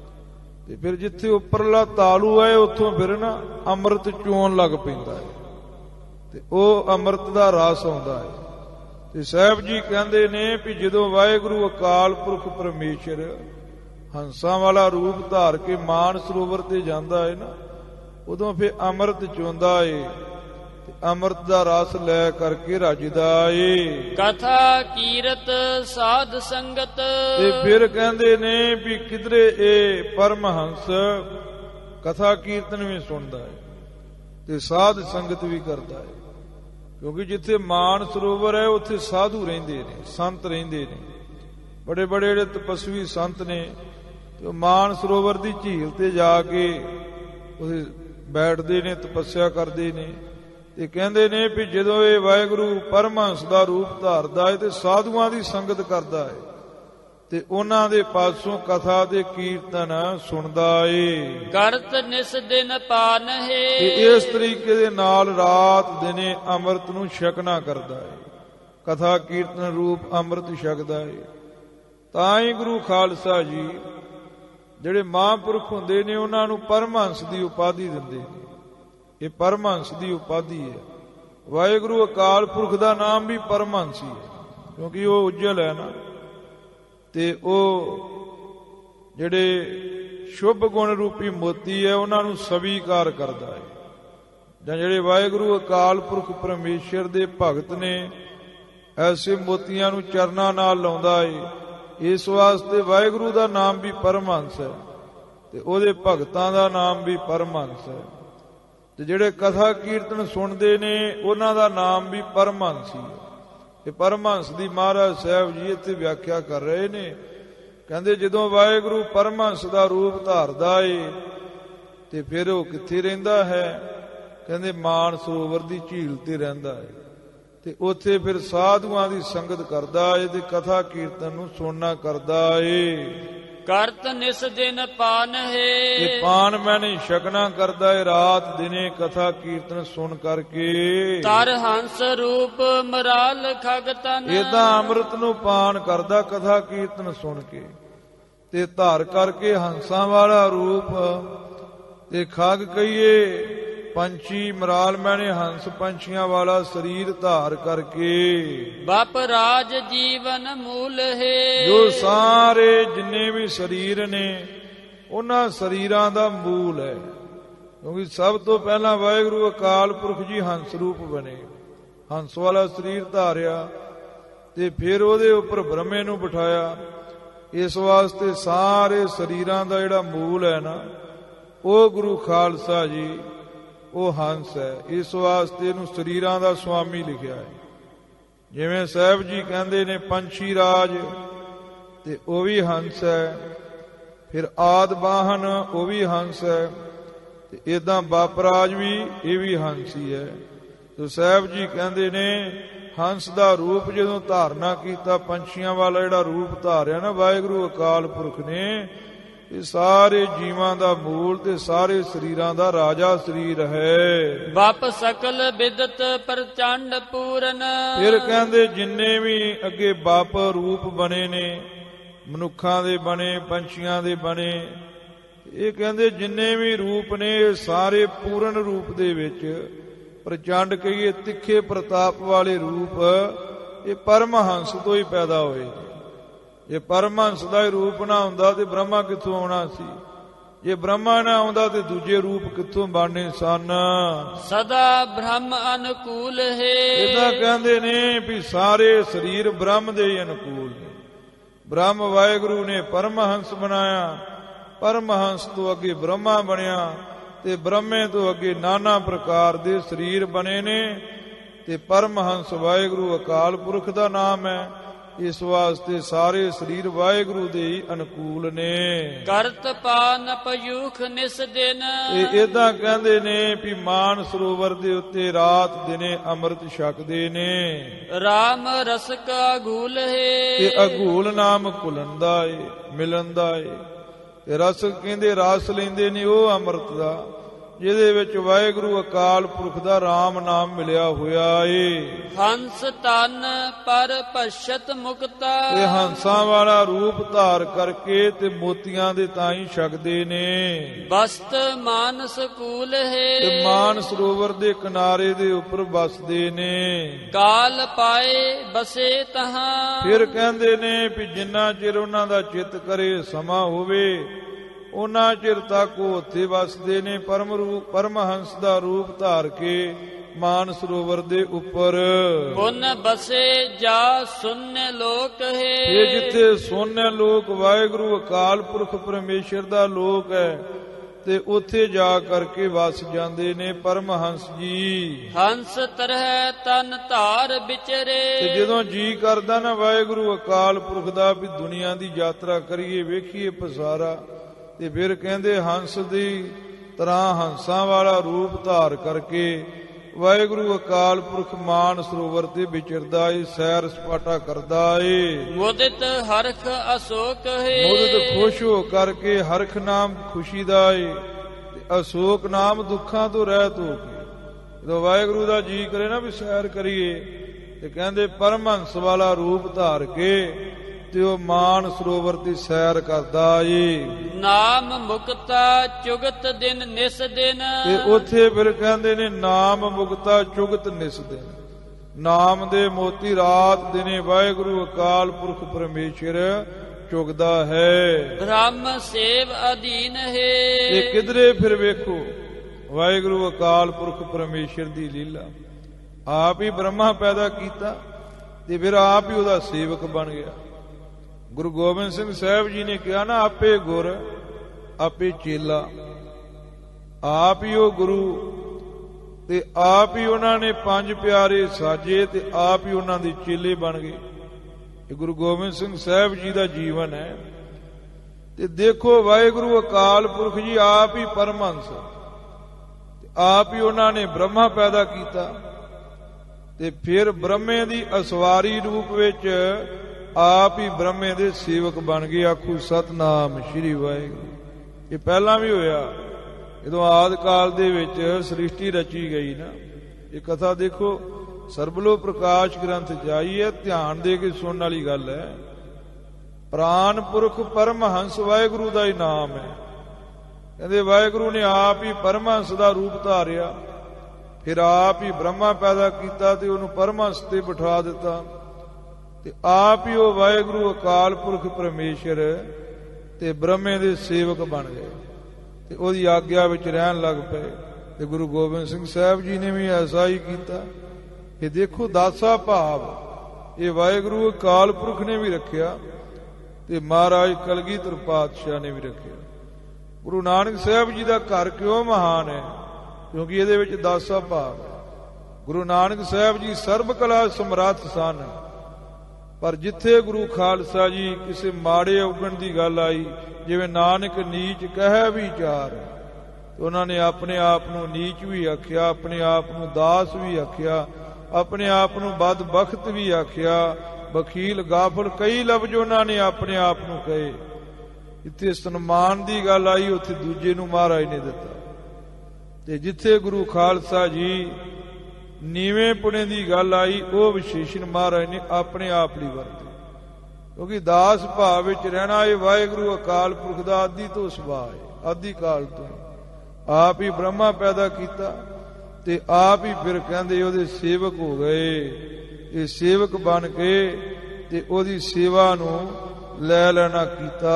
ਤੇ ਫਿਰ ਜਿੱਥੇ ਉੱਪਰਲਾ ਤਾਲੂ ਹੈ ਉੱਥੋਂ ਫਿਰ ਨਾ ਅੰਮ੍ਰਿਤ ਚੋਣ ਲੱਗ ਪੈਂਦਾ ਹੈ ਤੇ ਉਹ ਅੰਮ੍ਰਿਤ ਦਾ ਰਸ ਆਉਂਦਾ ਹੈ। ਤੇ ਸਾਹਿਬ ਜੀ ਕਹਿੰਦੇ ਨੇ ਵੀ ਜਦੋਂ ਵਾਹਿਗੁਰੂ ਅਕਾਲ ਪੁਰਖ ਪਰਮੇਸ਼ਰ ਹੰਸਾਂ ਵਾਲਾ ਰੂਪ ਧਾਰ ਕੇ ਮਾਨ ਸਰੋਵਰ ਤੇ ਜਾਂਦਾ ਹੈ ਨਾ, ਉਦੋਂ ਫਿਰ ਅੰਮ੍ਰਿਤ ਚੋਂਦਾ ਏ ਤੇ ਅੰਮ੍ਰਿਤ ਦਾ ਰਸ ਲੈ ਕਰਕੇ ਰੱਜਦਾ ਏ। ਕਥਾ ਕੀਰਤ ਸਾਧ ਸੰਗਤ। ਤੇ ਫਿਰ ਕਹਿੰਦੇ ਨੇ ਵੀ ਕਿਧਰੇ ਇਹ ਪਰਮਹੰਸ ਕਥਾ ਕੀਰਤਨ ਵੀ ਸੁਣਦਾ ਹੈ ਤੇ ਸਾਧ ਸੰਗਤ ਵੀ ਕਰਦਾ ਹੈ, ਕਿਉਂਕਿ ਜਿੱਥੇ ਮਾਨ ਸਰੋਵਰ ਹੈ ਉੱਥੇ ਸਾਧੂ ਰਹਿੰਦੇ ਨੇ, ਸੰਤ ਰਹਿੰਦੇ ਨੇ, ਬੜੇ ਬੜੇ ਜਿਹੜੇ ਤਪਸਵੀ ਸੰਤ ਨੇ। ਤੇ ਮਾਨ ਸਰੋਵਰ ਦੀ ਝੀਲ ਤੇ ਜਾ ਕੇ ਉੱਥੇ ਬੈਠਦੇ ਨੇ, ਤਪੱਸਿਆ ਕਰਦੇ ਨੇ। ਤੇ ਕਹਿੰਦੇ ਨੇ ਵੀ ਜਦੋਂ ਇਹ ਵਾਹਿਗੁਰੂ ਪਰਮਹੰਸ ਦਾ ਰੂਪ ਧਾਰਦਾ ਹੈ ਤੇ ਸਾਧੂਆਂ ਦੀ ਸੰਗਤ ਕਰਦਾ ਹੈ ਤੇ ਉਹਨਾਂ ਦੇ ਪਾਸੋਂ ਕਥਾ ਦੇ ਕੀਰਤਨ ਸੁਣਦਾ ਏ। ਕਰਤ ਨਿਸ ਦਿਨ ਪਾਨ ਹੈ। ਤੇ ਇਸ ਤਰੀਕੇ ਦੇ ਨਾਲ ਰਾਤ ਦਿਨੇ ਅੰਮ੍ਰਿਤ ਨੂੰ ਛਕਣਾ ਕਰਦਾ ਹੈ, ਕਥਾ ਕੀਰਤਨ ਰੂਪ ਅੰਮ੍ਰਿਤ ਛਕਦਾ ਹੈ। ਤਾਂ ਹੀ ਗੁਰੂ ਖਾਲਸਾ ਜੀ ਜਿਹੜੇ ਮਹਾਂਪੁਰਖ ਹੁੰਦੇ ਨੇ ਉਹਨਾਂ ਨੂੰ ਪਰਮਹੰਸ ਦੀ ਉਪਾਧੀ ਦਿੰਦੇ ਨੇ। ਇਹ ਪਰਮਹੰਸ ਦੀ ਉਪਾਧੀ ਹੈ। ਵਾਹਿਗੁਰੂ ਅਕਾਲ ਪੁਰਖ ਦਾ ਨਾਮ ਵੀ ਪਰਮਹੰਸ ਹੀ ਹੈ, ਕਿਉਂਕਿ ਉਹ ਉਜਲ ਹੈ ਨਾ। ਤੇ ਉਹ ਜਿਹੜੇ ਸ਼ੁਭ ਗੁਣ ਰੂਪੀ ਮੋਤੀ ਹੈ ਉਹਨਾਂ ਨੂੰ ਸਵੀਕਾਰ ਕਰਦਾ ਹੈ। ਜਾਂ ਜਿਹੜੇ ਵਾਹਿਗੁਰੂ ਅਕਾਲ ਪੁਰਖ ਪਰਮੇਸ਼ਰ ਦੇ ਭਗਤ ਨੇ ਐਸੇ ਮੋਤੀਆਂ ਨੂੰ ਚਰਨਾਂ ਨਾਲ ਲਾਉਂਦਾ ਹੈ। ਇਸ ਵਾਸਤੇ ਵਾਹਿਗੁਰੂ ਦਾ ਨਾਮ ਵੀ ਪਰਮਹੰਸ ਹੈ ਤੇ ਉਹਦੇ ਭਗਤਾਂ ਦਾ ਨਾਮ ਵੀ ਪਰਮਹੰਸ ਹੈ। ਤੇ ਜਿਹੜੇ ਕਥਾ ਕੀਰਤਨ ਸੁਣਦੇ ਨੇ ਉਹਨਾਂ ਦਾ ਨਾਮ ਵੀ ਪਰਮਹੰਸ ਹੀ ਹੈ। ਇਹ ਪਰਮਹੰਸ ਦੀ ਮਹਾਰਾਜ ਸਾਹਿਬ ਜੀ ਇੱਥੇ ਵਿਆਖਿਆ ਕਰ ਰਹੇ ਨੇ। ਕਹਿੰਦੇ ਜਦੋਂ ਵਾਹਿਗੁਰੂ ਪਰਮਹੰਸ ਦਾ ਰੂਪ ਧਾਰਦਾ ਏ ਤੇ ਫਿਰ ਉਹ ਕਿੱਥੇ ਰਹਿੰਦਾ ਹੈ? ਕਹਿੰਦੇ ਮਾਨ ਸਰੋਵਰ ਦੀ ਝੀਲ ਤੇ ਰਹਿੰਦਾ ਹੈ ਤੇ ਉੱਥੇ ਫਿਰ ਸਾਧੂਆਂ ਦੀ ਸੰਗਤ ਕਰਦਾ ਏ ਤੇ ਕਥਾ ਕੀਰਤਨ ਨੂੰ ਸੁਣਨਾ ਕਰਦਾ ਏ। ਕਰਤ ਨਿਸ ਦਿਨ ਪਾਨ ਹੈ। ਇਹ ਪਾਨ ਮੈਂ ਨਹੀਂ ਛਕਣਾ ਕਰਦਾ ਏ ਰਾਤ ਦਿਨੇ ਕਥਾ ਕੀਰਤਨ ਸੁਣ ਕਰਕੇ। ਤਰ ਹੰਸ ਰੂਪ ਮਰਾਲ ਖਗ ਤਨ। ਇਹ ਤਾਂ ਅੰਮ੍ਰਿਤ ਨੂੰ ਪਾਨ ਕਰਦਾ ਕਥਾ ਕੀਰਤਨ ਸੁਣ ਕੇ, ਤੇ ਧਾਰ ਕਰਕੇ ਹੰਸਾਂ ਵਾਲਾ ਰੂਪ, ਤੇ ਖਗ ਕਹੀਏ ਪੰਛੀ ਮਰਾਲ ਮੈਨੇ ਹੰਸ ਪੰਛੀਆਂ ਵਾਲਾ ਸਰੀਰ ਧਾਰ ਕਰਕੇ। ਬਪ ਰਾਜ ਜੀਵਨ ਮੂਲ ਹੈ। ਜੋ ਸਾਰੇ ਜਿੰਨੇ ਵੀ ਸਰੀਰ ਨੇ ਉਹਨਾਂ ਸਰੀਰਾਂ ਦਾ ਮੂਲ ਹੈ, ਕਿਉਂਕਿ ਸਭ ਤੋਂ ਪਹਿਲਾਂ ਵਾਹਿਗੁਰੂ ਅਕਾਲ ਪੁਰਖ ਜੀ ਹੰਸ ਰੂਪ ਬਣੇ, ਹੰਸ ਵਾਲਾ ਸਰੀਰ ਧਾਰਿਆ, ਤੇ ਫਿਰ ਉਹਦੇ ਉੱਪਰ ਬ੍ਰਹਮੇ ਨੂੰ ਬਿਠਾਇਆ। ਇਸ ਵਾਸਤੇ ਸਾਰੇ ਸਰੀਰਾਂ ਦਾ ਜਿਹੜਾ ਮੂਲ ਹੈ ਨਾ, ਉਹ ਗੁਰੂ ਖਾਲਸਾ ਜੀ ਉਹ ਹੰਸ ਹੈ। ਇਸ ਵਾਸਤੇ ਇਹਨੂੰ ਸਰੀਰਾਂ ਦਾ ਸੁਆਮੀ ਲਿਖਿਆ ਹੈ। ਜਿਵੇਂ ਸਾਹਿਬ ਜੀ ਕਹਿੰਦੇ ਨੇ ਪੰਛੀ ਰਾਜ, ਤੇ ਉਹ ਵੀ ਹੰਸ ਹੈ। ਫਿਰ ਆਦ ਵਾਹਨ ਉਹ ਵੀ ਹੰਸ ਹੈ, ਤੇ ਏਦਾਂ ਬਾਪਰਾਜ ਵੀ ਇਹ ਵੀ ਹੰਸ ਹੀ ਹੈ। ਤੇ ਸਾਹਿਬ ਜੀ ਕਹਿੰਦੇ ਨੇ ਹੰਸ ਦਾ ਰੂਪ ਜਦੋਂ ਧਾਰਨਾ ਕੀਤਾ, ਪੰਛੀਆਂ ਵਾਲਾ ਜਿਹੜਾ ਰੂਪ ਧਾਰਿਆ ਨਾ ਵਾਹਿਗੁਰੂ ਅਕਾਲ ਪੁਰਖ ਨੇ, ਇਹ ਸਾਰੇ ਜੀਵਾਂ ਦਾ ਮੂਲ ਤੇ ਸਾਰੇ ਸਰੀਰਾਂ ਦਾ ਰਾਜਾ ਸਰੀਰ ਹੈ। ਬਪ ਸਕਲ ਬਿਦਤ ਪ੍ਰਚੰਡ ਪੂਰਨ। ਫਿਰ ਕਹਿੰਦੇ ਜਿੰਨੇ ਵੀ ਅੱਗੇ ਬਪ ਰੂਪ ਬਣੇ ਨੇ, ਮਨੁੱਖਾਂ ਦੇ ਬਣੇ, ਪੰਛੀਆਂ ਦੇ ਬਣੇ, ਇਹ ਕਹਿੰਦੇ ਜਿੰਨੇ ਵੀ ਰੂਪ ਨੇ ਇਹ ਸਾਰੇ ਪੂਰਨ ਰੂਪ ਦੇ ਵਿੱਚ, ਪ੍ਰਚੰਡ ਕਹੀਏ ਤਿੱਖੇ ਪ੍ਰਤਾਪ ਵਾਲੇ ਰੂਪ, ਇਹ ਪਰਮਹੰਸ ਤੋਂ ਹੀ ਪੈਦਾ ਹੋਏ। ਜੇ ਪਰਮਹੰਸ ਦਾ ਹੀ ਰੂਪ ਨਾ ਹੁੰਦਾ ਤੇ ਬ੍ਰਹਮਾ ਕਿੱਥੋਂ ਆਉਣਾ ਸੀ? ਜੇ ਬ੍ਰਹਮਾ ਨਾ ਆਉਂਦਾ ਤੇ ਦੂਜੇ ਰੂਪ ਕਿੱਥੋਂ ਬਣਨੇ ਸਨ? ਸਦਾ ਬ੍ਰਹਮ ਅਨੁਕੂਲ ਹੈ। ਇਹਦਾ ਕਹਿੰਦੇ ਨੇ ਵੀ ਸਾਰੇ ਸਰੀਰ ਬ੍ਰਹਮ ਦੇ ਹੀ ਅਨੁਕੂਲ ਨੇ। ਬ੍ਰਹਮ ਵਾਹਿਗੁਰੂ ਨੇ ਪਰਮਹੰਸ ਬਣਾਇਆ, ਪਰਮਹੰਸ ਤੋਂ ਅੱਗੇ ਬ੍ਰਹਮਾ ਬਣਿਆ, ਤੇ ਬ੍ਰਹਮੇ ਤੋਂ ਅੱਗੇ ਨਾਨਾ ਪ੍ਰਕਾਰ ਦੇ ਸਰੀਰ ਬਣੇ ਨੇ। ਤੇ ਪਰਮਹੰਸ ਵਾਹਿਗੁਰੂ ਅਕਾਲ ਪੁਰਖ ਦਾ ਨਾਮ ਹੈ। ਇਸ ਵਾਸਤੇ ਸਾਰੇ ਸਰੀਰ ਵਾਹਿਗੁਰੂ ਦੇ ਹੀ ਅਨੁਕੂਲ ਨੇ। ਕਰਤ ਪਾਨ ਪਯੂਖ ਨਿਸ ਦਿਨ। ਇਹ ਏਦਾਂ ਕਹਿੰਦੇ ਨੇ ਵੀ ਮਾਨ ਸਰੋਵਰ ਦੇ ਉੱਤੇ ਰਾਤ ਦਿਨੇ ਅੰਮ੍ਰਿਤ ਛਕਦੇ ਨੇ। ਰਾਮ ਰਸ ਕਾ ਅਘੂਲ ਹੈ। ਤੇ ਅਘੂਲ ਨਾਮ ਘੁਲਣ ਦਾ ਏ, ਮਿਲਣ ਦਾ ਏ। ਤੇ ਰਸ ਕਹਿੰਦੇ ਰਸ ਲੈਂਦੇ ਨੇ ਉਹ ਅੰਮ੍ਰਿਤ ਦਾ, ਜਿਹਦੇ ਵਿੱਚ ਵਾਹਿਗੁਰੂ ਅਕਾਲ ਪੁਰਖ ਦਾ ਰਾਮ ਨਾਮ ਮਿਲਿਆ ਹੋਇਆ ਏ। ਹੰਸ ਤਨ ਪਰ ਭਸ਼ਤ ਮੁਕਤਾ। ਤੇ ਹੰਸਾਂ ਵਾਲਾ ਰੂਪ ਧਾਰ ਕਰਕੇ ਤੇ ਮੋਤੀਆਂ ਦੇ ਤਾਈ ਛਕਦੇ ਨੇ। ਬਸਤ ਮਾਨਸ ਕੂਲ ਹੈ। ਤੇ ਮਾਨ ਸਰੋਵਰ ਦੇ ਕਿਨਾਰੇ ਦੇ ਉੱਪਰ ਬਸਦੇ ਨੇ। ਕਾਲ ਪਾਏ ਬਸੇ ਤਹਾਂ। ਫਿਰ ਕਹਿੰਦੇ ਨੇ ਵੀ ਜਿੰਨਾ ਚਿਰ ਉਹਨਾਂ ਦਾ ਚਿੱਤ ਕਰੇ, ਸਮਾਂ ਹੋਵੇ, ਉਹਨਾਂ ਚਿਰ ਤੱਕ ਉਹ ਉੱਥੇ ਵਸਦੇ ਨੇ ਪਰਮ ਰੂਪ ਪਰਮਹੰਸ ਦਾ ਰੂਪ ਧਾਰ ਕੇ ਮਾਨ ਸਰੋਵਰ ਦੇ ਉੱਪਰ। ਪੁਨ ਬਸੇ ਜਾ ਸੁਨ੍ਨ ਲੋਕ ਹੈ। ਇਹ ਜਿੱਥੇ ਸੁਨ੍ਨ ਲੋਕ ਵਾਹਿਗੁਰੂ ਅਕਾਲ ਪੁਰਖ ਪਰਮੇਸ਼ਰ ਦਾ ਲੋਕ ਹੈ, ਤੇ ਉੱਥੇ ਜਾ ਕਰਕੇ ਵਸ ਜਾਂਦੇ ਨੇ ਪਰਮਹੰਸ ਜੀ। ਹੰਸ ਤਰਹਿ ਤਨ ਧਾਰ ਵਿਚਰੇ। ਤੇ ਜਦੋਂ ਜੀ ਕਰਦਾ ਨਾ ਵਾਹਿਗੁਰੂ ਅਕਾਲ ਪੁਰਖ ਦਾ ਵੀ ਦੁਨੀਆ ਦੀ ਯਾਤਰਾ ਕਰੀਏ, ਵੇਖੀਏ ਪਸਾਰਾ, ਤੇ ਫਿਰ ਕਹਿੰਦੇ ਹੰਸ ਦੀ ਤਰ੍ਹਾਂ ਹੰਸਾਂ ਵਾਲਾ ਰੂਪ ਧਾਰ ਕਰਕੇ ਵਾਹਿਗੁਰੂ ਅਕਾਲ ਪੁਰਖ ਮਾਨ ਸਰੋਵਰ ਤੇ ਵਿਚਰਦਾ ਏ, ਸੈਰ ਸਪਾਟਾ ਕਰਦਾ ਏ। ਮੁਦਿਤ ਹਰਖ ਅਸ਼ੋਕ ਹੈ। ਮੁਦਿਤ ਖੁਸ਼ ਹੋ ਕਰਕੇ ਹਰਖ ਨਾਮ ਖੁਸ਼ੀ ਦਾ ਏ, ਤੇ ਅਸ਼ੋਕ ਨਾਮ ਦੁੱਖਾਂ ਤੋਂ ਰਹਿਤ ਹੋ ਕੇ। ਜਦੋਂ ਵਾਹਿਗੁਰੂ ਦਾ ਜੀ ਕਰੇ ਨਾ ਵੀ ਸੈਰ ਕਰੀਏ, ਤੇ ਕਹਿੰਦੇ ਪਰਮਹੰਸ ਵਾਲਾ ਰੂਪ ਧਾਰ ਕੇ ਤੇ ਉਹ ਮਾਨ ਸਰੋਵਰ ਦੀ ਸੈਰ ਕਰਦਾ ਏ। ਨਾਮ ਮੁਕਤਾ ਚੁਗਤ ਦਿਨ ਨਿਸ ਦਿਨ। ਤੇ ਉੱਥੇ ਫਿਰ ਕਹਿੰਦੇ ਨੇ ਨਾਮ ਮੁਕਤਾ ਚੁਗਤ ਨਿਸ ਦਿਨ। ਨਾਮ ਦੇ ਮੋਤੀ ਰਾਤ ਦਿਨੇ ਵਾਹਿਗੁਰੂ ਅਕਾਲ ਪੁਰਖ ਪਰਮੇਸ਼ਰ ਚੁਗਦਾ ਹੈ। ਬ੍ਰਹਮ ਸੇਵ ਅਧੀਨ ਹੈ। ਇਹ ਕਿਧਰੇ ਫਿਰ ਵੇਖੋ ਵਾਹਿਗੁਰੂ ਅਕਾਲ ਪੁਰਖ ਪਰਮੇਸ਼ਰ ਦੀ ਲੀਲਾ। ਆਪ ਹੀ ਬ੍ਰਹਮਾ ਪੈਦਾ ਕੀਤਾ ਤੇ ਫਿਰ ਆਪ ਹੀ ਉਹਦਾ ਸੇਵਕ ਬਣ ਗਿਆ। ਗੁਰੂ ਗੋਬਿੰਦ ਸਿੰਘ ਸਾਹਿਬ ਜੀ ਨੇ ਕਿਹਾ ਨਾ, ਆਪੇ ਗੁਰ ਆਪੇ ਚੇਲਾ। ਆਪ ਹੀ ਉਹ ਗੁਰੂ, ਤੇ ਆਪ ਹੀ ਉਹਨਾਂ ਨੇ ਪੰਜ ਪਿਆਰੇ ਸਾਜੇ, ਤੇ ਆਪ ਹੀ ਉਹਨਾਂ ਦੇ ਚੇਲੇ ਬਣ ਗਏ। ਇਹ ਗੁਰੂ ਗੋਬਿੰਦ ਸਿੰਘ ਸਾਹਿਬ ਜੀ ਦਾ ਜੀਵਨ ਹੈ। ਤੇ ਦੇਖੋ ਵਾਹਿਗੁਰੂ ਅਕਾਲ ਪੁਰਖ ਜੀ ਆਪ ਹੀ ਪਰਮਹੰਸ, ਆਪ ਹੀ ਉਹਨਾਂ ਨੇ ਬ੍ਰਹਮਾ ਪੈਦਾ ਕੀਤਾ, ਤੇ ਫਿਰ ਬ੍ਰਹਮੇ ਦੀ ਅਸਵਾਰੀ ਰੂਪ ਵਿੱਚ ਆਪ ਹੀ ਬ੍ਰਹਮੇ ਦੇ ਸੇਵਕ ਬਣ ਗਏ। ਆਖੂ ਸਤਨਾਮ ਸ਼੍ਰੀ ਵਾਹਿਗੁਰੂ। ਇਹ ਪਹਿਲਾਂ ਵੀ ਹੋਇਆ, ਜਦੋਂ ਆਦਿ ਕਾਲ ਦੇ ਵਿੱਚ ਸ੍ਰਿਸ਼ਟੀ ਰਚੀ ਗਈ ਨਾ। ਇਹ ਕਥਾ ਦੇਖੋ ਸਰਬਲੋ ਪ੍ਰਕਾਸ਼ ਗ੍ਰੰਥ ਚ ਆਈ ਹੈ, ਧਿਆਨ ਦੇ ਕੇ ਸੁਣਨ ਵਾਲੀ ਗੱਲ ਹੈ। ਪ੍ਰਾਨ ਪੁਰਖ ਪਰਮਹੰਸ ਵਾਹਿਗੁਰੂ ਦਾ ਹੀ ਨਾਮ ਹੈ। ਕਹਿੰਦੇ ਵਾਹਿਗੁਰੂ ਨੇ ਆਪ ਹੀ ਪਰਮਹੰਸ ਦਾ ਰੂਪ ਧਾਰਿਆ, ਫਿਰ ਆਪ ਹੀ ਬ੍ਰਹਮਾ ਪੈਦਾ ਕੀਤਾ ਤੇ ਉਹਨੂੰ ਪਰਮਹੰਸ ਤੇ ਬਿਠਾ ਦਿੱਤਾ, ਤੇ ਆਪ ਹੀ ਉਹ ਵਾਹਿਗੁਰੂ ਅਕਾਲ ਪੁਰਖ ਪਰਮੇਸ਼ਰ ਤੇ ਬ੍ਰਹਮੇ ਦੇ ਸੇਵਕ ਬਣ ਗਏ ਤੇ ਉਹਦੀ ਆਗਿਆ ਵਿੱਚ ਰਹਿਣ ਲੱਗ ਪਏ। ਤੇ ਗੁਰੂ ਗੋਬਿੰਦ ਸਿੰਘ ਸਾਹਿਬ ਜੀ ਨੇ ਵੀ ਐਸਾ ਹੀ ਕੀਤਾ। ਇਹ ਦੇਖੋ ਦਾਸਾ ਭਾਵ ਇਹ ਵਾਹਿਗੁਰੂ ਅਕਾਲ ਪੁਰਖ ਨੇ ਵੀ ਰੱਖਿਆ ਤੇ ਮਹਾਰਾਜ ਕਲਗੀਧਰ ਪਾਤਸ਼ਾਹ ਨੇ ਵੀ ਰੱਖਿਆ। ਗੁਰੂ ਨਾਨਕ ਸਾਹਿਬ ਜੀ ਦਾ ਘਰ ਕਿਉਂ ਮਹਾਨ ਹੈ? ਕਿਉਂਕਿ ਇਹਦੇ ਵਿੱਚ ਦਾਸਾ ਭਾਵ ਹੈ। ਗੁਰੂ ਨਾਨਕ ਸਾਹਿਬ ਜੀ ਸਰਬ ਕਲਾ ਸਮਰੱਥ ਸਨ, ਪਰ ਜਿੱਥੇ ਗੁਰੂ ਖਾਲਸਾ ਜੀ ਕਿਸੇ ਮਾੜੇ ਉਗਣ ਦੀ ਗੱਲ ਆਈ, ਜਿਵੇਂ ਨਾਨਕ ਨੀਚ ਕਹਿ ਵਿਚਾਰ, ਉਹਨਾਂ ਨੇ ਆਪਣੇ ਆਪ ਨੂੰ ਨੀਚ ਵੀ ਆਖਿਆ, ਆਪਣੇ ਆਪ ਨੂੰ ਦਾਸ ਵੀ ਆਖਿਆ, ਆਪਣੇ ਆਪ ਨੂੰ ਬਦਬਖਤ ਵੀ ਆਖਿਆ, ਵਕੀਲ ਗਾਫਲ, ਕਈ ਲਫ਼ਜ਼ ਉਹਨਾਂ ਨੇ ਆਪਣੇ ਆਪ ਨੂੰ ਕਹੇ। ਜਿੱਥੇ ਸਨਮਾਨ ਦੀ ਗੱਲ ਆਈ ਉੱਥੇ ਦੂਜੇ ਨੂੰ ਮਹਾਰਾਜ ਨੇ ਦਿੱਤਾ, ਤੇ ਜਿੱਥੇ ਗੁਰੂ ਖਾਲਸਾ ਜੀ ਨੀਵੇਂ ਪੁਣੇ ਦੀ ਗੱਲ ਆਈ ਉਹ ਵਿਸ਼ੇਸ਼ਣ ਮਹਾਰਾਜ ਨੇ ਆਪਣੇ ਆਪ ਲਈ ਵਰਤੇ। ਕਿਉਂਕਿ ਦਾਸ ਭਾਵ ਵਿੱਚ ਰਹਿਣਾ ਇਹ ਵਾਹਿਗੁਰੂ ਅਕਾਲ ਪੁਰਖ ਦਾ ਆਦਿ ਤੋਂ ਸੁਭਾਅ ਹੈ, ਆਦਿ ਕਾਲ ਤੋਂ। ਆਪ ਹੀ ਬ੍ਰਹਮਾ ਪੈਦਾ ਕੀਤਾ ਤੇ ਆਪ ਹੀ ਫਿਰ ਕਹਿੰਦੇ ਉਹਦੇ ਸੇਵਕ ਹੋ ਗਏ। ਇਹ ਸੇਵਕ ਬਣ ਕੇ ਤੇ ਉਹਦੀ ਸੇਵਾ ਨੂੰ ਲੈ ਲੈਣਾ ਕੀਤਾ।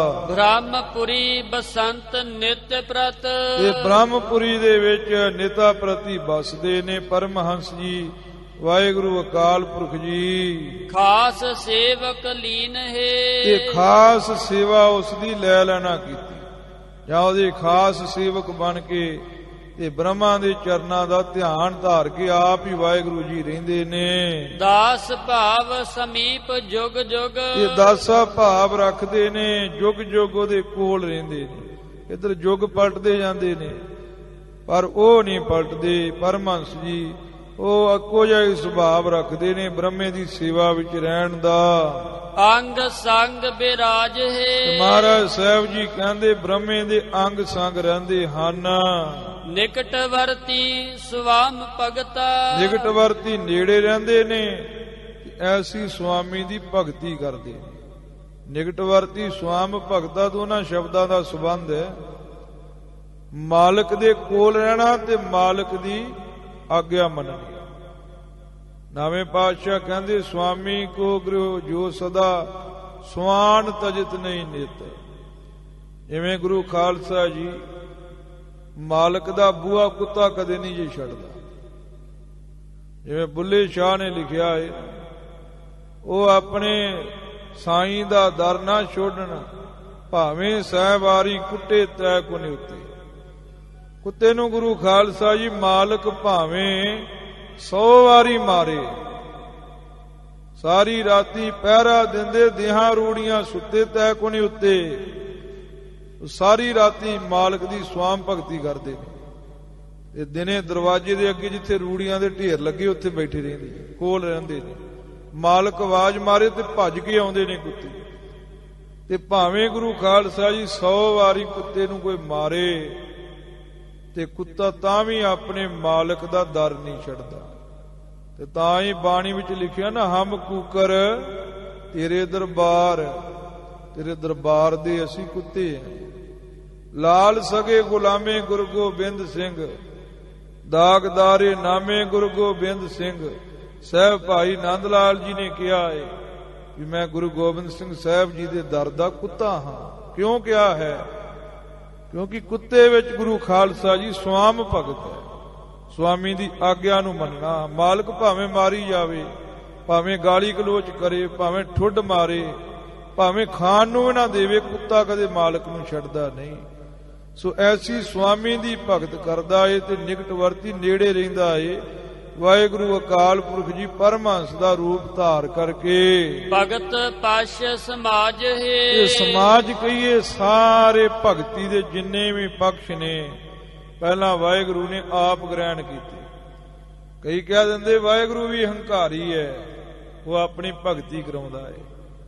ਬ੍ਰਹਮਪੁਰੀ ਬਸੰਤ ਨਿਤ ਪ੍ਰਤ, ਇਹ ਬ੍ਰਹਮਪੁਰੀ ਦੇ ਵਿੱਚ ਨਿਤਾ ਪ੍ਰਤੀ ਬਸਦੇ ਨੇ ਪਰਮਹੰਸ ਜੀ ਵਾਹਿਗੁਰੂ ਅਕਾਲ ਪੁਰਖ ਜੀ। ਖਾਸ ਸੇਵਕ ਲੀਨ ਹੈ, ਤੇ ਖਾਸ ਸੇਵਾ ਉਸ ਦੀ ਲੈ ਲੈਣਾ ਕੀਤੀ, ਜਾਂ ਉਹਦੇ ਖਾਸ ਸੇਵਕ ਬਣ ਕੇ ਤੇ ਬ੍ਰਹਮਾ ਦੇ ਚਰਨਾਂ ਦਾ ਧਿਆਨ ਧਾਰ ਕੇ ਆਪ ਹੀ ਵਾਹਿਗੁਰੂ ਜੀ ਰਹਿੰਦੇ ਨੇ। ਦਾਸ ਭਾਵ ਸਮੀਪ ਜੁਗ ਜੁਗ, ਇਹ ਦਾਸਾ ਭਾਵ ਰੱਖਦੇ ਨੇ, ਜੁਗ ਜੁਗ ਉਹਦੇ ਕੋਲ ਰਹਿੰਦੇ ਨੇ। ਇੱਧਰ ਜੁਗ ਪਲਟਦੇ ਜਾਂਦੇ ਨੇ ਪਰ ਉਹ ਨਹੀਂ ਪਲਟਦੇ। ਪਰਮਹੰਸ ਜੀ ਉਹ ਇੱਕੋ ਜਿਹਾ ਹੀ ਸੁਭਾਵ ਰੱਖਦੇ ਨੇ, ਬ੍ਰਹਮੇ ਦੀ ਸੇਵਾ ਵਿੱਚ ਰਹਿਣ ਦਾ। ਅੰਗ ਸੰਗ ਬਿਰਾਜ ਹੈ, ਮਹਾਰਾਜ ਸਾਹਿਬ ਜੀ ਕਹਿੰਦੇ ਬ੍ਰਹਮੇ ਦੇ ਅੰਗ ਸੰਗ ਰਹਿੰਦੇ ਹਨ। ਨਿਕਟ ਵਰਤੀ ਸੁਆਮ ਭਗਤਾ, ਨਿਕਟ ਵਰਤੀ ਨੇੜੇ ਰਹਿੰਦੇ ਨੇ, ਐਸੀ ਸੁਆਮੀ ਦੀ ਭਗਤੀ ਕਰਦੇ ਨੇ। ਨਿਕਟ ਵਰਤੀ ਸੁਆਮ ਭਗਤਾ ਦੋਨਾਂ ਸ਼ਬਦਾਂ ਦਾ ਸੰਬੰਧ ਹੈ। ਮਾਲਕ ਦੇ ਕੋਲ ਰਹਿਣਾ ਤੇ ਮਾਲਕ ਦੀ ਆਗਿਆ ਮੰਨਣੀ। ਨਵੇਂ ਪਾਤਸ਼ਾਹ ਕਹਿੰਦੇ ਸੁਆਮੀ ਕੋ ਗ੍ਰਹਿ ਜੋ ਸਦਾ ਸੁਆਨ ਤਜਤ ਨਹੀਂ ਨਿਤ। ਜਿਵੇਂ ਗੁਰੂ ਖਾਲਸਾ ਜੀ ਮਾਲਕ ਦਾ ਬੂਹਾ ਕੁੱਤਾ ਕਦੇ ਨਹੀਂ ਜੇ ਛੱਡਦਾ। ਜਿਵੇਂ ਬੁੱਲੇ ਸ਼ਾਹ ਨੇ ਲਿਖਿਆ ਹੈ, ਉਹ ਆਪਣੇ ਸਾਈਂ ਦਾ ਦਰ ਨਾ ਛੋੜਨ, ਭਾਵੇਂ ਸਹਿਬਾਰੀ ਕੁੱਟੇ ਤੈ ਕੋ ਨਹੀਂ ਉੱਤੇ। ਕੁੱਤੇ ਨੂੰ ਗੁਰੂ ਖਾਲਸਾ ਜੀ ਮਾਲਕ ਭਾਵੇਂ ਸੌ ਵਾਰੀ ਮਾਰੇ, ਸਾਰੀ ਰਾਤੀ ਪਹਿਰਾ ਦਿੰਦੇ, ਦੇਹਾਂ ਰੂੜੀਆਂ ਸੁੱਤੇ ਤੈ ਕੋ ਨਹੀਂ ਉੱਤੇ। ਸਾਰੀ ਰਾਤੀ ਮਾਲਕ ਦੀ ਸਵਾਮ ਭਗਤੀ ਕਰਦੇ ਨੇ। ਇਹ ਦਿਨੇ ਦਰਵਾਜ਼ੇ ਦੇ ਅੱਗੇ ਜਿੱਥੇ ਰੂੜੀਆਂ ਦੇ ਢੇਰ ਲੱਗੇ ਉੱਥੇ ਬੈਠੇ ਰਹਿੰਦੇ, ਕੋਲ ਰਹਿੰਦੇ ਨੇ। ਮਾਲਕ ਆਵਾਜ਼ ਮਾਰੇ ਤੇ ਭੱਜ ਕੇ ਆਉਂਦੇ ਨੇ ਕੁੱਤੇ। ਤੇ ਭਾਵੇਂ ਗੁਰੂ ਖਾਲਸਾ ਜੀ ਸੌ ਵਾਰੀ ਕੁੱਤੇ ਨੂੰ ਕੋਈ ਮਾਰੇ ਤੇ ਕੁੱਤਾ ਤਾਂ ਵੀ ਆਪਣੇ ਮਾਲਕ ਦਾ ਦਰ ਨਹੀਂ ਛੱਡਦਾ। ਤੇ ਤਾਂ ਹੀ ਬਾਣੀ ਵਿੱਚ ਲਿਖਿਆ ਨਾ, ਹਮ ਕੂਕਰ ਤੇਰੇ ਦਰਬਾਰ, ਤੇਰੇ ਦਰਬਾਰ ਦੇ ਅਸੀਂ ਕੁੱਤੇ ਹਾਂ। ਲਾਲ ਸਗੇ ਗੁਲਾਮੇ ਗੁਰੂ ਗੋਬਿੰਦ ਸਿੰਘ, ਦਾਗਦਾਰੇ ਨਾਮੇ ਗੁਰੂ ਗੋਬਿੰਦ ਸਿੰਘ। ਸਾਹਿਬ ਭਾਈ ਨੰਦ ਲਾਲ ਜੀ ਨੇ ਕਿਹਾ ਹੈ ਵੀ ਮੈਂ ਗੁਰੂ ਗੋਬਿੰਦ ਸਿੰਘ ਸਾਹਿਬ ਜੀ ਦੇ ਦਰ ਦਾ ਕੁੱਤਾ ਹਾਂ। ਕਿਉਂ ਕਿਹਾ ਹੈ? ਕਿਉਂਕਿ ਕੁੱਤੇ ਵਿੱਚ ਗੁਰੂ ਖਾਲਸਾ ਜੀ ਸਵਾਮ ਭਗਤ ਹੈ। ਸੁਆਮੀ ਦੀ ਆਗਿਆ ਨੂੰ ਮੰਨਣਾ। ਮਾਲਕ ਭਾਵੇਂ ਮਾਰੀ ਜਾਵੇ, ਭਾਵੇਂ ਗਾਲੀ ਗਲੋਚ ਕਰੇ, ਭਾਵੇਂ ਠੁੱਡ ਮਾਰੇ, ਭਾਵੇਂ ਖਾਣ ਨੂੰ ਵੀ ਨਾ ਦੇਵੇ, ਕੁੱਤਾ ਕਦੇ ਮਾਲਕ ਨੂੰ ਛੱਡਦਾ ਨਹੀਂ। ਸੋ ਐਸੀ ਸੁਆਮੀ ਦੀ ਭਗਤ ਕਰਦਾ ਏ ਤੇ ਨਿਕਟ ਵਰਤੀ ਨੇੜੇ ਰਹਿੰਦਾ ਏ। ਵਾਹਿਗੁਰੂ ਅਕਾਲ ਪੁਰਖ ਜੀ ਪਰਮਹੰਸ ਦਾ ਰੂਪ ਧਾਰ ਕਰਕੇ ਭਗਤ ਪਛ ਸਮਾਜ ਹੈ। ਇਹ ਸਮਾਜ ਕਹੀਏ, ਸਾਰੇ ਭਗਤੀ ਦੇ ਜਿੰਨੇ ਵੀ ਪਕਸ਼ ਨੇ ਪਹਿਲਾਂ ਵਾਹਿਗੁਰੂ ਨੇ ਆਪ ਗ੍ਰਹਿਣ ਕੀਤੇ। ਕਈ ਕਹਿ ਦਿੰਦੇ ਵਾਹਿਗੁਰੂ ਵੀ ਹੰਕਾਰੀ ਹੈ, ਉਹ ਆਪਣੀ ਭਗਤੀ ਕਰਾਉਂਦਾ ਹੈ।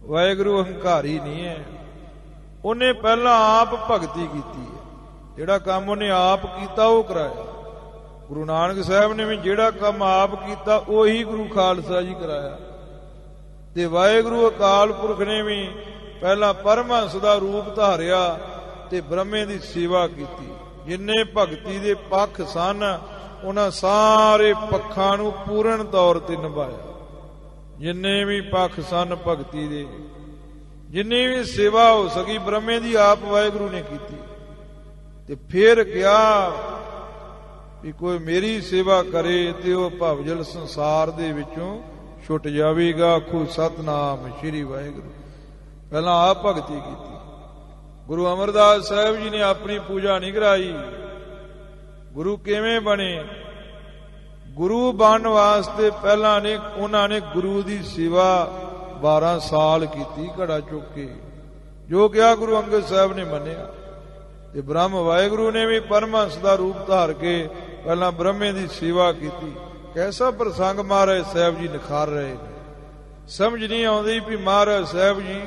ਵਾਹਿਗੁਰੂ ਹੰਕਾਰੀ ਨਹੀਂ ਹੈ। ਉਹਨੇ ਪਹਿਲਾਂ ਆਪ ਭਗਤੀ ਕੀਤੀ ਹੈ। ਜਿਹੜਾ ਕੰਮ ਉਹਨੇ ਆਪ ਕੀਤਾ ਉਹ ਕਰਾਇਆ। ਗੁਰੂ ਨਾਨਕ ਸਾਹਿਬ ਨੇ ਵੀ ਜਿਹੜਾ ਕੰਮ ਆਪ ਕੀਤਾ ਉਹੀ ਗੁਰੂ ਖਾਲਸਾ ਜੀ ਕਰਾਇਆ। ਤੇ ਵਾਹਿਗੁਰੂ ਅਕਾਲ ਪੁਰਖ ਨੇ ਵੀ ਪਹਿਲਾਂ ਪਰਮਹੰਸ ਦਾ ਰੂਪ ਧਾਰਿਆ ਤੇ ਬ੍ਰਹਮੇ ਦੀ ਸੇਵਾ ਕੀਤੀ। ਜਿੰਨੇ ਭਗਤੀ ਦੇ ਪੱਖ ਸਨ ਉਹਨਾਂ ਸਾਰੇ ਪੱਖਾਂ ਨੂੰ ਪੂਰਨ ਤੌਰ ਤੇ ਨਿਭਾਇਆ। ਜਿੰਨੇ ਵੀ ਪੱਖ ਸਨ ਭਗਤੀ ਦੇ, ਜਿੰਨੀ ਵੀ ਸੇਵਾ ਹੋ ਸਕੀ ਬ੍ਰਹਮੇ ਦੀ ਆਪ ਵਾਹਿਗੁਰੂ ਨੇ ਕੀਤੀ। ਤੇ ਫਿਰ ਕਿਹਾ ਵੀ ਕੋਈ ਮੇਰੀ ਸੇਵਾ ਕਰੇ ਤੇ ਉਹ ਭਵਜਲ ਸੰਸਾਰ ਦੇ ਵਿੱਚੋਂ ਛੁੱਟ ਜਾਵੇਗਾ। ਆਖੋ ਸਤਿਨਾਮ ਸ੍ਰੀ ਵਾਹਿਗੁਰੂ। ਪਹਿਲਾਂ ਆਪ ਭਗਤੀ ਕੀਤੀ। ਗੁਰੂ ਅਮਰਦਾਸ ਸਾਹਿਬ ਜੀ ਨੇ ਆਪਣੀ ਪੂਜਾ ਨਹੀਂ ਕਰਾਈ। ਗੁਰੂ ਕਿਵੇਂ ਬਣੇ? ਗੁਰੂ ਬਣਨ ਵਾਸਤੇ ਪਹਿਲਾਂ ਨੇ ਉਹਨਾਂ ਨੇ ਗੁਰੂ ਦੀ ਸੇਵਾ ਬਾਰਾਂ ਸਾਲ ਕੀਤੀ ਘੜਾ ਚੁੱਕ ਕੇ। ਜੋ ਕਿਹਾ ਗੁਰੂ ਅੰਗਦ ਸਾਹਿਬ ਨੇ ਮੰਨਿਆ। ਤੇ ਬ੍ਰਹਮ ਵਾਹਿਗੁਰੂ ਨੇ ਵੀ ਪਰਮਹੰਸ ਦਾ ਰੂਪ ਧਾਰ ਕੇ ਪਹਿਲਾਂ ਬ੍ਰਹਮੇ ਦੀ ਸੇਵਾ ਕੀਤੀ। ਕੈਸਾ ਪ੍ਰਸੰਗ ਮਹਾਰਾਜ ਸਾਹਿਬ ਜੀ ਨਿਖਾਰ ਰਹੇ ਨੇ। ਸਮਝ ਨਹੀਂ ਆਉਂਦੀ ਵੀ ਮਹਾਰਾਜ ਸਾਹਿਬ ਜੀ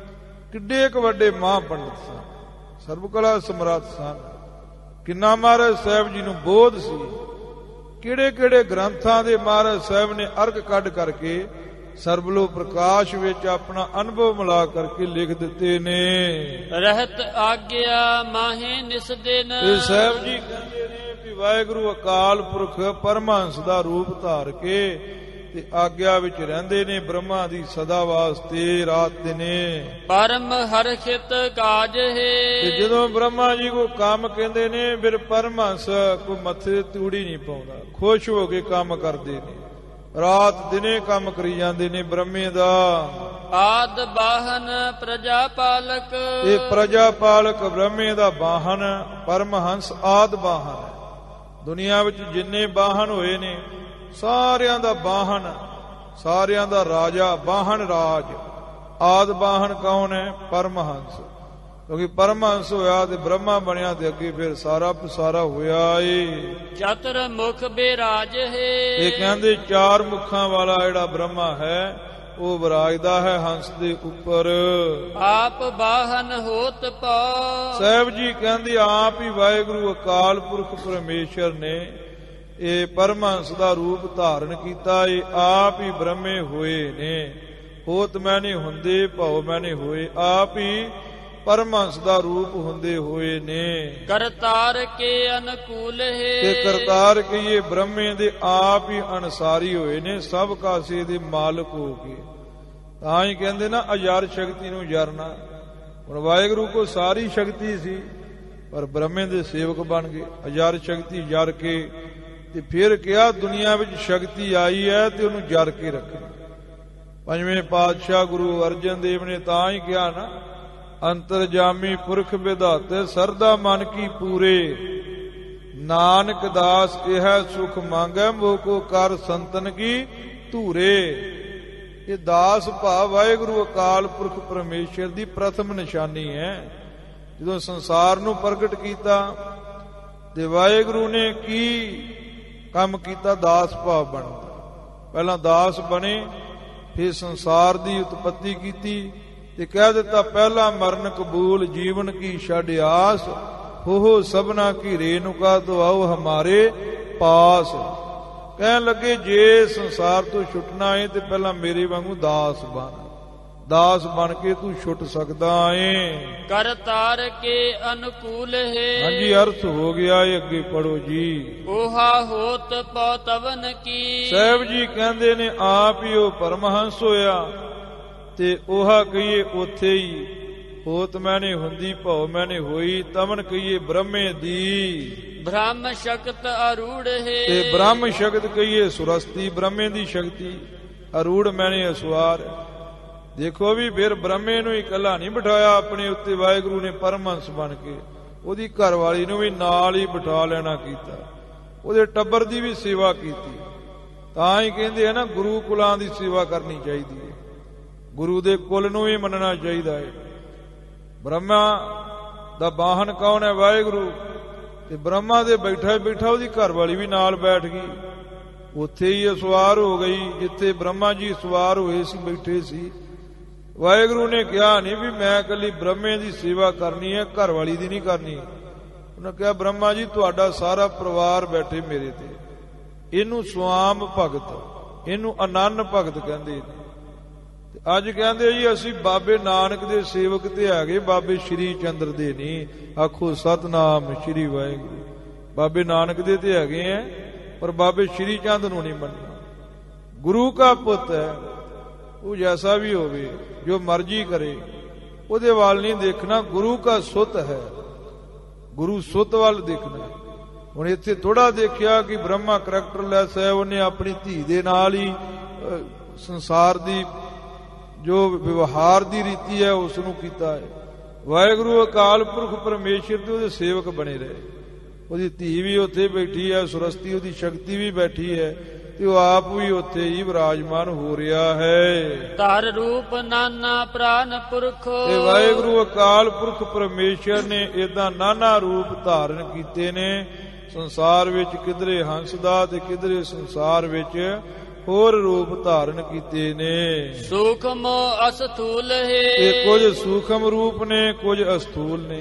ਕਿੱਡੇ ਕੁ ਵੱਡੇ ਮਹਾਂਪੰਡਿਤ ਸਨ, ਸਰਬ ਕਲਾ ਸਮਰੱਥ ਸਨ। ਕਿੰਨਾ ਮਹਾਰਾਜ ਸਾਹਿਬ ਜੀ ਨੂੰ ਬੋਧ ਸੀ। ਕਿਹੜੇ ਕਿਹੜੇ ਗ੍ਰੰਥਾਂ ਦੇ ਮਹਾਰਾਜ ਸਾਹਿਬ ਨੇ ਅਰਕ ਕੱਢ ਕਰਕੇ ਸਰਬਲੋ ਪ੍ਰਕਾਸ਼ ਵਿੱਚ ਆਪਣਾ ਅਨੁਭਵ ਮਿਲਾ ਕਰਕੇ ਲਿਖ ਦਿੱਤੇ ਨੇ। ਰਹਿਤ ਆਗਿਆ ਮਾਹੇ ਨਿਸ ਦਿਨ। ਇਹ ਸਾਹਿਬ ਜੀ ਕਹਿੰਦੇ ਨੇ ਵੀ ਵਾਹਿਗੁਰੂ ਅਕਾਲ ਪੁਰਖ ਪਰਮਹੰਸ ਦਾ ਰੂਪ ਧਾਰ ਕੇ ਤੇ ਆਗਿਆ ਵਿੱਚ ਰਹਿੰਦੇ ਨੇ ਬ੍ਰਹਮਾ ਦੀ ਸਦਾ ਵਾਸਤੇ ਰਾਤ ਦਿਨੇ। ਪਰਮ ਹਰਖਿਤ ਕਾਜ ਹੈ। ਤੇ ਜਦੋਂ ਬ੍ਰਹਮਾ ਜੀ ਕੋ ਕੰਮ ਕਹਿੰਦੇ ਨੇ ਫਿਰ ਪਰਮਹੰਸ ਕੋਈ ਮੱਥੇ ਤੂੜੀ ਨਹੀਂ ਪਾਉਂਦਾ, ਖੁਸ਼ ਹੋ ਕੇ ਕੰਮ ਕਰਦੇ ਨੇ। ਰਾਤ ਦਿਨੇ ਕੰਮ ਕਰੀ ਜਾਂਦੇ ਨੇ ਬ੍ਰਹਮੇ ਦਾ। ਆਦ ਬਾਹਨ ਪ੍ਰਜਾ ਪਾਲਕ। ਇਹ ਪ੍ਰਜਾ ਪਾਲਕ ਬ੍ਰਹਮੇ ਦਾ ਬਾਹਨ ਪਰਮਹੰਸ ਆਦ ਬਾਹਨ। ਦੁਨੀਆ ਵਿੱਚ ਜਿੰਨੇ ਬਾਹਨ ਹੋਏ ਨੇ ਸਾਰਿਆਂ ਦਾ ਬਾਹਨ, ਸਾਰਿਆਂ ਦਾ ਰਾਜਾ ਬਾਹਨ ਰਾਜ। ਆਦ ਬਾਹਨ ਕੌਣ ਹੈ? ਪਰਮਹੰਸ। ਕਿਉਂਕਿ ਪਰਮਹੰਸ ਹੋਇਆ ਤੇ ਬ੍ਰਹਮਾ ਬਣਿਆ ਤੇ ਅੱਗੇ ਫਿਰ ਸਾਰਾ ਪਸਾਰਾ ਹੋਇਆ ਏ। ਚਤੁਰ ਮੁਖ ਬਿਰਾਜ ਹੈ। ਇਹ ਕਹਿੰਦੇ ਚਾਰ ਮੁਖਾਂ ਵਾਲਾ ਜਿਹੜਾ ਬ੍ਰਹਮਾ ਹੈ ਉਹ ਵਿਰਾਜਦਾ ਹੈ ਹੰਸ ਦੇ ਉੱਪਰ। ਆਪ ਬਾਹਨ ਹੋਤ ਪਾ। ਸਾਹਿਬ ਜੀ ਕਹਿੰਦੇ ਆਪ ਹੀ ਵਾਹਿਗੁਰੂ ਅਕਾਲ ਪੁਰਖ ਪਰਮੇਸ਼ਰ ਨੇ ਇਹ ਪਰਮਹੰਸ ਦਾ ਰੂਪ ਧਾਰਨ ਕੀਤਾ। ਇਹ ਆਪ ਹੀ ਬ੍ਰਹਮੇ ਹੋਏ ਨੇ। ਹੋਤ ਮੈਨੇ ਹੁੰਦੇ, ਭਉ ਮੈਨੇ ਹੋਏ। ਆਪ ਹੀ ਪਰਮਹੰਸ ਦਾ ਰੂਪ ਹੁੰਦੇ ਹੋਏ ਨੇ। ਕਰਤਾਰ ਕੇ ਅਨਕੂਲ ਹੈ। ਤੇ ਕਰਤਾਰ ਕੇ ਇਹ ਬ੍ਰਹਮੇ ਦੇ ਆਪ ਹੀ ਅਨਸਾਰੀ ਹੋਏ ਨੇ, ਸਭ ਕਾਸੇ ਦੇ ਮਾਲਕ ਹੋ ਕੇ। ਤਾਂ ਹੀ ਕਹਿੰਦੇ ਨਾ ਅਜਰ ਸ਼ਕਤੀ ਨੂੰ ਜਰਨਾ। ਹੁਣ ਵਾਹਿਗੁਰੂ ਕੋ ਸਾਰੀ ਸ਼ਕਤੀ ਸੀ ਪਰ ਬ੍ਰਹਮੇ ਦੇ ਸੇਵਕ ਬਣ ਗਏ। ਅਜਰ ਸ਼ਕਤੀ ਜਰ ਕੇ ਤੇ ਫਿਰ ਕਿਹਾ ਦੁਨੀਆ ਵਿੱਚ ਸ਼ਕਤੀ ਆਈ ਹੈ ਤੇ ਉਹਨੂੰ ਜਰ ਕੇ ਰੱਖਣਾ। ਪੰਜਵੇਂ ਪਾਤਸ਼ਾਹ ਗੁਰੂ ਅਰਜਨ ਦੇਵ ਨੇ ਤਾਂ ਹੀ ਕਿਹਾ ਨਾ ਅੰਤਰਜਾਮੀ ਪੁਰਖ ਵਿਧਾਤੇ ਸਰਦਾ ਮਨ ਕੀ ਪੂਰੇ। ਨਾਨਕ ਦਾਸ ਇਹ ਸੁਖ ਮੰਗੈ ਮੋਹ ਕੋ ਕਰ ਸੰਤਨ ਕੀ ਧੂਰੇ। ਇਹ ਦਾਸ ਭਾਵ ਵਾਹਿਗੁਰੂ ਅਕਾਲ ਪੁਰਖ ਪਰਮੇਸ਼ਰ ਦੀ ਪ੍ਰਥਮ ਨਿਸ਼ਾਨੀ ਹੈ। ਜਦੋਂ ਸੰਸਾਰ ਨੂੰ ਪ੍ਰਗਟ ਕੀਤਾ ਤੇ ਵਾਹਿਗੁਰੂ ਨੇ ਕੀ ਕੰਮ ਕੀਤਾ? ਦਾਸ ਭਾਵ ਬਣਦਾ। ਪਹਿਲਾਂ ਦਾਸ ਬਣੇ ਫਿਰ ਸੰਸਾਰ ਦੀ ਉਤਪਤੀ ਕੀਤੀ ਤੇ ਕਹਿ ਦਿੱਤਾ ਪਹਿਲਾ ਮਰਨ ਕਬੂਲ ਜੀਵਨ ਕੀ ਛੱਡ ਆਸ। ਹੋ ਸਭਨਾ ਕੀ ਰੇਨੁਕਾ ਤੋ ਆਓ ਹਮਾਰੇ ਪਾਸ। ਕਹਿਣ ਲੱਗੇ ਜੇ ਸੰਸਾਰ ਤੋਂ ਛੁੱਟਣਾ ਏ ਤੇ ਪਹਿਲਾਂ ਮੇਰੇ ਵਾਂਗੂ ਦਾਸ ਬਣ। ਦਾਸ ਬਣ ਕੇ ਤੂੰ ਛੁੱਟ ਸਕਦਾ ਏ। ਕਰਤਾਰ ਕੇ ਅਨਕੂਲ ਹੈ। ਹਾਂਜੀ ਅਰਥ ਹੋ ਗਿਆ ਏ। ਅੱਗੇ ਪੜੋ ਜੀ। ਓਹਾ ਹੋਤ ਪਉਤਵਨ ਕੀ। ਸਾਹਿਬ ਜੀ ਕਹਿੰਦੇ ਨੇ ਆਪ ਹੀ ਉਹ ਪਰਮਹੰਸ ਹੋਇਆ ਤੇ oha ਕਹੀਏ ਉੱਥੇ ਹੀ। ਹੋਤ ਮੈਨੇ ਹੁੰਦੀ ਭਉ ਮੈਨੇ ਹੋਈ ਤਵਨ ਕਹੀਏ ਬ੍ਰਹਮੇ ਦੀ। ਬ੍ਰਹਮ ਸ਼ਕਤ ਅਰੂੜ ਹੈ। ਤੇ ਬ੍ਰਹਮ ਸ਼ਕਤ ਕਹੀਏ ਸੁਰਸਤੀ ਬ੍ਰਹਮੇ ਦੀ ਸ਼ਕਤੀ। ਅਰੂੜ ਮੈਨੇ ਅਸਵਾਰ। ਦੇਖੋ ਵੀ ਫਿਰ ਬ੍ਰਹਮੇ ਨੂੰ ਇਕੱਲਾ ਨਹੀਂ ਬਿਠਾਇਆ ਆਪਣੇ ਉੱਤੇ ਵਾਹਿਗੁਰੂ ਨੇ ਪਰਮਹੰਸ ਬਣ ਕੇ। ਉਹਦੀ ਘਰ ਵਾਲੀ ਨੂੰ ਵੀ ਨਾਲ ਹੀ ਬਿਠਾ ਲੈਣਾ ਕੀਤਾ। ਉਹਦੇ ਟੱਬਰ ਦੀ ਵੀ ਸੇਵਾ ਕੀਤੀ। ਤਾਂ ਹੀ ਕਹਿੰਦੇ ਆ ਨਾ ਗੁਰੂ ਕੁਲਾਂ ਦੀ ਸੇਵਾ ਕਰਨੀ ਚਾਹੀਦੀ ਹੈ। ਗੁਰੂ ਦੇ ਕੁਲ ਨੂੰ ਵੀ ਮੰਨਣਾ ਚਾਹੀਦਾ ਹੈ। ਬ੍ਰਹਮਾ ਦਾ ਵਾਹਨ ਕੌਣ ਹੈ? ਵਾਹਿਗੁਰੂ। ਤੇ ਬ੍ਰਹਮਾ ਦੇ ਬੈਠਾ ਬੈਠਾ ਉਹਦੀ ਘਰ ਵਾਲੀ ਵੀ ਨਾਲ ਬੈਠ ਗਈ। ਉੱਥੇ ਹੀ ਸਵਾਰ ਹੋ ਗਈ ਜਿੱਥੇ ਬ੍ਰਹਮਾ ਜੀ ਸਵਾਰ ਹੋਏ ਸੀ ਬੈਠੇ ਸੀ। ਵਾਹਿਗੁਰੂ ਨੇ ਕਿਹਾ ਨਹੀਂ ਵੀ ਮੈਂ ਇਕੱਲੀ ਬ੍ਰਹਮੇ ਦੀ ਸੇਵਾ ਕਰਨੀ ਹੈ, ਘਰ ਵਾਲੀ ਦੀ ਨਹੀਂ ਕਰਨੀ। ਉਹਨੇ ਕਿਹਾ ਬ੍ਰਹਮਾ ਜੀ ਤੁਹਾਡਾ ਸਾਰਾ ਪਰਿਵਾਰ ਬੈਠੇ ਮੇਰੇ ਤੇ, ਇਹਨੂੰ ਸਵਾਮ ਭਗਤ, ਇਹਨੂੰ ਅਨੰਨ ਭਗਤ ਕਹਿੰਦੇ ਨੇ। ਤੇ ਅੱਜ ਕਹਿੰਦੇ ਜੀ ਅਸੀਂ ਬਾਬੇ ਨਾਨਕ ਦੇ ਸੇਵਕ ਤੇ ਹੈਗੇ, ਬਾਬੇ ਸ਼੍ਰੀ ਚੰਦਰ ਦੇ ਨਹੀਂ। ਆਖੋ ਸਤਨਾਮ ਸ਼੍ਰੀ ਵਾਹਿਗੁਰੂ। ਬਾਬੇ ਨਾਨਕ ਦੇ ਤੇ ਹੈਗੇ ਆ, ਪਰ ਬਾਬੇ ਸ਼੍ਰੀ ਚੰਦ ਨੂੰ ਨਹੀਂ ਮੰਨਣਾ। ਗੁਰੂ ਕਾ ਪੁੱਤ ਹੈ, ਉਹ ਜੈਸਾ ਵੀ ਹੋਵੇ, ਜੋ ਮਰਜ਼ੀ ਕਰੇ, ਉਹਦੇ ਵੱਲ ਨਹੀਂ ਦੇਖਣਾ। ਗੁਰੂ ਕਾ ਸੁੱਤ ਹੈ, ਗੁਰੂ ਸੁੱਤ ਵੱਲ ਦੇਖਣਾ। ਹੁਣ ਇੱਥੇ ਥੋੜਾ ਦੇਖਿਆ ਕਿ ਬ੍ਰਹਮਾ ਕਰੈਕਟਰਲੈਸ ਹੈ, ਉਹਨੇ ਆਪਣੀ ਧੀ ਦੇ ਨਾਲ ਹੀ ਸੰਸਾਰ ਦੀ ਜੋ ਵਿਵਹਾਰ ਦੀ ਰੀਤੀ ਹੈ ਉਸ ਨੂੰ ਕੀਤਾ ਹੈ। ਵਾਹਿਗੁਰੂ ਅਕਾਲ ਪੁਰਖ ਪਰਮੇਸ਼ਰ ਤੇ ਉਹਦੇ ਸੇਵਕ ਬਣੇ ਰਹੇ। ਉਹਦੀ ਧੀ ਵੀ ਉੱਥੇ ਬੈਠੀ ਹੈ, ਸੁਰਸਤੀ ਉਹਦੀ ਸ਼ਕਤੀ ਵੀ ਬੈਠੀ ਹੈ, ਤੇ ਉਹ ਆਪ ਵੀ ਉੱਥੇ ਹੀ ਵਿਰਾਜਮਾਨ ਹੋ ਰਿਹਾ ਹੈ। ਧਰ ਰੂਪ ਨਾਨਾ ਪ੍ਰਾਨ ਪੁਰਖ। ਤੇ ਵਾਹਿਗੁਰੂ ਅਕਾਲ ਪੁਰਖ ਪਰਮੇਸ਼ਰ ਨੇ ਏਦਾਂ ਨਾਨਾ ਰੂਪ ਧਾਰਨ ਕੀਤੇ ਨੇ ਸੰਸਾਰ ਵਿੱਚ, ਕਿਧਰੇ ਹੰਸ ਦਾ ਤੇ ਕਿਧਰੇ ਸੰਸਾਰ ਵਿੱਚ ਹੋਰ ਰੂਪ ਧਾਰਨ ਕੀਤੇ ਨੇ। ਸੂਖਮ ਅਸਥੂਲ ਹੈ। ਇਹ ਕੁਝ ਸੂਖਮ ਰੂਪ ਨੇ, ਕੁਝ ਅਸਥੂਲ ਨੇ।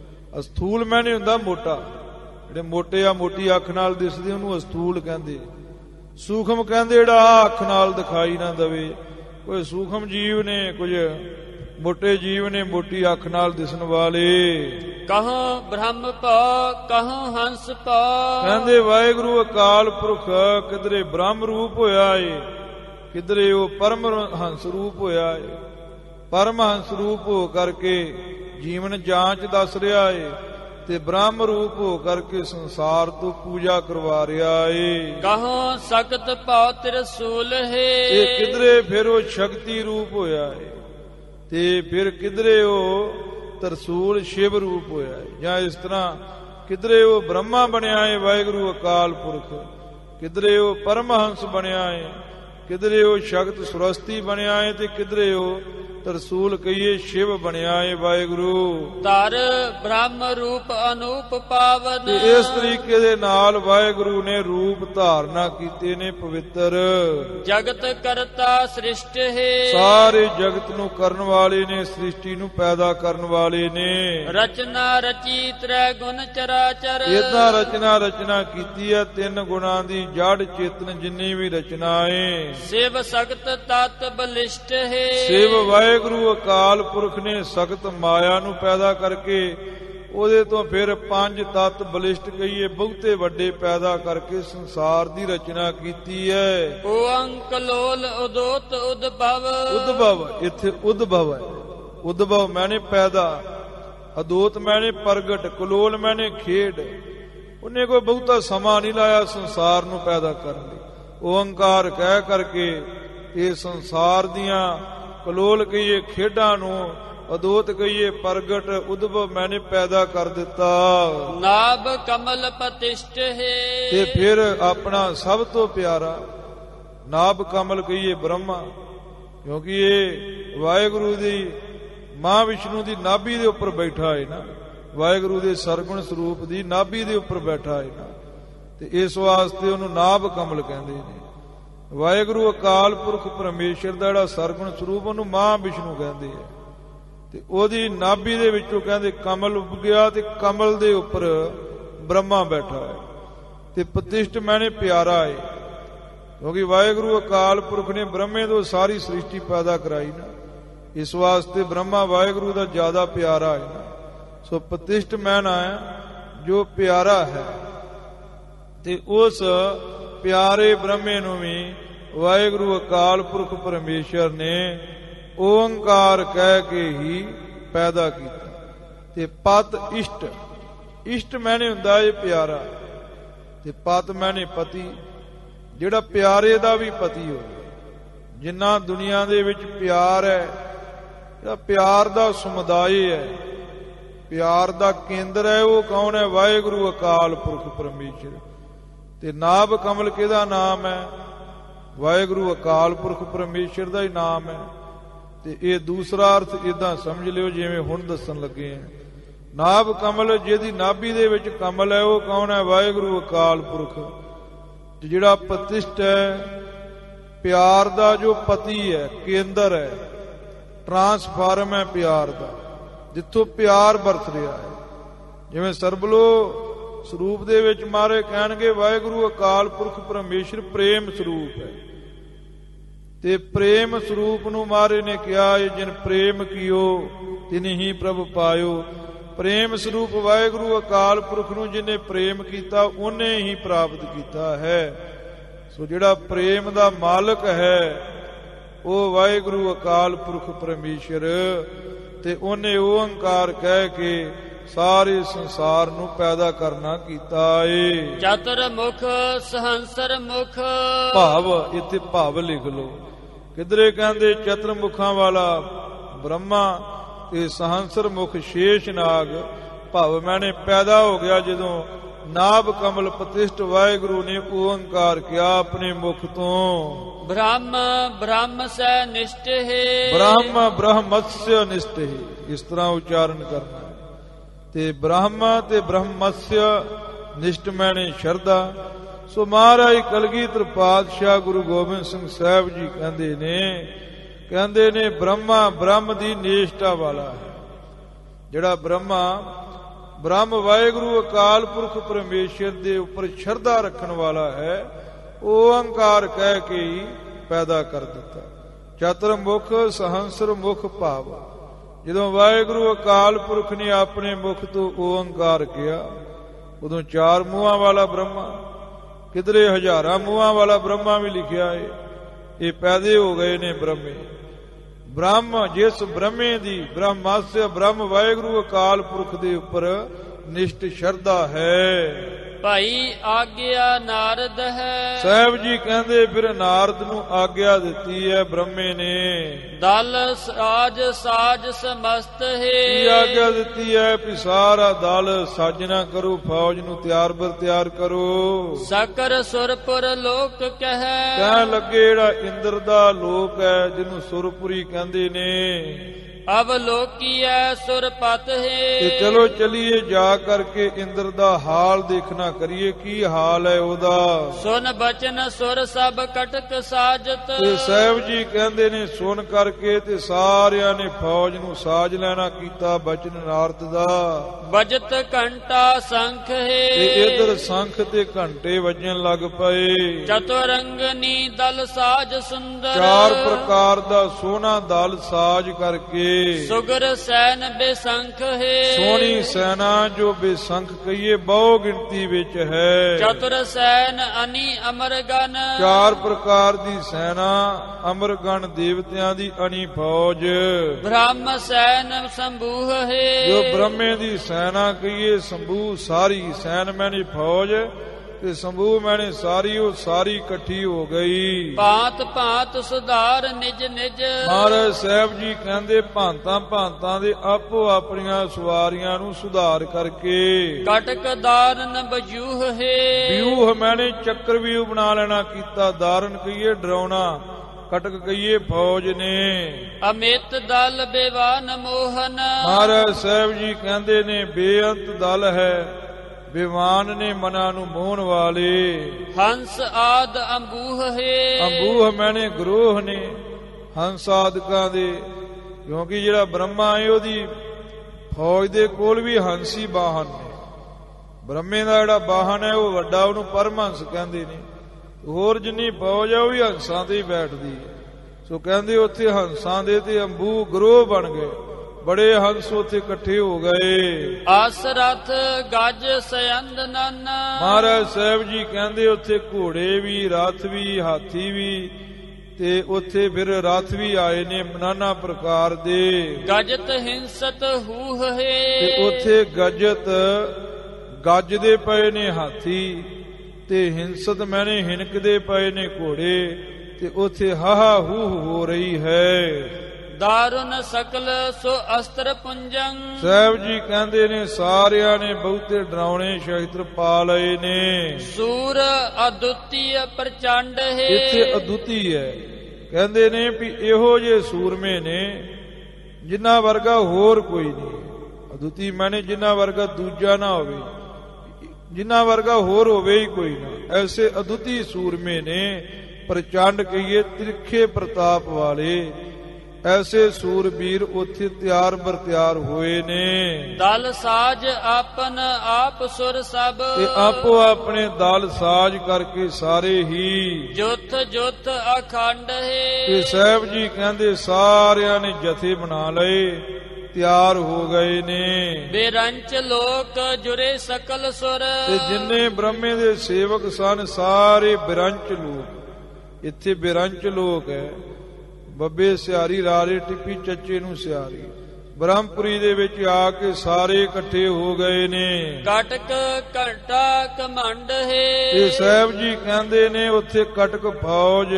ਅਸਥੂਲ ਮੈਨੇ ਹੁੰਦਾ ਮੋਟਾ, ਜਿਹੜੇ ਮੋਟੇ ਆ ਮੋਟੀ ਅੱਖ ਨਾਲ ਦਿਸਦੇ ਉਹਨੂੰ ਅਸਥੂਲ ਕਹਿੰਦੇ। ਸੂਖਮ ਕਹਿੰਦੇ ਜਿਹੜਾ ਅੱਖ ਨਾਲ ਦਿਖਾਈ ਨਾ ਦਵੇ। ਕੋਈ ਸੂਖਮ ਜੀਵ ਨੇ, ਕੁਝ ਮੋਟੇ ਜੀਵ ਨੇ ਮੋਟੀ ਅੱਖ ਨਾਲ ਦਿਸਣ ਵਾਲੇ। ਕਹਾਂ ਬ੍ਰਹਮ ਪਾ, ਕਹਾਂ ਹੰਸ ਪਾ। ਕਹਿੰਦੇ ਵਾਹਿਗੁਰੂ ਅਕਾਲ ਪੁਰਖ ਕਿਧਰੇ ਬ੍ਰਹਮ ਰੂਪ ਹੋਇਆ ਏ, ਕਿਧਰੇ ਉਹ ਪਰਮ ਹੰਸ ਰੂਪ ਹੋਇਆ ਏ। ਪਰਮ ਹੰਸ ਰੂਪ ਹੋ ਕਰਕੇ ਜੀਵਨ ਜਾਂਚ ਦੱਸ ਰਿਹਾ ਏ, ਤੇ ਬ੍ਰਹਮ ਰੂਪ ਹੋ ਕਰਕੇ ਸੰਸਾਰ ਤੋਂ ਪੂਜਾ ਕਰਵਾ ਰਿਹਾ ਏ। ਕਹਾਂ ਸਖਤ ਪਾ ਤਿਰਸੂਲ ਹੈ। ਇਹ ਕਿਧਰੇ ਫਿਰ ਉਹ ਸ਼ਕਤੀ ਰੂਪ ਹੋਇਆ ਏ, ਤੇ ਫਿਰ ਕਿਧਰੇ ਉਹ ਤਰਸੂਲ ਸ਼ਿਵ ਰੂਪ ਹੋਇਆ ਹੈ। ਜਾਂ ਇਸ ਤਰ੍ਹਾਂ ਕਿਧਰੇ ਉਹ ਬ੍ਰਹਮਾ ਬਣਿਆ ਹੈ ਵਾਹਿਗੁਰੂ ਅਕਾਲ ਪੁਰਖ, ਕਿਧਰੇ ਉਹ ਪਰਮਹੰਸ ਬਣਿਆ ਹੈ, ਕਿਧਰੇ ਉਹ ਸ਼ਕਤ ਸੁਰਸਤੀ ਬਣਿਆ ਹੈ, ਤੇ ਕਿਧਰੇ ਉਹ ਤਰਸੂਲ ਕਹੀਏ ਸ਼ਿਵ ਬਣਿਆ ਹੈ ਵਾਹਿਗੁਰੂ। ਧਰ ਬ੍ਰਹਮ ਰੂਪ ਅਨੂਪ ਪਾਵਨ। ਤੇ ਇਸ ਤਰੀਕੇ ਦੇ ਨਾਲ ਵਾਹਿਗੁਰੂ ਨੇ ਰੂਪ ਧਾਰਨਾ ਕੀਤੇ ਨੇ ਪਵਿੱਤਰ। ਜਗਤ ਕਰਤਾ ਸ੍ਰਿਸ਼ਟ ਹੈ। ਸਾਰੇ ਜਗਤ ਨੂੰ ਕਰਨ ਵਾਲੇ ਨੇ, ਸ੍ਰਿਸ਼ਟੀ ਨੂੰ ਪੈਦਾ ਕਰਨ ਵਾਲੇ ਨੇ। ਰਚਨਾ ਰਚੀ ਤ੍ਰੈ ਗੁਣ ਚਰਾਚਰ। ਇਦਾਂ ਰਚਨਾ ਰਚਨਾ ਕੀਤੀ ਹੈ ਤਿੰਨ ਗੁਣਾਂ ਦੀ, ਜੜ ਚੇਤਨ ਜਿੰਨੀ ਵੀ ਰਚਨਾ ਏ। ਸਿਵ ਸਖਤ ਤਤ ਬਲਿਸ਼ਟ ਹੈ। ਸਿਵ ਵਾਹਿਗੁਰੂ ਅਕਾਲ ਪੁਰਖ ਨੇ ਸਖਤ ਮਾਇਆ ਨੂੰ ਪੈਦਾ ਕਰਕੇ ਉਹਦੇ ਤੋਂ ਫਿਰ ਪੰਜ ਤੱਤ ਬਲਿਸ਼ਟ ਕਹੀਏ ਬਹੁਤੇ ਵੱਡੇ ਪੈਦਾ ਕਰਕੇ ਸੰਸਾਰ ਦੀ ਰਚਨਾ ਕੀਤੀ ਹੈ। ਓੰਕਲੋਲ ਉਦੋਤ ਉਦਭਵ। ਉਦਭਵ ਇੱਥੇ ਉਦਭਵ ਹੈ। ਉਦਭਵ ਮੈਨੇ ਪੈਦਾ, ਅਦੋਤ ਮੈਨੇ ਪ੍ਰਗਟ, ਕਲੋਲ ਮੈਨੇ ਖੇਡ। ਉਹਨੇ ਕੋਈ ਬਹੁਤਾ ਸਮਾਂ ਨਹੀਂ ਲਾਇਆ ਸੰਸਾਰ ਨੂੰ ਪੈਦਾ ਕਰਨ ਲਈ। ਓੰਕਾਰ ਕਹਿ ਕਰਕੇ ਇਹ ਸੰਸਾਰ ਦੀਆਂ ਕਲੋਲ ਕਹੀਏ ਖੇਡਾਂ ਨੂੰ, ਅਦੋਤ ਕਹੀਏ ਪ੍ਰਗਟ, ਉਦਭਵ ਮੈਨੇ ਪੈਦਾ ਕਰ ਦਿੱਤਾ। ਨਾਭ ਕਮਲ ਪਤਿਸ਼ਟ ਹੈ। ਤੇ ਫਿਰ ਆਪਣਾ ਸਭ ਤੋਂ ਪਿਆਰਾ ਨਾਭ ਕਮਲ ਕਹੀਏ ਬ੍ਰਹਮਾ, ਕਿਉਂਕਿ ਇਹ ਵਾਹਿਗੁਰੂ ਦੀ ਮਾਂ ਵਿਸ਼ਨੂੰ ਦੀ ਨਾਭੀ ਦੇ ਉੱਪਰ ਬੈਠਾ ਹੈ ਨਾ, ਵਾਹਿਗੁਰੂ ਦੇ ਸਰਗੁਣ ਸਰੂਪ ਦੀ ਨਾਭੀ ਦੇ ਉੱਪਰ ਬੈਠਾ ਹੈ ਨਾ, ਤੇ ਇਸ ਵਾਸਤੇ ਉਹਨੂੰ ਨਾਭ ਕਮਲ ਕਹਿੰਦੇ ਨੇ। ਵਾਹਿਗੁਰੂ ਅਕਾਲ ਪੁਰਖ ਪਰਮੇਸ਼ਰ ਦਾ ਜਿਹੜਾ ਸਰਗੁਣ ਸਰੂਪ ਉਹਨੂੰ ਮਾਂ ਵਿਸ਼ਨੂੰ ਕਹਿੰਦੇ ਆ, ਤੇ ਉਹਦੀ ਨਾਭੀ ਦੇ ਵਿੱਚੋਂ ਕਹਿੰਦੇ ਕਮਲ ਉੱਗ ਗਿਆ, ਤੇ ਕਮਲ ਦੇ ਉੱਪਰ ਬ੍ਰਹਮਾ ਬੈਠਾ ਹੈ। ਤੇ ਪ੍ਰਤਿਸ਼ਟ ਮੈਨੇ ਪਿਆਰਾ ਹੈ, ਕਿਉਂਕਿ ਵਾਹਿਗੁਰੂ ਅਕਾਲ ਪੁਰਖ ਨੇ ਬ੍ਰਹਮੇ ਤੋਂ ਸਾਰੀ ਸ੍ਰਿਸ਼ਟੀ ਪੈਦਾ ਕਰਾਈ ਨਾ, ਇਸ ਵਾਸਤੇ ਬ੍ਰਹਮਾ ਵਾਹਿਗੁਰੂ ਦਾ ਜ਼ਿਆਦਾ ਪਿਆਰਾ ਹੈ ਨਾ। ਸੋ ਪ੍ਰਤਿਸ਼ਟ ਮੈਨਾ ਹੈ ਜੋ ਪਿਆਰਾ ਹੈ, ਤੇ ਉਸ ਪਿਆਰੇ ਬ੍ਰਹਮੇ ਨੂੰ ਵੀ ਵਾਹਿਗੁਰੂ ਅਕਾਲ ਪੁਰਖ ਪਰਮੇਸ਼ਰ ਨੇ ਓੰਕਾਰ ਕਹਿ ਕੇ ਹੀ ਪੈਦਾ ਕੀਤਾ। ਤੇ ਪਤ ਇਸ਼ਟ, ਇਸ਼ਟ ਮੈਨੇ ਹੁੰਦਾ ਇਹ ਪਿਆਰਾ, ਤੇ ਪਤ ਮੈਨੇ ਪਤੀ, ਜਿਹੜਾ ਪਿਆਰੇ ਦਾ ਵੀ ਪਤੀ ਹੋਵੇ। ਜਿੰਨਾ ਦੁਨੀਆ ਦੇ ਵਿੱਚ ਪਿਆਰ ਹੈ, ਜਿਹੜਾ ਪਿਆਰ ਦਾ ਸਮੁਦਾਇ ਹੈ, ਪਿਆਰ ਦਾ ਕੇਂਦਰ ਹੈ, ਉਹ ਕੌਣ ਹੈ? ਵਾਹਿਗੁਰੂ ਅਕਾਲ ਪੁਰਖ ਪਰਮੇਸ਼ਰ। ਤੇ ਨਾਭ ਕਮਲ ਕਿਹਦਾ ਨਾਮ ਹੈ? ਵਾਹਿਗੁਰੂ ਅਕਾਲ ਪੁਰਖ ਪਰਮੇਸ਼ਰ ਦਾ ਹੀ ਨਾਮ ਹੈ। ਤੇ ਇਹ ਦੂਸਰਾ ਅਰਥ ਇਦਾਂ ਸਮਝ ਲਿਓ ਜਿਵੇਂ ਹੁਣ ਦੱਸਣ ਲੱਗੇ ਆ। ਨਾਭ ਕਮਲ, ਜਿਹਦੀ ਨਾਭੀ ਦੇ ਵਿੱਚ ਕਮਲ ਹੈ, ਉਹ ਕੌਣ ਹੈ? ਵਾਹਿਗੁਰੂ ਅਕਾਲ ਪੁਰਖ। ਤੇ ਜਿਹੜਾ ਪ੍ਰਤਿਸ਼ਟ ਹੈ, ਪਿਆਰ ਦਾ ਜੋ ਪਤੀ ਹੈ, ਕੇਂਦਰ ਹੈ, ਟਰਾਂਸਫਾਰਮ ਹੈ ਪਿਆਰ ਦਾ, ਜਿੱਥੋਂ ਪਿਆਰ ਵਰਤ ਰਿਹਾ ਹੈ। ਜਿਵੇਂ ਸਰਬਲੋ ਸਰੂਪ ਦੇ ਵਿੱਚ ਮਹਾਰਾਜ ਕਹਿਣਗੇ ਵਾਹਿਗੁਰੂ ਅਕਾਲ ਪੁਰਖ ਪਰਮੇਸ਼ਰ ਪ੍ਰੇਮ ਸਰੂਪ ਹੈ, ਤੇ ਪ੍ਰੇਮ ਸਰੂਪ ਨੂੰ ਮਹਾਰਾਜ ਨੇ ਕਿਹਾ ਜਿਨ ਪ੍ਰੇਮ ਕੀਓ ਤਿਨ ਹੀ ਪ੍ਰਭ ਪਾਇਓ। ਪ੍ਰੇਮ ਸਰੂਪ ਵਾਹਿਗੁਰੂ ਅਕਾਲ ਪੁਰਖ ਨੂੰ ਜਿਹਨੇ ਪ੍ਰੇਮ ਕੀਤਾ ਉਹਨੇ ਹੀ ਪ੍ਰਾਪਤ ਕੀਤਾ ਹੈ। ਸੋ ਜਿਹੜਾ ਪ੍ਰੇਮ ਦਾ ਮਾਲਕ ਹੈ ਉਹ ਵਾਹਿਗੁਰੂ ਅਕਾਲ ਪੁਰਖ ਪਰਮੇਸ਼ਰ, ਤੇ ਉਹਨੇ ਓੰਕਾਰ ਕਹਿ ਕੇ ਸਾਰੇ ਸੰਸਾਰ ਨੂੰ ਪੈਦਾ ਕਰਨਾ ਕੀਤਾ ਏ। ਚਤੁਰ ਮੁਖ ਸਹੰਸਰ ਮੁਖ, ਭਾਵ ਇੱਥੇ ਭਾਵ ਲਿਖ ਲੋ। ਕਿਧਰੇ ਕਹਿੰਦੇ ਚਤੁਰ ਮੁਖਾਂ ਵਾਲਾ ਬ੍ਰਹਮਾ ਤੇ ਸਹੰਸਰ ਮੁਖ ਸ਼ੇਸ਼ ਨਾਗ, ਭਾਵ ਮੈਨੇ ਪੈਦਾ ਹੋ ਗਿਆ ਜਦੋਂ ਨਾਭ ਕਮਲ ਪ੍ਰਤਿਸ਼ਟ ਵਾਹਿਗੁਰੂ ਨੇ ਓੰਕਾਰ ਕਿਹਾ ਆਪਣੇ ਮੁਖ ਤੋਂ। ਬ੍ਰਹਮ ਬ੍ਰਹਮ ਸੈ ਨਿਸ਼ਟਹਿ, ਬ੍ਰਹਮ ਬ੍ਰਹਮਸਯ ਨਿਸ਼ਟਹਿ, ਇਸ ਤਰ੍ਹਾਂ ਉਚਾਰਨ ਕਰਨਾ। ਤੇ ਬ੍ਰਹਮ ਤੇ ਬ੍ਰਹਮਸਯ ਨਿਸ਼ਟ ਮੈਨੇ ਸ਼ਰਧਾ। ਸੋ ਮਹਾਰਾਜ ਕਲਗੀਧਰ ਪਾਤਸ਼ਾਹ ਗੁਰੂ ਗੋਬਿੰਦ ਸਿੰਘ ਸਾਹਿਬ ਜੀ ਕਹਿੰਦੇ ਨੇ ਕਹਿੰਦੇ ਨੇ ਬ੍ਰਹਮਾ ਬ੍ਰਹਮ ਦੀ ਨਿਸ਼ਠਾ ਵਾਲਾ ਹੈ। ਜਿਹੜਾ ਬ੍ਰਹਮਾ ਬ੍ਰਹਮ ਵਾਹਿਗੁਰੂ ਅਕਾਲ ਪੁਰਖ ਪਰਮੇਸ਼ਰ ਦੇ ਉੱਪਰ ਸ਼ਰਧਾ ਰੱਖਣ ਵਾਲਾ ਹੈ, ਓੰਕਾਰ ਕਹਿ ਕੇ ਹੀ ਪੈਦਾ ਕਰ ਦਿੱਤਾ। ਚਤੁਰ ਮੁਖ ਸਹੰਸਰ ਮੁਖ ਭਾਵ, ਜਦੋਂ ਵਾਹਿਗੁਰੂ ਅਕਾਲ ਪੁਰਖ ਨੇ ਆਪਣੇ ਮੁਖ ਤੋਂ ਓੰਕਾਰ ਕਿਹਾ ਉਦੋਂ ਚਾਰ ਮੂੰਹਾਂ ਵਾਲਾ ਬ੍ਰਹਮਾ, ਕਿਧਰੇ ਹਜ਼ਾਰਾਂ ਮੂੰਹਾਂ ਵਾਲਾ ਬ੍ਰਹਮਾ ਵੀ ਲਿਖਿਆ ਏ, ਇਹ ਪੈਦੇ ਹੋ ਗਏ ਨੇ ਬ੍ਰਹਮੇ। ਬ੍ਰਹਮ ਜਿਸ ਬ੍ਰਹਮੇ ਦੀ ਬ੍ਰਹਮਾਸਯ ਬ੍ਰਹਮ ਵਾਹਿਗੁਰੂ ਅਕਾਲ ਪੁਰਖ ਦੇ ਉੱਪਰ ਨਿਸ਼ਟ ਸ਼ਰਧਾ ਹੈ। ਭਾਈ ਆਗਿਆ ਨਾਰਦ ਹੈ, ਸਾਹਿਬ ਜੀ ਕਹਿੰਦੇ ਫਿਰ ਨਾਰਦ ਨੂੰ ਆਗਿਆ ਦਿੱਤੀ ਹੈ ਬ੍ਰਹਮੇ ਨੇ। ਦਲ ਸਾਜ ਸਾਜ ਸਮਸਤ ਹੈ, ਕੀ ਆਗਿਆ ਦਿੱਤੀ ਹੈ ਵੀ ਸਾਰਾ ਦਲ ਸਾਜਣਾ ਕਰੋ, ਫੌਜ ਨੂੰ ਤਿਆਰ ਬਰ ਤਿਆਰ ਕਰੋ। ਸਕਰ ਸੁਰਪੁਰ ਲੋਕ ਕਹੈ, ਕਹਿਣ ਲੱਗੇ ਜਿਹੜਾ ਇੰਦਰ ਦਾ ਲੋਕ ਹੈ ਜਿਹਨੂੰ ਸੁਰਪੁਰੀ ਕਹਿੰਦੇ ਨੇ, ਅਬ ਲੋਕੀਐ ਸੁਰਪਤ ਹੈ। ਤੇ ਚਲੋ ਚਲੀਏ ਜਾ ਕਰਕੇ ਇੰਦਰ ਦਾ ਹਾਲ ਦੇਖਣਾ ਕਰੀਏ, ਕੀ ਹਾਲ ਹੈ ਉਹਦਾ। ਸੁਨ ਬਚਨ ਸੁਰ ਸਭ ਕਟਕ ਸਾਜਤ, ਤੇ ਸਾਹਿਬ ਜੀ ਕਹਿੰਦੇ ਨੇ ਸੁਣ ਕਰਕੇ ਤੇ ਸਾਰਿਆਂ ਨੇ ਫੌਜ ਨੂੰ ਸਾਜ ਲੈਣਾ ਕੀਤਾ ਬਚਨ ਨਾਰਦ ਦਾ। ਬਜਤ ਘੰਟਾ ਸੰਖ ਹੈ, ਤੇ ਇਧਰ ਸੰਖ ਤੇ ਘੰਟੇ ਵੱਜਣ ਲੱਗ ਪਏ। ਚਤੁਰੰਗਨੀ ਦਲ ਸਾਜ ਸੁੰਦਰ, ਚਾਰ ਪ੍ਰਕਾਰ ਦਾ ਸੋਹਣਾ ਦਲ ਸਾਜ ਕਰਕੇ। ਸੁਗਰ ਸੈਨ ਬੇਸੰਖ ਹੈ, ਸੋਹਣੀ ਸੈਨਾ ਜੋ ਬੇਸੰਖ ਕਹੀਏ ਬਹੁ ਗਿਣਤੀ ਵਿੱਚ ਹੈ। ਚਤੁਰ ਸੈਨ ਅਨੀ ਅਮਰਗਨ, ਚਾਰ ਪ੍ਰਕਾਰ ਦੀ ਸੈਨਾ ਅਮਰਗਣ ਦੇਵਤਿਆਂ ਦੀ ਅਣੀ ਫੌਜ। ਬ੍ਰਹਮ ਸੈਨ ਸੰਭੂਹ ਹੈ, ਜੋ ਬ੍ਰਹਮੇ ਦੀ ਸੈਨਾ ਕਹੀਏ ਸੰਭੂ ਸਾਰੀ, ਸੈਨ ਮੈਨੇ ਫੌਜ ਤੇ ਸੰਭੂ ਮੈਨੇ ਸਾਰੀ, ਉਹ ਸਾਰੀ ਇਕੱਠੀ ਹੋ ਗਈ। ਭਾਂਤ ਭਾਂਤ ਸੁਧਾਰ ਨਿਜ ਨਿਜ, ਮਹਾਰਾਜ ਸਾਹਿਬ ਜੀ ਕਹਿੰਦੇ ਭਾਂਤਾਂ ਭਾਂਤਾਂ ਦੇ ਆਪੋ ਆਪਣੀਆਂ ਸਵਾਰੀਆਂ ਨੂੰ ਸੁਧਾਰ ਕਰਕੇ। ਕਟਕ ਦਾਰਨ ਬਜੂਹ ਹੈ, ਵਿਊਹ ਮੈਨੇ ਚੱਕਰ ਵਿਊਹ ਬਣਾ ਲੈਣਾ ਕੀਤਾ। ਦਾਰਨ ਕਹੀਏ ਡਰਾਉਣਾ, ਕਟਕ ਕਹੀਏ ਫੌਜ ਨੇ। ਅਮਿਤ ਦਲ ਬੇਵਾਨ ਮੋਹਨ, ਮਹਾਰਾਜ ਸਾਹਿਬ ਜੀ ਕਹਿੰਦੇ ਨੇ ਬੇਅੰਤ ਦਲ ਹੈ, ਵਿਮਾਨ ਨੇ ਮਨਾਂ ਨੂੰ ਮੋਹਣ ਵਾਲੇ। ਹੰਸ ਆਦ ਅੰਬੂਹ ਹੈ, ਅੰਬੂਹ ਮੈਨੇ ਗਰੋਹ ਨੇ ਹੰਸ ਆਦਿਕਾਂ ਦੇ, ਕਿਉਂਕਿ ਜਿਹੜਾ ਬ੍ਰਹਮਾ ਹੈ ਉਹਦੀ ਫੌਜ ਦੇ ਕੋਲ ਵੀ ਹੰਸੀ ਬਾਹਨ ਨੇ। ਬ੍ਰਹਮੇ ਦਾ ਜਿਹੜਾ ਬਾਹਨ ਹੈ ਉਹ ਵੱਡਾ, ਉਹਨੂੰ ਪਰਮਹੰਸ ਕਹਿੰਦੇ ਨੇ। ਹੋਰ ਜਿੰਨੀ ਫੌਜ ਹੈ ਉਹ ਵੀ ਹੰਸਾਂ ਤੇ ਹੀ ਬੈਠਦੀ ਹੈ। ਸੋ ਕਹਿੰਦੇ ਉੱਥੇ ਹੰਸਾਂ ਦੇ ਤੇ ਅੰਬੂ ਗਰੋਹ ਬਣ ਗਏ, ਬੜੇ ਹੰਸ ਉੱਥੇ ਇਕੱਠੇ ਹੋ ਗਏ। ਆਸਰਥ ਗੱਜ ਸਯੰਦਨਨ, ਮਹਾਰਾਜ ਸਾਹਿਬ ਜੀ ਕਹਿੰਦੇ ਉੱਥੇ ਘੋੜੇ ਵੀ, ਰਥ ਵੀ, ਹਾਥੀ ਵੀ, ਤੇ ਉੱਥੇ ਫਿਰ ਰਥ ਵੀ ਆਏ ਨੇ ਨਾਨਾ ਪ੍ਰਕਾਰ ਦੇ। ਗਜਤ ਹਿੰਸਤ ਹੂਹ ਹੈ, ਤੇ ਉੱਥੇ ਗਜਤ ਗੱਜਦੇ ਪਏ ਨੇ ਹਾਥੀ, ਤੇ ਹਿੰਸਤ ਮੈਨੇ ਹਿਣਕਦੇ ਪਏ ਨੇ ਘੋੜੇ, ਤੇ ਉੱਥੇ ਹਾਹਾ ਹੂ ਹੋ ਰਹੀ ਹੈ। ਦਾਰੁਨ ਸਕਲ ਸੋ ਅਸਤਰ ਪੁੰਜੰ, ਸਾਹਿਬ ਜੀ ਕਹਿੰਦੇ ਨੇ ਸਾਰਿਆਂ ਨੇ ਬਹੁਤੇ ਡਰਾਉਣੇ ਸ਼ਸਤਰ ਪਾ ਲਏ ਨੇ। ਸੂਰ ਅਦੁੱਤੀ ਪ੍ਰਚੰਡ ਹੈ, ਇੱਥੇ ਅਦੁੱਤੀ ਹੈ। ਕਹਿੰਦੇ ਨੇ ਵੀ ਇਹੋ ਜਿਹੇ ਸੂਰਮੇ ਨੇ ਜਿਨ੍ਹਾਂ ਵਰਗਾ ਹੋਰ ਕੋਈ ਨਹੀਂ। ਅਦੁੱਤੀ ਮੈਨੇ ਜਿਨ੍ਹਾਂ ਵਰਗਾ ਦੂਜਾ ਨਾ ਹੋਵੇ, ਜਿਨ੍ਹਾਂ ਵਰਗਾ ਹੋਰ ਹੋਵੇ ਹੀ ਕੋਈ ਨਾ। ਐਸੇ ਅਦੁੱਤੀ ਸੂਰਮੇ ਨੇ, ਪ੍ਰਚੰਡ ਕਹੀਏ ਤਿਰਖੇ ਪ੍ਰਤਾਪ ਵਾਲੇ। ਐਸੇ ਸੂਰਬੀਰ ਉੱਥੇ ਤਿਆਰ ਬਰ ਤਿਆਰ ਹੋਏ ਨੇ। ਦਲ ਸਾਜ ਆਪਨ ਆਪ ਸੁਰ ਸਭ, ਤੇ ਆਪੋ ਆਪਣੇ ਦਲ ਸਾਜ ਕਰਕੇ ਸਾਰੇ ਹੀ ਜੁੱਥ ਜੁੱਥ ਅਖੰਡ ਹੈ। ਤੇ ਸਾਹਿਬ ਜੀ ਕਹਿੰਦੇ ਸਾਰਿਆਂ ਨੇ ਜਥੇ ਬਣਾ ਲਏ, ਤਿਆਰ ਹੋ ਗਏ ਨੇ। ਬੇਰੰਚ ਲੋਕ ਜੁਰੇ ਸਕਲ ਸੁਰ, ਤੇ ਜਿੰਨੇ ਬ੍ਰਹਮੇ ਦੇ ਸੇਵਕ ਸਨ ਸਾਰੇ ਬਿਰੰਚ ਲੋਕ। ਇੱਥੇ ਬਿਰੰਚ ਲੋਕ ਹੈ, ਬੱਬੇ ਸਿਆਰੀ ਰਾਰੇ ਟਿੱਪੀ ਚੱਚੇ ਨੂੰ ਸਿਆਰੀ। ਬ੍ਰਹਮਪੁਰੀ ਦੇ ਵਿੱਚ ਆ ਕੇ ਸਾਰੇ ਇਕੱਠੇ ਹੋ ਗਏ ਨੇ। ਕਟਕ ਘੰਟਾ ਕਮੰਡ ਹੈ। ਤੇ ਸਾਹਿਬ ਜੀ ਕਹਿੰਦੇ ਨੇ ਉੱਥੇ ਕਟਕ ਫੌਜ,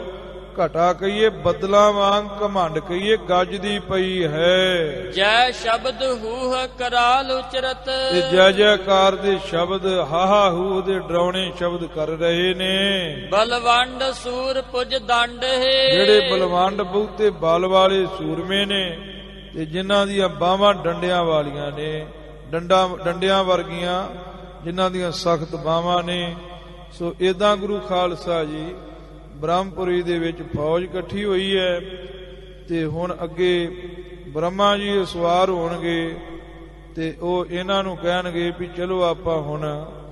ਘਟਾ ਕਹੀਏ ਬੱਦਲਾਂ ਵਾਂਗ, ਘਮੰਡ ਕਹੀਏ ਗੱਜਦੀ ਪਈ ਹੈ। ਜੈ ਸ਼ਬਦ ਹੂਹ ਕਰਾਲ ਉਚਰਤ, ਤੇ ਜੈ ਜੈਕਾਰ ਦੇ ਸ਼ਬਦ, ਹਾਹਾ ਹੂ ਦੇ ਡਰਾਉਣੇ ਸ਼ਬਦ ਕਰ ਰਹੇ ਨੇ। ਬਲਵੰਡ ਸੂਰ ਪੁਜ ਦੰਡ ਹੈ। ਜਿਹੜੇ ਬਲਵੰਡ ਬਹੁਤੇ ਬਲ ਵਾਲੇ ਸੂਰਮੇ ਨੇ ਤੇ ਜਿਨ੍ਹਾਂ ਦੀਆਂ ਬਾਹਾਂ ਡੰਡਿਆਂ ਵਾਲੀਆਂ ਨੇ, ਡੰਡਾ ਡੰਡਿਆਂ ਵਰਗੀਆਂ, ਜਿਨ੍ਹਾਂ ਦੀਆਂ ਸਖਤ ਬਾਹਾਂ ਨੇ। ਸੋ ਏਦਾਂ ਗੁਰੂ ਖਾਲਸਾ ਜੀ ਬ੍ਰਹਮਪੁਰੀ ਦੇ ਵਿੱਚ ਫੌਜ ਇਕੱਠੀ ਹੋਈ ਹੈ। ਤੇ ਹੁਣ ਅੱਗੇ ਬ੍ਰਹਮਾ ਜੀ ਸਵਾਰ ਹੋਣਗੇ ਤੇ ਉਹ ਇਹਨਾਂ ਨੂੰ ਕਹਿਣਗੇ ਵੀ ਚਲੋ ਆਪਾਂ ਹੁਣ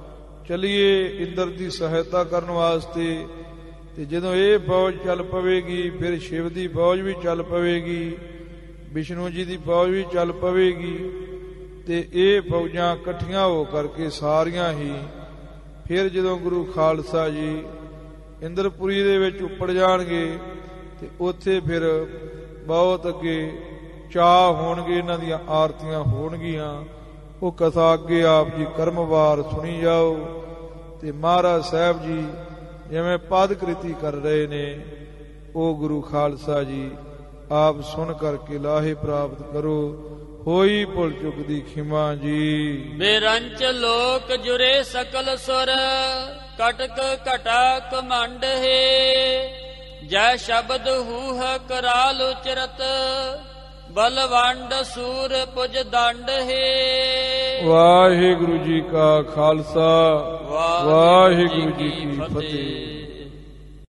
ਚਲੀਏ ਇੰਦਰ ਦੀ ਸਹਾਇਤਾ ਕਰਨ ਵਾਸਤੇ। ਤੇ ਜਦੋਂ ਇਹ ਫੌਜ ਚੱਲ ਪਵੇਗੀ ਫਿਰ ਸ਼ਿਵ ਦੀ ਫੌਜ ਵੀ ਚੱਲ ਪਵੇਗੀ, ਵਿਸ਼ਨੂੰ ਜੀ ਦੀ ਫੌਜ ਵੀ ਚੱਲ ਪਵੇਗੀ। ਤੇ ਇਹ ਫੌਜਾਂ ਇਕੱਠੀਆਂ ਹੋ ਕਰਕੇ ਸਾਰੀਆਂ ਹੀ ਫਿਰ ਜਦੋਂ ਗੁਰੂ ਖਾਲਸਾ ਜੀ ਇੰਦਰਪੁਰੀ ਦੇ ਵਿੱਚ ਉੱਪੜ ਜਾਣਗੇ ਤੇ ਉੱਥੇ ਫਿਰ ਬਹੁਤ ਅੱਗੇ ਚਾਅ ਹੋਣਗੇ, ਇਹਨਾਂ ਦੀਆਂ ਆਰਤੀਆਂ ਹੋਣਗੀਆਂ। ਉਹ ਕਥਾ ਅੱਗੇ ਆਪ ਜੀ ਕਰਮਵਾਰ ਸੁਣੀ ਜਾਓ। ਤੇ ਮਹਾਰਾਜ ਸਾਹਿਬ ਜੀ ਜਿਵੇਂ ਪਦ ਕ੍ਰਿਤੀ ਕਰ ਰਹੇ ਨੇ, ਉਹ ਗੁਰੂ ਖਾਲਸਾ ਜੀ ਆਪ ਸੁਣ ਕਰਕੇ ਲਾਹੇ ਪ੍ਰਾਪਤ ਕਰੋ। ਹੋਈ ਭੁੱਲ ਚੁੱਕ ਦੀ ਖਿਮਾ ਜੀ। ਬੇਰੰਚ ਲੋਕ ਜੁਰੇ ਸਕਲ ਸੁਰ, ਕਟਕ ਘਟਾ ਕਮੰਡ ਹੈ। ਜੈ ਸ਼ਬਦ ਹੂਹ ਕਰਾਲ ਉਚਰਤ, ਬਲਵੰਡ ਸੂਰ ਪੁਜ ਦੰਡ ਹੈ। ਵਾਹਿਗੁਰੂ ਜੀ ਕਾ ਖਾਲਸਾ, ਵਾਹਿਗੁਰੂ ਜੀ ਕੀ ਫਤਿਹ।